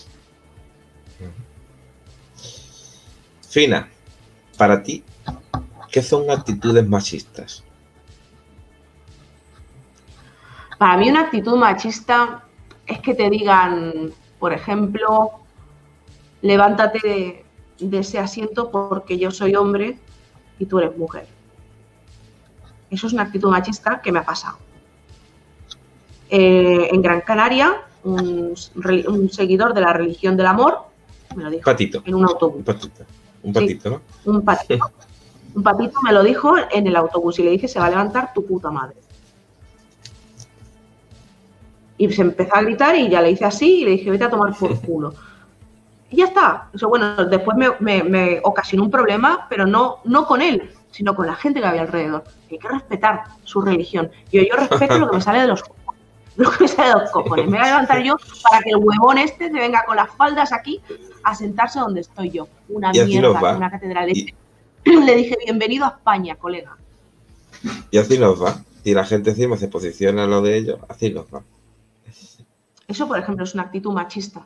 Fina, para ti, ¿qué son actitudes machistas? Para mí una actitud machista es que te digan, por ejemplo, levántate de ese asiento porque yo soy hombre y tú eres mujer. Eso es una actitud machista que me ha pasado. En Gran Canaria, un seguidor de la religión del amor me lo dijo en un autobús. Un patito, ¿no? Un patito. Un patito me lo dijo en el autobús y le dije, se va a levantar tu puta madre. Y se empezó a gritar y ya le hice así y le dije, vete a tomar por culo. Y ya está. Eso, bueno, después me ocasionó un problema, pero no con él, sino con la gente que había alrededor. Hay que respetar su religión. Yo respeto lo que me sale de los cojones. Lo que me sale de los cojones. Me voy a levantar yo para que el huevón este se venga con las faldas aquí a sentarse donde estoy yo. Una mierda, una catedral. Le dije, bienvenido a España, colega. Y así nos va. Si la gente encima se posiciona a lo de ellos, así nos va. Eso, por ejemplo, es una actitud machista.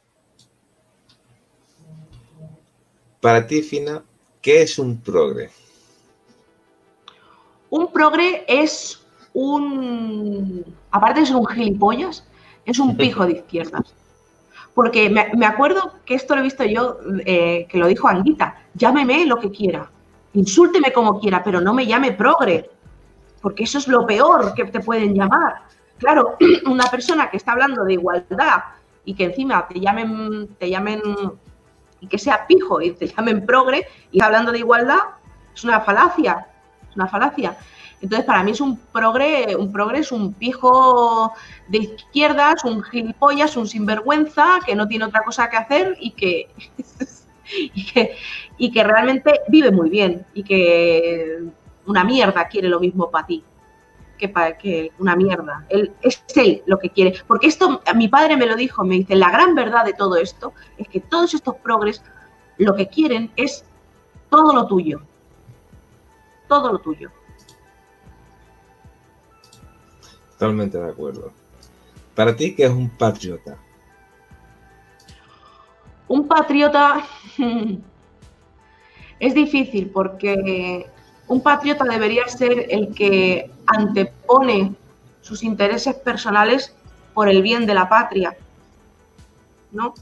Para ti, Fina, ¿qué es un progre? Un progre es aparte de ser un gilipollas, es un pijo de izquierdas. Porque me acuerdo que esto lo he visto yo, que lo dijo Anguita, llámeme lo que quiera, insúlteme como quiera, pero no me llame progre, porque eso es lo peor que te pueden llamar. Claro, una persona que está hablando de igualdad y que encima te llamen y que sea pijo y te llamen progre y hablando de igualdad, es una falacia, es una falacia. Entonces, para mí es un progre es un pijo de izquierdas, un gilipollas, un sinvergüenza que no tiene otra cosa que hacer y que realmente vive muy bien y que una mierda quiere lo mismo para ti que una mierda. Es él lo que quiere. Porque esto, mi padre me lo dijo, me dice, la gran verdad de todo esto es que todos estos progres lo que quieren es todo lo tuyo. Todo lo tuyo. Totalmente de acuerdo. ¿Para ti qué es un patriota? Un patriota es difícil porque un patriota debería ser el que antepone sus intereses personales por el bien de la patria, ¿no?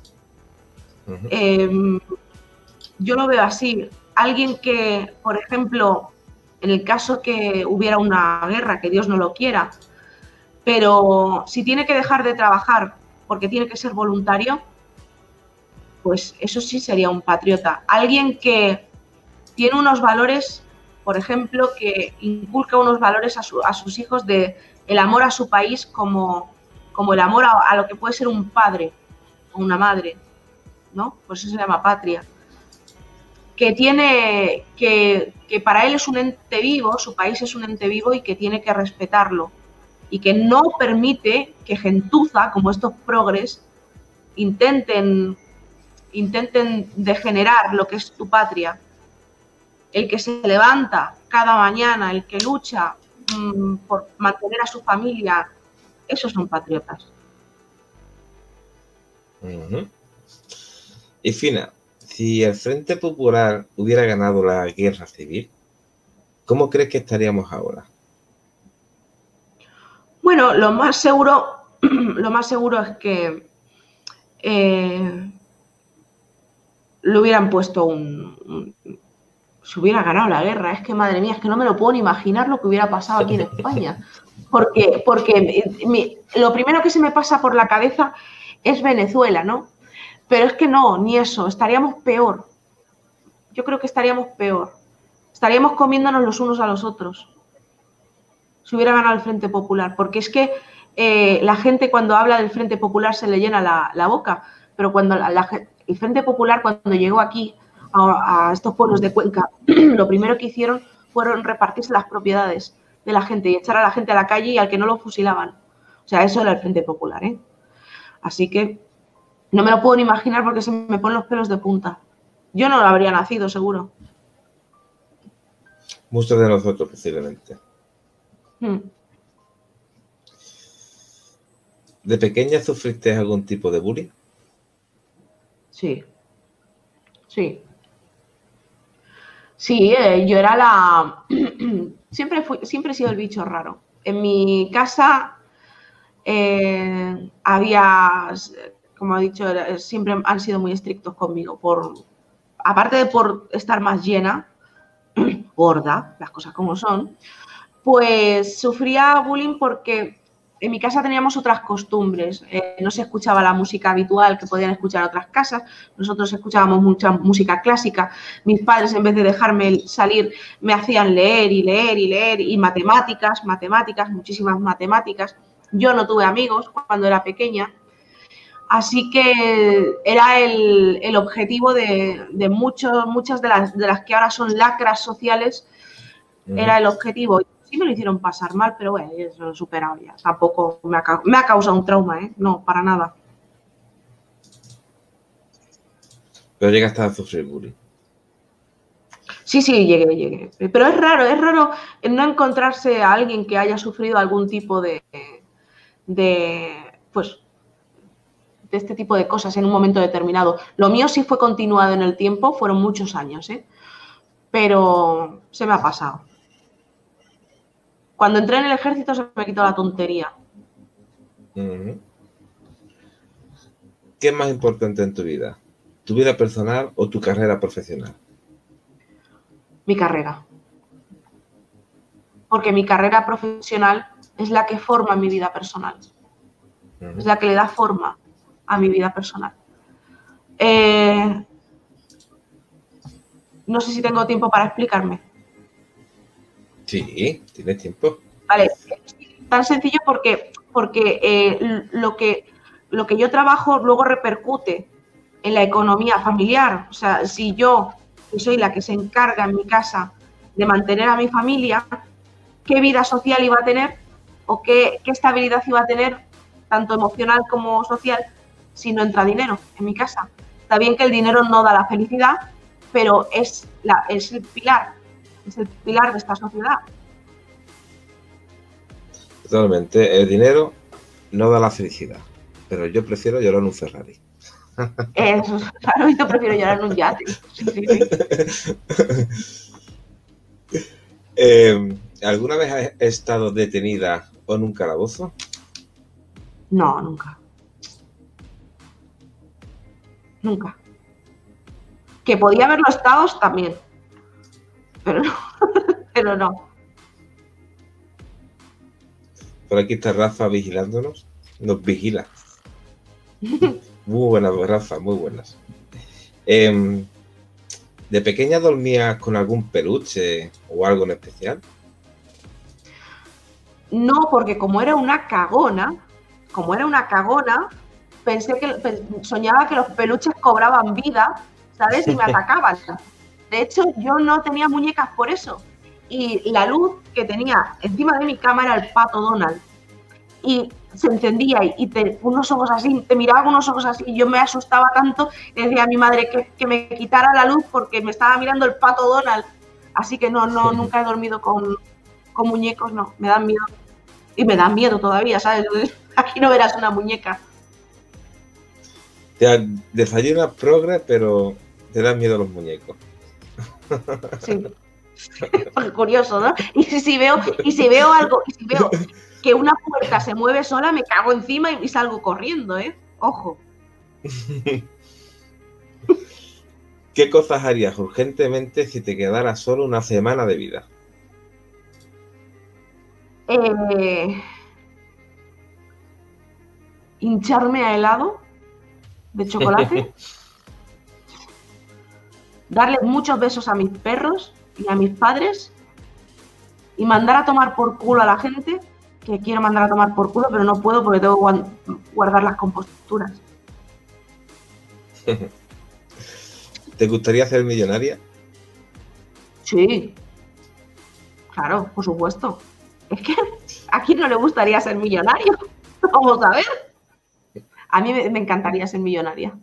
Yo lo veo así. Alguien que, por ejemplo, en el caso que hubiera una guerra, que Dios no lo quiera, pero si tiene que dejar de trabajar porque tiene que ser voluntario, pues eso sí sería un patriota. Alguien que tiene unos valores por ejemplo, que inculca unos valores a sus hijos de el amor a su país como el amor a lo que puede ser un padre o una madre, ¿no? Por eso se llama patria. Que para él es un ente vivo, su país es un ente vivo y que tiene que respetarlo. Y que no permite que gentuza, como estos progres, intenten degenerar lo que es tu patria. El que se levanta cada mañana, el que lucha por mantener a su familia, esos son patriotas. Y Fina, si el Frente Popular hubiera ganado la guerra civil, ¿cómo crees que estaríamos ahora? Bueno, lo más seguro es que le hubieran puesto se hubiera ganado la guerra. Es que, madre mía, es que no me lo puedo ni imaginar lo que hubiera pasado aquí en España. Porque lo primero que se me pasa por la cabeza es Venezuela, ¿no? Pero es que no, ni eso, estaríamos peor. Yo creo que estaríamos peor. Estaríamos comiéndonos los unos a los otros. Si hubiera ganado el Frente Popular. Porque es que la gente cuando habla del Frente Popular se le llena la boca. Pero cuando el Frente Popular, cuando llegó aquí a estos pueblos de Cuenca, lo primero que hicieron fueron repartirse las propiedades de la gente y echar a la gente a la calle y al que no lo fusilaban. O sea, eso era el Frente Popular, ¿eh? Así que no me lo puedo ni imaginar porque se me ponen los pelos de punta. Yo no habría nacido, seguro. Muchos de nosotros, posiblemente. ¿De pequeña sufriste algún tipo de bullying? Sí. Sí. Sí, yo era la... siempre he sido el bicho raro. En mi casa había, como he dicho, siempre han sido muy estrictos conmigo. Aparte de por estar más llena, gorda, las cosas como son, pues sufría bullying porque en mi casa teníamos otras costumbres. No se escuchaba la música habitual que podían escuchar otras casas. Nosotros escuchábamos mucha música clásica. Mis padres, en vez de dejarme salir, me hacían leer y leer y leer. Y matemáticas, muchísimas matemáticas. Yo no tuve amigos cuando era pequeña. Así que era el objetivo de muchas de las que ahora son lacras sociales. Era el objetivo. Sí me lo hicieron pasar mal, pero bueno, eso lo he superado ya. Tampoco me ha causado un trauma, ¿eh? No, para nada. Pero llegaste a sufrir bullying. Sí, llegué. Pero es raro no encontrarse a alguien que haya sufrido algún tipo de este tipo de cosas en un momento determinado. Lo mío sí fue continuado en el tiempo, fueron muchos años, ¿eh? Pero se me ha pasado. Cuando entré en el ejército se me quitó la tontería. ¿Qué es más importante en tu vida? ¿Tu vida personal o tu carrera profesional? Mi carrera. Porque mi carrera profesional es la que forma mi vida personal. Es la que le da forma a mi vida personal. No sé si tengo tiempo para explicarme. Sí, tienes tiempo. Vale, tan sencillo porque lo que yo trabajo luego repercute en la economía familiar. O sea, si yo, que soy la que se encarga en mi casa de mantener a mi familia, ¿qué vida social iba a tener o qué estabilidad iba a tener, tanto emocional como social, si no entra dinero en mi casa? Está bien que el dinero no da la felicidad, pero es el pilar de esta sociedad. Totalmente. El dinero no da la felicidad, pero yo prefiero llorar en un Ferrari. Eso, claro, yo prefiero llorar en un yate. Sí. ¿Alguna vez has estado detenida o en un calabozo? No, nunca. Nunca. Que podía haberlo estado también, pero no. Pero no. Por aquí está Rafa vigilándonos. Nos vigila. Muy buenas, Rafa, muy buenas. ¿De pequeña dormías con algún peluche o algo en especial? No, porque como era una cagona, soñaba que los peluches cobraban vida, ¿sabes? Y me atacaban. De hecho, yo no tenía muñecas por eso. Y la luz que tenía encima de mi cama era el pato Donald. Y se encendía y unos ojos así, te miraba con unos ojos así, y yo me asustaba tanto, le decía a mi madre que me quitara la luz porque me estaba mirando el pato Donald. Así que no, nunca he dormido con muñecos, no, me dan miedo. Y me dan miedo todavía, ¿sabes? Aquí no verás una muñeca. Te desayunas progre, pero te dan miedo los muñecos. Sí. Curioso, ¿no? Y si veo algo, y si veo que una puerta se mueve sola, me cago encima y salgo corriendo, ¿eh? Ojo. ¿Qué cosas harías urgentemente si te quedara solo una semana de vida? Hincharme a helado de chocolate, darle muchos besos a mis perros y a mis padres y mandar a tomar por culo a la gente que quiero mandar a tomar por culo, pero no puedo porque tengo que guardar las composturas. ¿Te gustaría ser millonaria? Sí, claro, por supuesto. Es que a quién no le gustaría ser millonario. Vamos a ver. A mí me encantaría ser millonaria.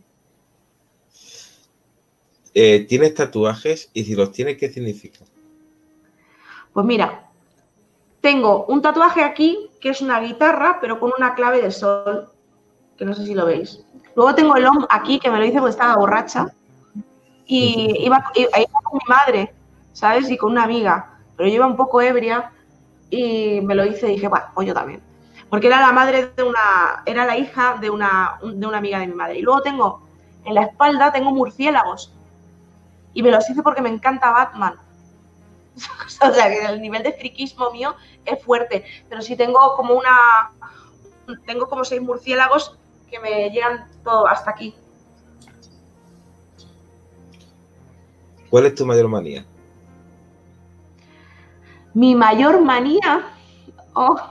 ¿Tienes tatuajes? Y si los tienes, ¿qué significan? Pues mira, tengo un tatuaje aquí que es una guitarra, pero con una clave de sol, que no sé si lo veis. Luego tengo el OM aquí, que me lo hice porque estaba borracha. Y iba con mi madre, ¿sabes? Y con una amiga. Pero yo iba un poco ebria y me lo hice y dije, bueno, pues yo también. Porque era la madre era la hija de una amiga de mi madre. Y luego tengo, en la espalda, tengo murciélagos. Y me los hice porque me encanta Batman. O sea, que el nivel de friquismo mío es fuerte. Pero sí tengo como tengo como 6 murciélagos que me llegan todo hasta aquí. ¿Cuál es tu mayor manía? Mi mayor manía... Oh,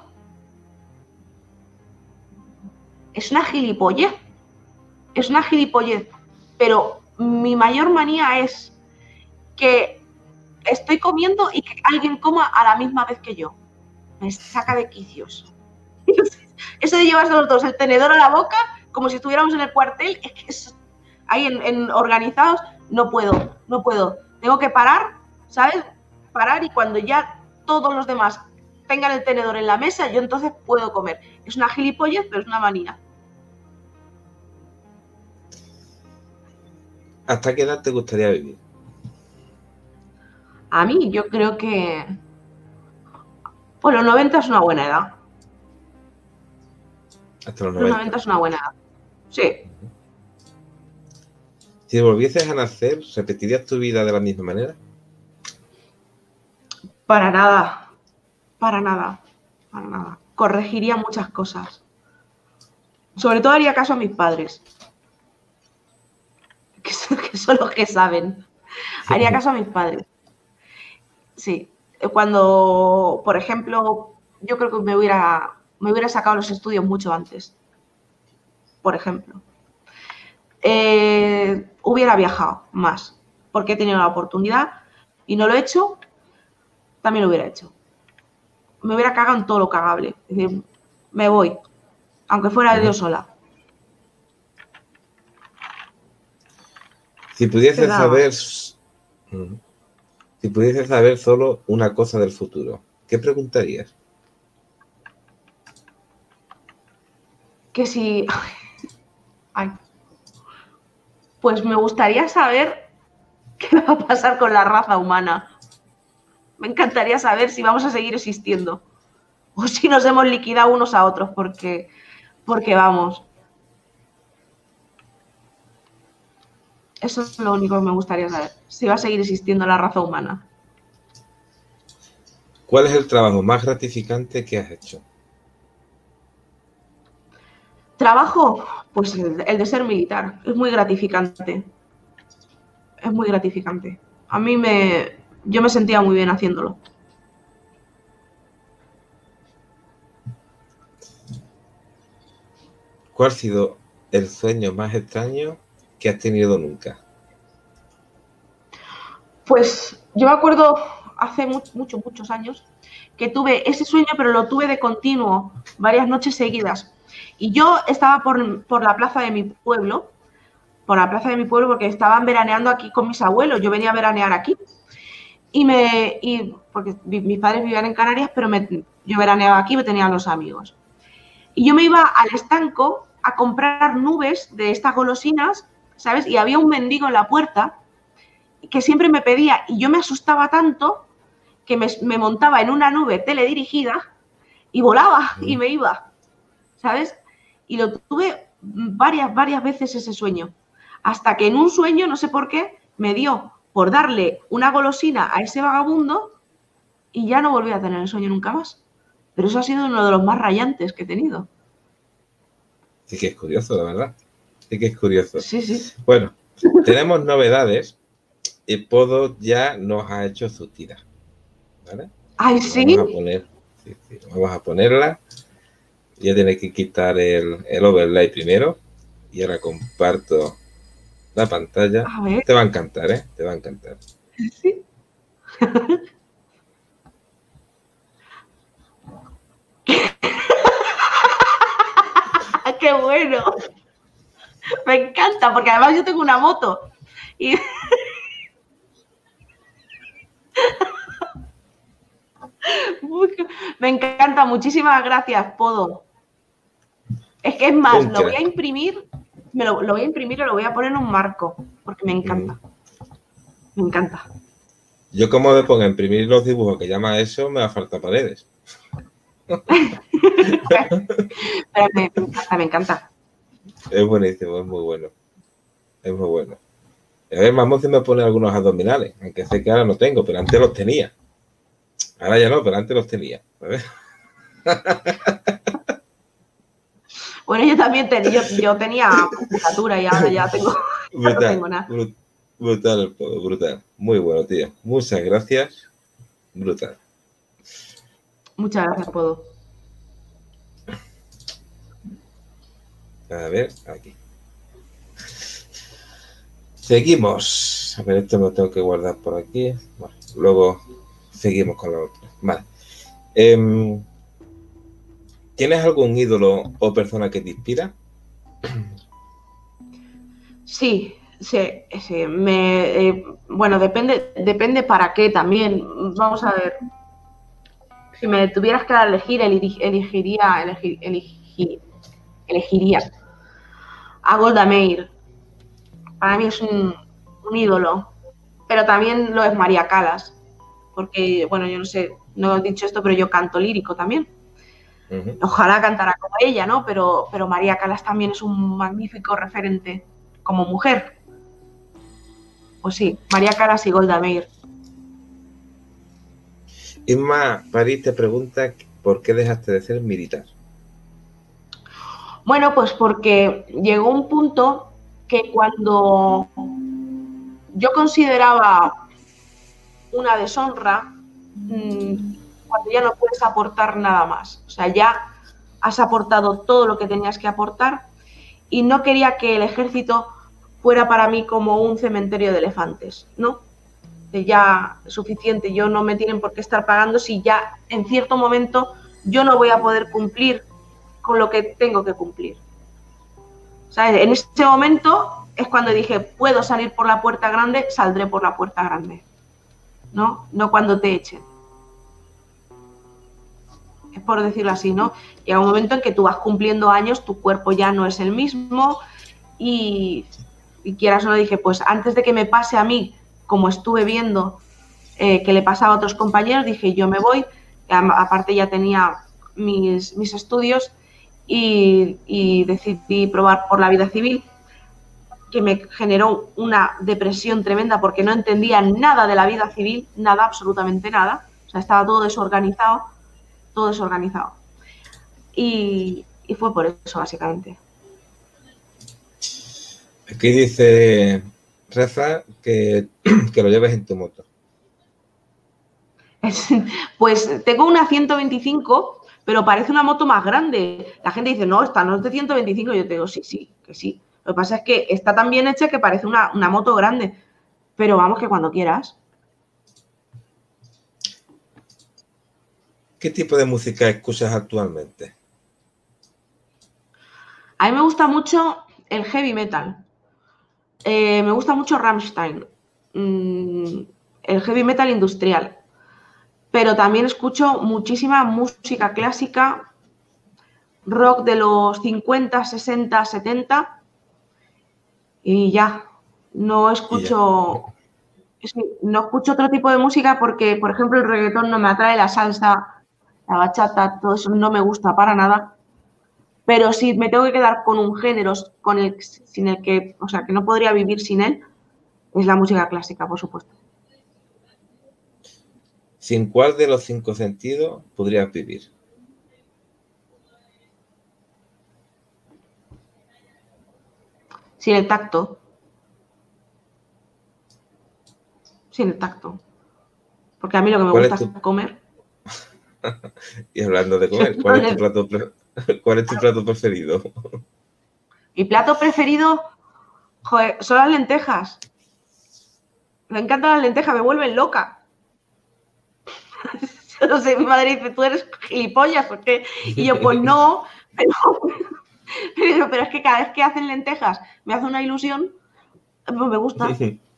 es una gilipollez. Es una gilipollez. Pero mi mayor manía es que estoy comiendo y que alguien coma a la misma vez que yo. Me saca de quicios. Eso de llevarse los dos el tenedor a la boca, como si estuviéramos en el cuartel, es que ahí en organizados, no puedo. Tengo que parar, ¿sabes? Parar y cuando ya todos los demás tengan el tenedor en la mesa, yo entonces puedo comer. Es una gilipollez, pero es una manía. ¿Hasta qué edad te gustaría vivir? A mí, yo creo que... Pues los 90 es una buena edad. Hasta los Los 90. 90 es una buena edad. Sí. Si volvieses a nacer, ¿repetirías tu vida de la misma manera? Para nada. Para nada. Para nada. Corregiría muchas cosas. Sobre todo haría caso a mis padres. Que son los que saben. Haría caso a mis padres. Sí. Cuando, por ejemplo, yo creo que me hubiera sacado los estudios mucho antes. Por ejemplo. Hubiera viajado más. Porque he tenido la oportunidad y no lo he hecho, también lo hubiera hecho. Me hubiera cagado en todo lo cagable. Es decir, me voy. Aunque fuera yo sola. Si pudieses saber solo una cosa del futuro, ¿qué preguntarías? Que si... Ay. Pues me gustaría saber qué va a pasar con la raza humana. Me encantaría saber si vamos a seguir existiendo. O si nos hemos liquidado unos a otros, porque vamos. Eso es lo único que me gustaría saber. Si va a seguir existiendo la raza humana. ¿Cuál es el trabajo más gratificante que has hecho? Trabajo, pues el de ser militar. Es muy gratificante. Es muy gratificante. A mí yo me sentía muy bien haciéndolo. ¿Cuál ha sido el sueño más extraño que has tenido nunca? Pues yo me acuerdo hace muchos años que tuve ese sueño, pero lo tuve de continuo, varias noches seguidas. Y yo estaba por la plaza de mi pueblo, porque estaban veraneando aquí con mis abuelos. Yo venía a veranear aquí. Porque mis padres vivían en Canarias, pero yo veraneaba aquí, me tenía los amigos. Y yo me iba al estanco a comprar nubes de estas golosinas, ¿sabes? Y había un mendigo en la puerta que siempre me pedía, y yo me asustaba tanto que me montaba en una nube teledirigida y volaba y me iba, ¿sabes? Y lo tuve varias veces ese sueño, hasta que en un sueño, no sé por qué, me dio por darle una golosina a ese vagabundo y ya no volví a tener el sueño nunca más. Pero eso ha sido uno de los más rayantes que he tenido. Sí que es curioso, la verdad. Sí que es curioso. Sí, sí. Bueno, tenemos novedades y Podo ya nos ha hecho su tira, ¿vale? ¡Ay, sí! Vamos a ponerla. Ya tiene que quitar el overlay primero. Y ahora comparto la pantalla. A ver. Te va a encantar, ¿eh? Te va a encantar. Sí. ¡Qué bueno! Me encanta, porque además yo tengo una moto. Y... Me encanta, muchísimas gracias, Podo. Es que es más, lo voy a imprimir, lo voy a imprimir y lo voy a poner en un marco, porque me encanta. Me encanta. Yo como me ponga a imprimir los dibujos que llama eso, me va a faltar paredes. Pero me encanta. Es buenísimo, es muy bueno. Es muy bueno. A ver, vamos a me pone algunos abdominales, aunque sé que ahora no tengo, pero antes los tenía. Ahora ya no, pero antes los tenía. ¿Sabes? Bueno, yo también yo tenía musculatura y ahora ya tengo, brutal, no tengo nada. Brutal el Podo, brutal. Muy bueno, tío. Muchas gracias. Brutal. Muchas gracias, Podo. A ver, aquí. Seguimos. A ver, esto me lo tengo que guardar por aquí. Bueno, luego seguimos con la otra. Vale. ¿Tienes algún ídolo o persona que te inspira? Sí. Bueno, depende para qué también. Vamos a ver. Si me tuvieras que elegir, elegiría a Golda Meir. Para mí es un ídolo. Pero también lo es María Callas. Porque, bueno, yo no sé, no he dicho esto, pero yo canto lírico también. Ojalá cantara como ella, ¿no? Pero María Callas también es un magnífico referente como mujer. Pues sí, María Callas y Golda Meir. Inma París te pregunta ¿por qué dejaste de ser militar? Bueno, pues porque llegó un punto que cuando yo consideraba una deshonra, cuando ya no puedes aportar nada más. O sea, ya has aportado todo lo que tenías que aportar y no quería que el ejército fuera para mí como un cementerio de elefantes, ¿no? De ya suficiente, yo no me tienen por qué estar pagando si ya en cierto momento yo no voy a poder cumplir con lo que tengo que cumplir. ¿Sabes? En ese momento es cuando dije, puedo salir por la puerta grande, saldré por la puerta grande. ¿No? No cuando te echen. Es por decirlo así, ¿no? Llega un momento en que tú vas cumpliendo años, tu cuerpo ya no es el mismo y quieras o no, dije, pues antes de que me pase a mí, como estuve viendo que le pasaba a otros compañeros, dije, yo me voy, aparte ya tenía mis estudios y decidí probar por la vida civil, que me generó una depresión tremenda porque no entendía nada de la vida civil, nada, absolutamente nada. O sea, estaba todo desorganizado. Y fue por eso, básicamente. Aquí dice reza que lo lleves en tu moto. Pues tengo una 125, pero parece una moto más grande. La gente dice, no, esta no es de 125. Yo te digo, sí, que sí. Lo que pasa es que está tan bien hecha que parece una moto grande. Pero vamos, que cuando quieras. ¿Qué tipo de música escuchas actualmente? A mí me gusta mucho el heavy metal. Me gusta mucho Rammstein. El heavy metal industrial. Pero también escucho muchísima música clásica, rock de los 50, 60, 70 y ya. No escucho, no escucho otro tipo de música porque, por ejemplo, el reggaetón no me atrae, la salsa, la bachata, todo eso no me gusta para nada. Pero si me tengo que quedar con un género sin el que, o sea, que no podría vivir sin él, es la música clásica, por supuesto. ¿Sin cuál de los 5 sentidos podrías vivir? Sin el tacto. Sin el tacto. Porque a mí lo que me gusta es comer. Y hablando de comer, ¿cuál es tu plato preferido? Mi plato preferido, joder, son las lentejas. Me encantan las lentejas, me vuelven loca. No sé, mi madre dice, ¿tú eres gilipollas o qué? Y yo, pues no, pero es que cada vez que hacen lentejas me hace una ilusión, pues me gusta.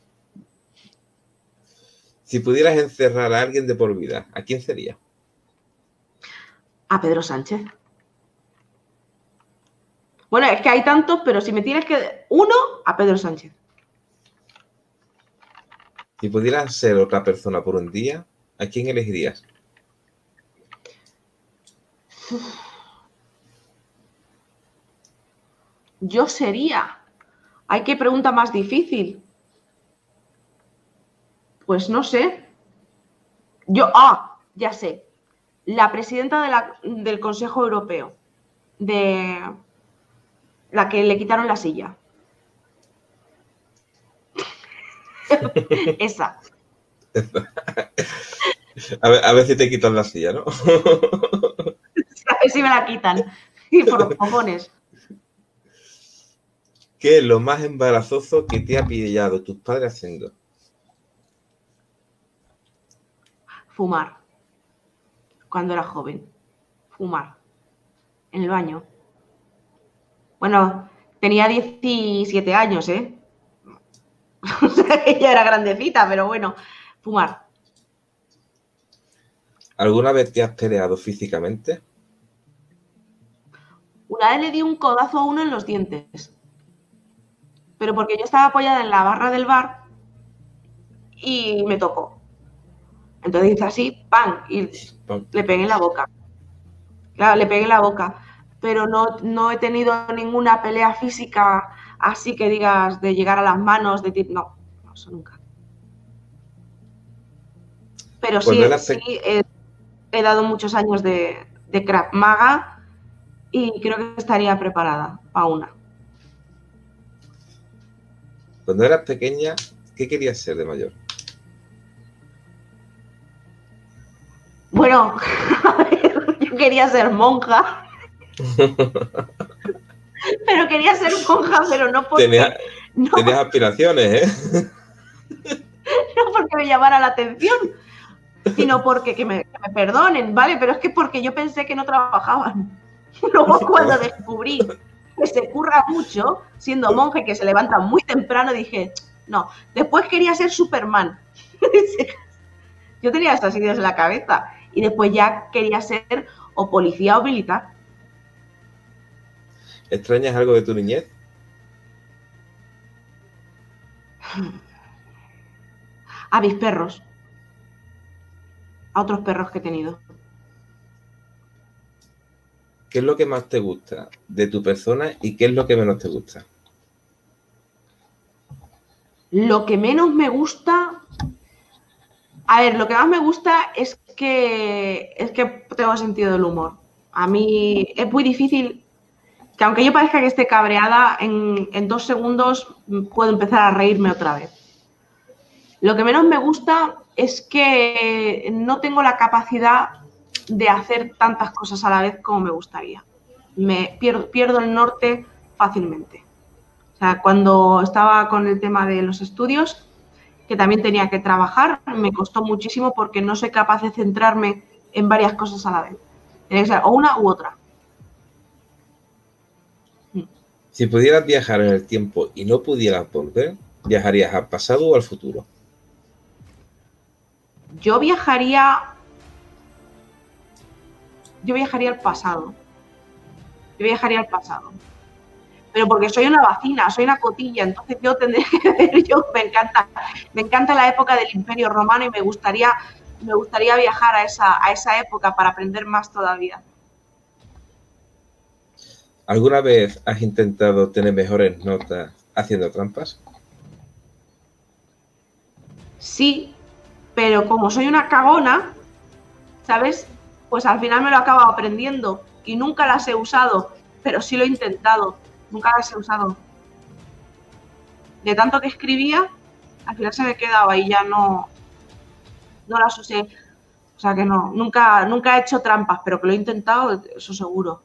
Si pudieras encerrar a alguien de por vida, ¿a quién sería? A Pedro Sánchez. Bueno, es que hay tantos, pero si me tienes que... Uno, a Pedro Sánchez. Si pudieras ser otra persona por un día, ¿a quién elegirías? Yo sería... Ay, qué pregunta más difícil. Pues no sé. Ya sé. La presidenta del Consejo Europeo. De la que le quitaron la silla. Esa. A ver si te quitan la silla, ¿no? A ver si me la quitan. Y por los cojones. ¿Qué es lo más embarazoso que te ha pillado tus padres haciendo? Fumar. Cuando era joven. Fumar. En el baño. Bueno, tenía 17 años, ¿eh? O sea, ella era grandecita, pero bueno, fumar. ¿Alguna vez te has peleado físicamente? Una vez le di un codazo a uno en los dientes. Pero porque yo estaba apoyada en la barra del bar y me tocó. Entonces hice así, ¡pam! Y le pegué en la boca. Claro, le pegué en la boca. Pero no he tenido ninguna pelea física así que digas de llegar a las manos, no, eso nunca. Pero sí, he dado muchos años de Krav Maga y creo que estaría preparada para una. Cuando eras pequeña, ¿qué querías ser de mayor? Bueno, a ver, yo quería ser monja. Pero quería ser monja, pero no porque... Tenías aspiraciones, ¿eh? No porque me llamara la atención, sino porque que me perdonen, ¿vale? Pero es que porque yo pensé que no trabajaban. Luego cuando descubrí que se curra mucho siendo monje, que se levanta muy temprano, dije, no. Después quería ser Superman. Yo tenía estas ideas en la cabeza. Y después ya quería ser o policía o militar. ¿Extrañas algo de tu niñez? A mis perros. A otros perros que he tenido. ¿Qué es lo que más te gusta de tu persona y qué es lo que menos te gusta? Lo que menos me gusta... A ver, lo que más me gusta es que tengo sentido del humor. A mí es muy difícil que aunque yo parezca que esté cabreada, en 2 segundos puedo empezar a reírme otra vez. Lo que menos me gusta es que no tengo la capacidad de hacer tantas cosas a la vez como me gustaría. Me pierdo el norte fácilmente. O sea, cuando estaba con el tema de los estudios, que también tenía que trabajar, me costó muchísimo porque no soy capaz de centrarme en varias cosas a la vez. Tiene que ser o una u otra. Si pudieras viajar en el tiempo y no pudieras volver, ¿viajarías al pasado o al futuro? Yo viajaría al pasado. Yo viajaría al pasado. Pero porque soy una vacina, soy una cotilla, entonces yo tendría que ver, me encanta la época del Imperio Romano y me gustaría viajar a esa época para aprender más todavía. ¿Alguna vez has intentado tener mejores notas haciendo trampas? Sí, pero como soy una cagona, ¿sabes? Pues al final me lo acabo aprendiendo y nunca las he usado, pero sí lo he intentado, nunca las he usado. De tanto que escribía, al final se me quedaba y ya no las usé. O sea que no, nunca he hecho trampas, pero que lo he intentado, eso seguro.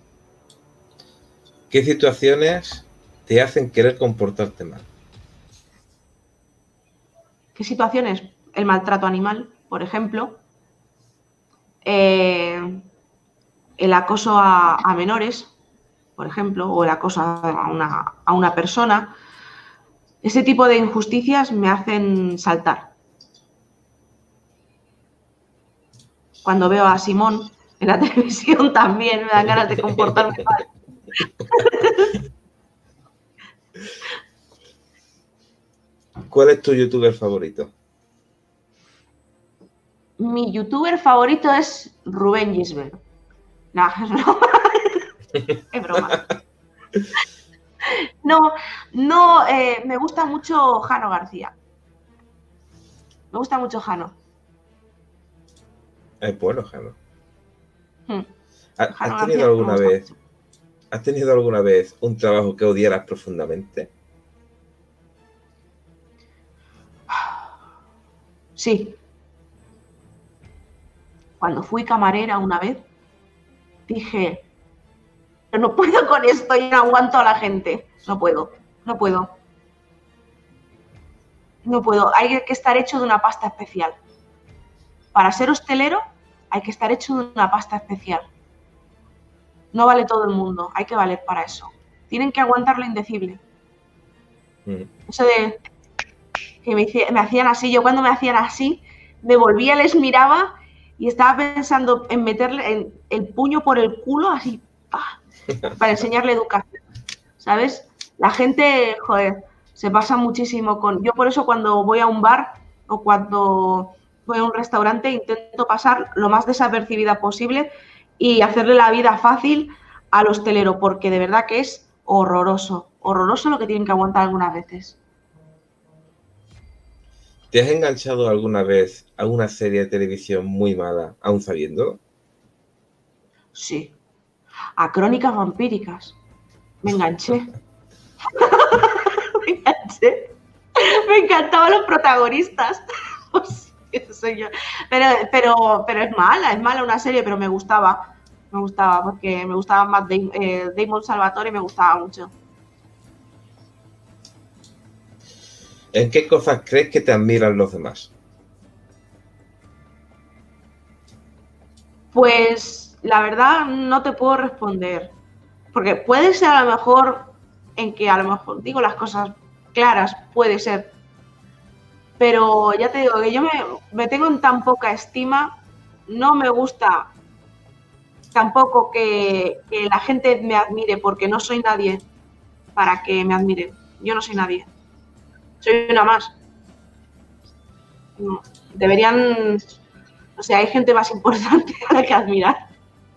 ¿Qué situaciones te hacen querer comportarte mal? ¿Qué situaciones? El maltrato animal, por ejemplo. El acoso a menores, por ejemplo, o el acoso a una persona. Ese tipo de injusticias me hacen saltar. Cuando veo a Simón en la televisión también me dan ganas de comportarme mal. ¿Cuál es tu youtuber favorito? Mi youtuber favorito es Rubén Gisbert. No, es broma. No, me gusta mucho Jano García. Me gusta mucho Jano. Es bueno, Jano. ¿Has tenido alguna vez un trabajo que odiaras profundamente? Sí. Cuando fui camarera una vez, dije, no puedo con esto y no aguanto a la gente. No puedo. Hay que estar hecho de una pasta especial. Para ser hostelero hay que estar hecho de una pasta especial. No vale todo el mundo, hay que valer para eso. Tienen que aguantar lo indecible. Eso de que me hacían así, yo cuando me hacían así, me volvía, les miraba y estaba pensando en meterle el puño por el culo, así, ¡pah!, para enseñarle educación, ¿sabes? La gente, joder, se pasa muchísimo con... Yo por eso cuando voy a un bar o cuando voy a un restaurante intento pasar lo más desapercibida posible y hacerle la vida fácil al hostelero, porque de verdad que es horroroso lo que tienen que aguantar algunas veces. ¿Te has enganchado alguna vez a una serie de televisión muy mala, aún sabiendo? Sí. A Crónicas Vampíricas. Me enganché. Me encantaban los protagonistas. Pues, eso soy yo. Pero es mala una serie, pero me gustaba porque me gustaba más Damon Salvatore, me gustaba mucho. ¿En qué cosas crees que te admiran los demás? Pues la verdad no te puedo responder, porque puede ser a lo mejor en que a lo mejor digo las cosas claras, puede ser, pero ya te digo que yo me tengo en tan poca estima, no me gusta tampoco que la gente me admire, porque no soy nadie para que me admiren. Yo no soy nadie, soy una más. Deberían, o sea, hay gente más importante a la que admirar.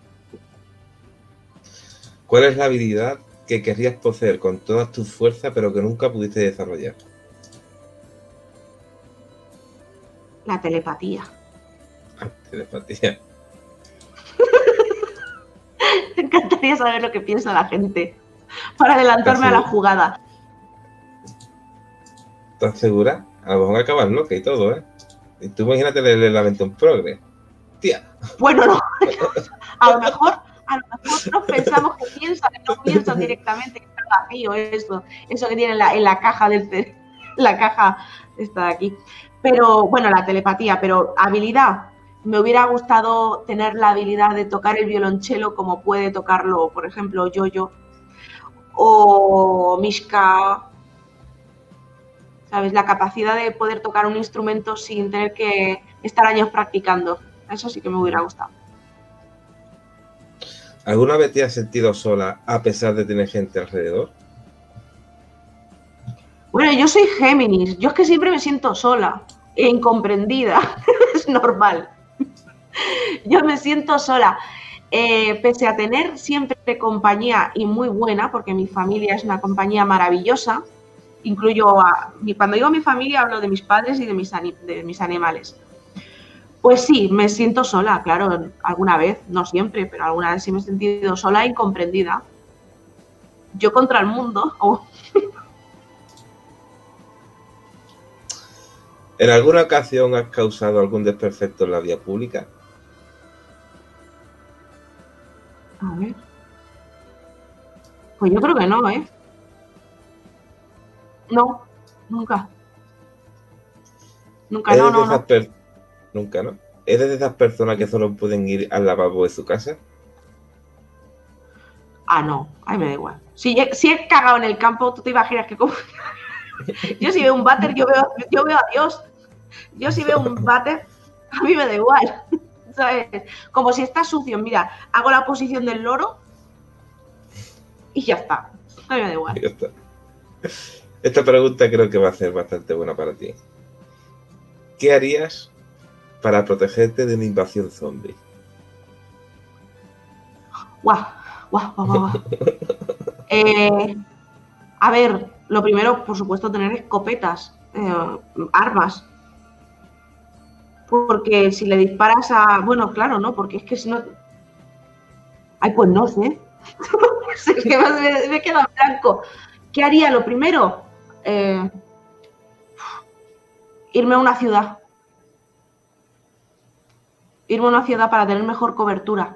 ¿Cuál es la habilidad que querrías poseer con todas tus fuerzas pero que nunca pudiste desarrollar? La telepatía. Telepatía. Me encantaría saber lo que piensa la gente para adelantarme a la jugada. ¿Estás segura? A lo mejor acabas loca y todo, ¿eh? Y tú imagínate el Lamento en Progress. Tía. Bueno, no. A lo mejor nos pensamos que piensan, no piensan directamente, que está vacío eso que tiene en la caja la caja está aquí. Pero bueno, la telepatía, pero habilidad. Me hubiera gustado tener la habilidad de tocar el violonchelo como puede tocarlo, por ejemplo, Yoyo o Mishka. ¿Sabes? La capacidad de poder tocar un instrumento sin tener que estar años practicando. Eso sí que me hubiera gustado. ¿Alguna vez te has sentido sola a pesar de tener gente alrededor? Bueno, yo soy Géminis. Yo es que siempre me siento sola e incomprendida. Es normal. Yo me siento sola. Pese a tener siempre compañía y muy buena, porque mi familia es una compañía maravillosa, cuando digo mi familia hablo de mis padres y de mis animales. Pues sí, me siento sola, claro, alguna vez, no siempre, pero alguna vez sí me he sentido sola e incomprendida. Yo contra el mundo. ¿En alguna ocasión has causado algún desperfecto en la vía pública? A ver. Pues yo creo que no, ¿eh? No, nunca. Nunca, no. Nunca, ¿no? ¿Eres de esas personas que solo pueden ir al lavabo de su casa? Ah, no, a mí me da igual. Si he cagado en el campo, tú te imaginas que como... Yo si veo un váter, yo veo a Dios. Yo si veo un váter, a mí me da igual. ¿Sabes? Como si está sucio, mira, hago la posición del loro y ya está. A mí me da igual. Ya está. Esta pregunta creo que va a ser bastante buena para ti. ¿Qué harías para protegerte de una invasión zombie? Guau. A ver, lo primero, por supuesto, tener escopetas, armas. Porque si le disparas a... Bueno, claro, ¿no? Porque es que si no... Ay, pues no sé. Es que me he quedado en blanco. ¿Qué haría? Lo primero, irme a una ciudad. Irme a una ciudad para tener mejor cobertura.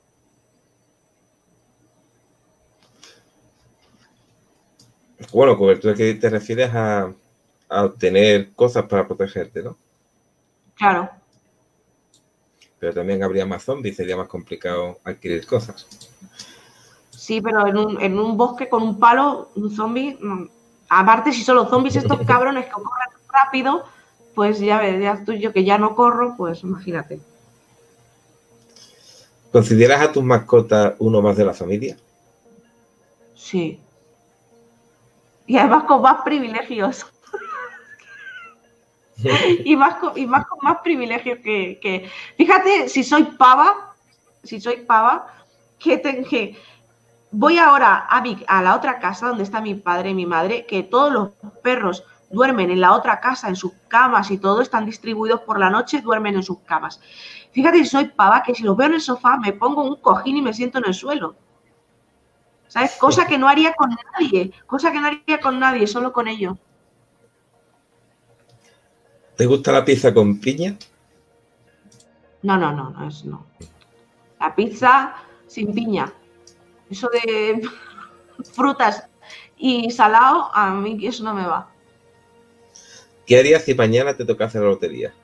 Bueno, cobertura que te refieres a obtener cosas para protegerte, ¿no? Claro. Pero también habría más zombies, sería más complicado adquirir cosas. Sí, pero en un bosque con un palo, un zombie... Aparte, si son los zombies estos cabrones que corren rápido, pues ya ves, yo que ya no corro, pues imagínate. ¿Consideras a tus mascotas uno más de la familia? Sí. Y además con más privilegios. y con más privilegios que... Fíjate, si soy pava, que voy ahora a la otra casa donde está mi padre y mi madre, que todos los perros duermen en la otra casa, en sus camas y todo, están distribuidos por la noche, duermen en sus camas. Fíjate si soy pava, que si los veo en el sofá me pongo un cojín y me siento en el suelo. ¿Sabes? Cosa que no haría con nadie, solo con ellos. ¿Te gusta la pizza con piña? No. La pizza sin piña. Eso de frutas y salado, a mí eso no me va. ¿Qué harías si mañana te tocase la lotería?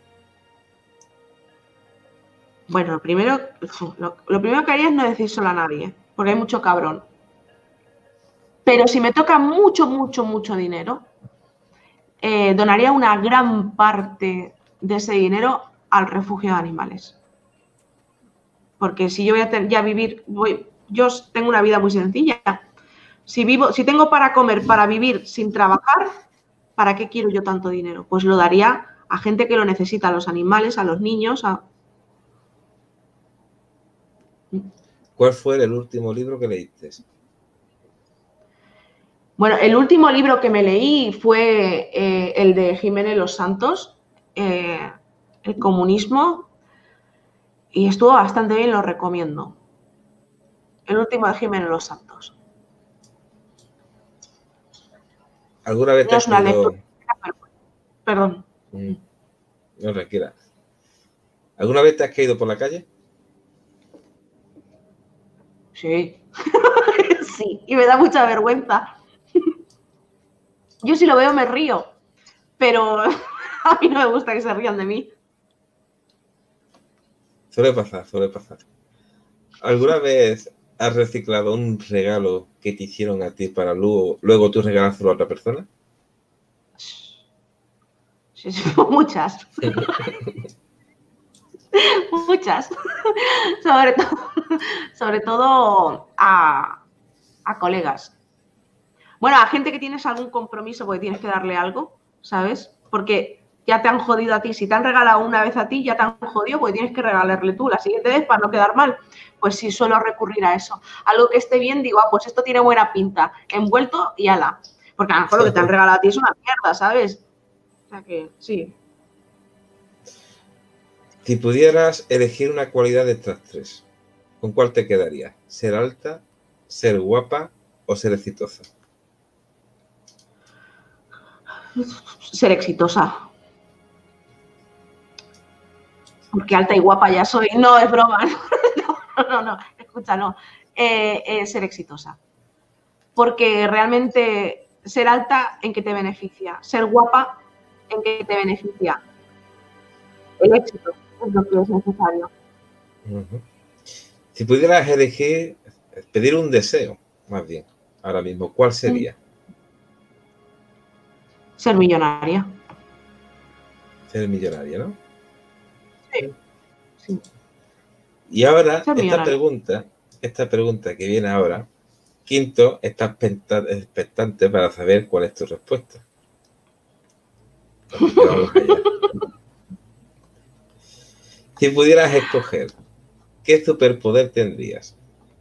Bueno, lo primero que haría es no decírselo a nadie, porque hay mucho cabrón. Pero si me toca mucho dinero, donaría una gran parte de ese dinero al refugio de animales. Porque si yo voy a vivir, yo tengo una vida muy sencilla. Si tengo para comer, para vivir sin trabajar, ¿para qué quiero yo tanto dinero? Pues lo daría a gente que lo necesita, a los animales, a los niños. ¿Cuál fue el último libro que leíste? Bueno, el último libro que me leí fue el de Jiménez Los Santos, El comunismo, y estuvo bastante bien, lo recomiendo. El último de Jiménez Los Santos. ¿Alguna vez te No has es una caído? lectura, pero... Perdón. No tranquila. ¿Alguna vez te has caído por la calle? Sí. Sí, y me da mucha vergüenza. Yo si lo veo me río, pero a mí no me gusta que se rían de mí. Suele pasar, suele pasar. ¿Alguna vez has reciclado un regalo que te hicieron a ti para luego tú regalárselo a otra persona? Sí, sí, muchas. Muchas. Sobre todo a colegas. Bueno, a gente que tienes algún compromiso porque tienes que darle algo, ¿sabes? Porque ya te han jodido a ti. Si te han regalado una vez a ti, ya te han jodido porque tienes que regalarle tú la siguiente vez para no quedar mal. Pues sí, suelo recurrir a eso. Algo que esté bien, digo, pues esto tiene buena pinta. Envuelto y ala. Porque a lo mejor lo que te han regalado a ti es una mierda, ¿sabes? O sea que, sí. Si pudieras elegir una cualidad de estas tres, ¿con cuál te quedarías? ¿Ser alta, ser guapa o ser exitosa? Ser exitosa. Porque alta y guapa ya soy. No, es broma. No, escucha, no. Ser exitosa. Porque realmente ser alta, ¿en qué te beneficia? Ser guapa, ¿en qué te beneficia? El éxito es lo que es necesario. Si pudieras elegir, pedir un deseo, más bien, ahora mismo, ¿cuál sería? Ser millonaria. Ser millonaria, ¿no? Sí. Sí. Y ahora, esta pregunta que viene ahora, Quinto está expectante para saber cuál es tu respuesta. Así que vamos allá. Si pudieras escoger, ¿qué superpoder tendrías?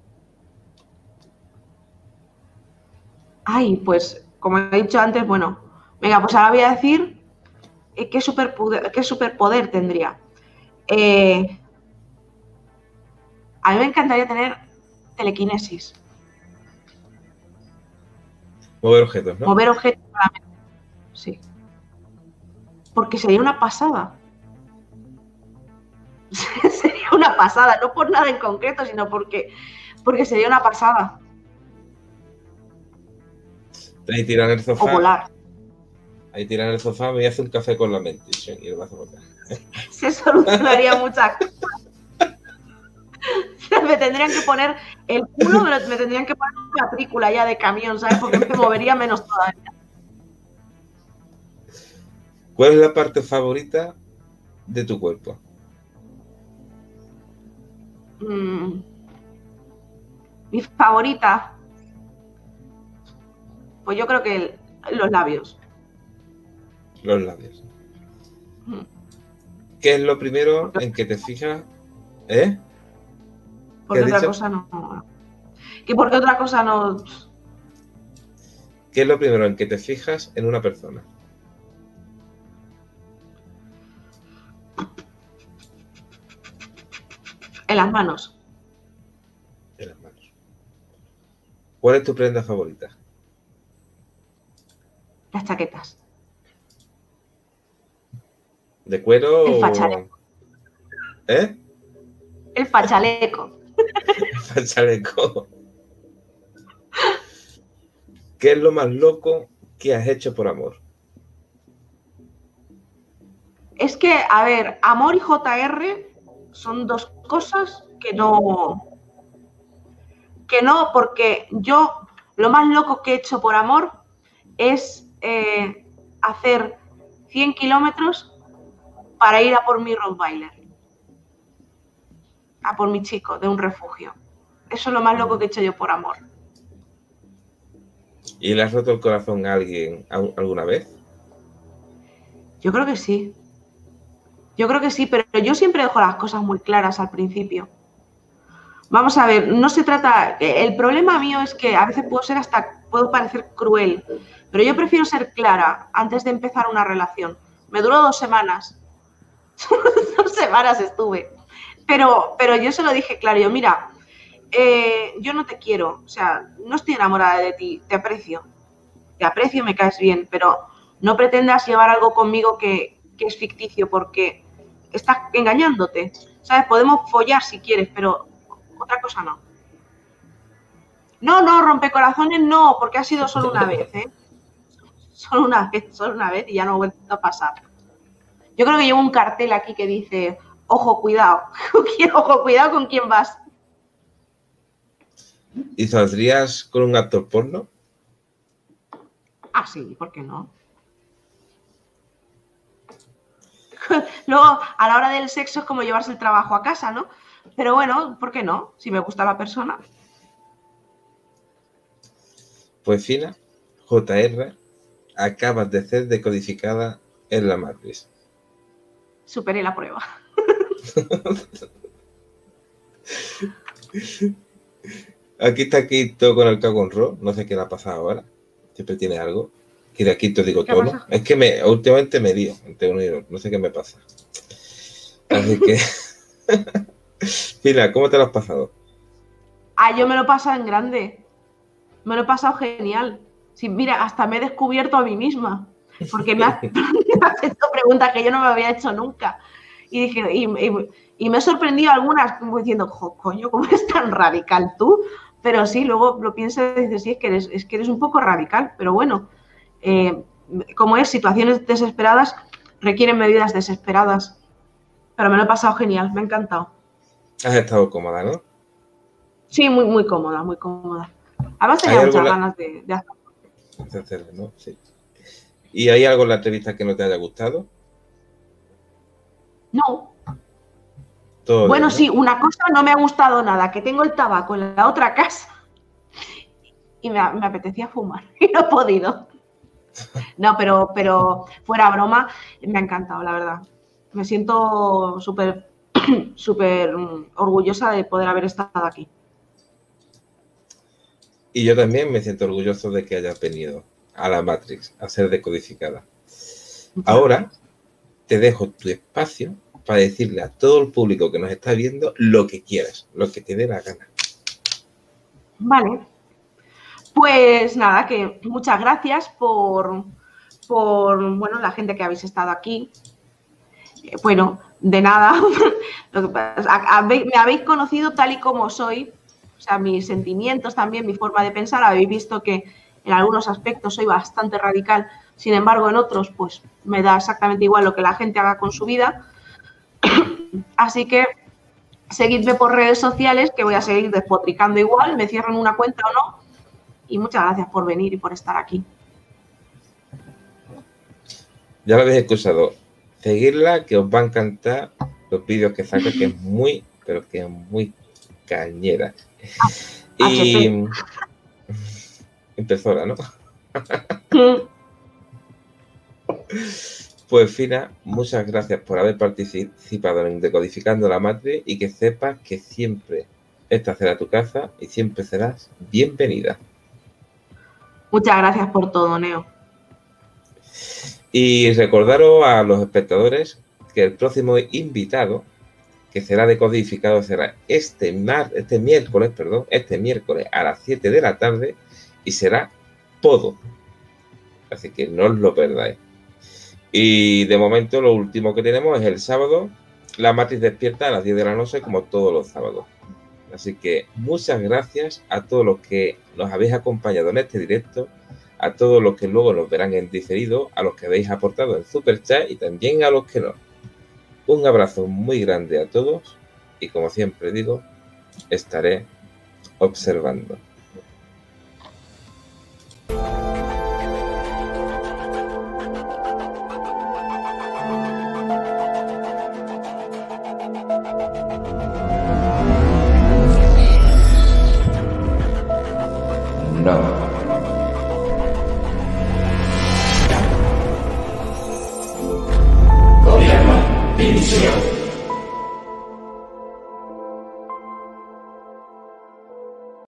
Ay, pues, como he dicho antes, bueno, venga, pues ahora voy a decir qué superpoder tendría. A mí me encantaría tener telequinesis. Mover objetos, ¿no? Mover objetos solamente. Sí. Porque sería una pasada. Sería una pasada, no por nada en concreto, sino porque sería una pasada. Ahí tiran el sofá. O volar. Ahí tiran el sofá, me voy a hacer un café con la mente. Y lo vas a botar. Se solucionaría muchas cosas. Me tendrían que poner el culo, me tendrían que poner una matrícula ya de camión, ¿sabes? Porque me movería menos todavía. ¿Cuál es la parte favorita de tu cuerpo? Mi favorita, pues yo creo que los labios. Los labios. ¿Qué es lo primero en que te fijas? ¿Eh? Porque otra cosa no. Que porque otra cosa no. ¿Qué es lo primero en que te fijas en una persona? En las manos. En las manos. ¿Cuál es tu prenda favorita? Las chaquetas. ¿De cuero el fachaleco. ¿Eh? El fachaleco. El fachaleco. ¿Qué es lo más loco que has hecho por amor? Es que, a ver, amor y JR son dos cosas que no, porque yo lo más loco que he hecho por amor es hacer 100 kilómetros para ir a por mi Rottweiler, a por mi chico de un refugio. Eso es lo más loco que he hecho yo por amor. ¿Y le has roto el corazón a alguien alguna vez? Yo creo que sí. Yo creo que sí, pero yo siempre dejo las cosas muy claras al principio. Vamos a ver, no se trata... El problema mío es que a veces puedo parecer cruel, pero yo prefiero ser clara antes de empezar una relación. Me duró 2 semanas. 2 semanas estuve. Pero yo se lo dije claro, mira, yo no te quiero, o sea, no estoy enamorada de ti, te aprecio, me caes bien, pero no pretendas llevar algo conmigo que es ficticio porque estás engañándote, ¿sabes? Podemos follar si quieres, pero otra cosa no. No, rompecorazones no, porque ha sido solo una vez, ¿eh? Solo una vez y ya no ha vuelto a pasar. Yo creo que llevo un cartel aquí que dice, ojo, cuidado, ojo, cuidado con quién vas. ¿Y saldrías con un actor porno? Ah, sí, ¿por qué no? Luego, a la hora del sexo es como llevarse el trabajo a casa, ¿no? Pero bueno, ¿por qué no? Si me gusta la persona. Pues Fina, JR, acabas de ser decodificada en la Matrix. Superé la prueba. Aquí está Quito con el cago en ro. No sé qué le ha pasado ahora. Siempre tiene algo. Y de Quito digo tono. Es que últimamente me lío entre uno y otro. No sé qué me pasa. Así que... Fina, ¿cómo te lo has pasado? Ah, yo me lo he pasado en grande. Me lo he pasado genial. Sí, mira, hasta me he descubierto a mí misma. Porque me has hecho preguntas que yo no me había hecho nunca. Y dije, y me he sorprendido algunas, como diciendo, coño, ¿cómo eres tan radical tú? Pero sí, luego lo piensas y dices, sí, es que eres un poco radical. Pero bueno, como es, situaciones desesperadas requieren medidas desesperadas. Pero me lo he pasado genial, me ha encantado. Has estado cómoda, ¿no? Sí, muy, muy cómoda, muy cómoda. Además tenía muchas ganas de hacerlo, ¿no? Sí. ¿Y hay algo en la entrevista que no te haya gustado? No. Todo bueno, bien, ¿no? sí, una cosa no me ha gustado nada, que tengo el tabaco en la otra casa y me apetecía fumar y no he podido. No, pero fuera broma, me ha encantado, la verdad. Me siento súper orgullosa de poder haber estado aquí. Y yo también me siento orgulloso de que hayas venido a la Matrix a ser decodificada. Ahora te dejo tu espacio para decirle a todo el público que nos está viendo lo que quieras, lo que te dé la gana. Vale. Pues nada, que muchas gracias por bueno, la gente que habéis estado aquí. Bueno, de nada. Me habéis conocido tal y como soy, o sea, mis sentimientos también, mi forma de pensar. Habéis visto que en algunos aspectos soy bastante radical, sin embargo, en otros, pues me da exactamente igual lo que la gente haga con su vida. Así que seguidme por redes sociales, que voy a seguir despotricando igual, me cierren una cuenta o no. Y muchas gracias por venir y por estar aquí. Ya lo habéis escuchado. Seguirla, que os va a encantar los vídeos que saca, que es muy, pero que es muy cañera. Y impresora, ¿no? Pues Fina, muchas gracias por haber participado en Decodificando la Matrix y que sepas que siempre esta será tu casa y siempre serás bienvenida. Muchas gracias por todo, Neo. Y recordaros a los espectadores que el próximo invitado que será decodificado será este miércoles a las 7 de la tarde y será Podo. Así que no os lo perdáis. Y de momento lo último que tenemos es el sábado, la Matrix despierta a las 10 de la noche como todos los sábados. Así que muchas gracias a todos los que nos habéis acompañado en este directo, a todos los que luego nos verán en diferido, a los que habéis aportado en Super Chat y también a los que no. Un abrazo muy grande a todos y como siempre digo, estaré observando.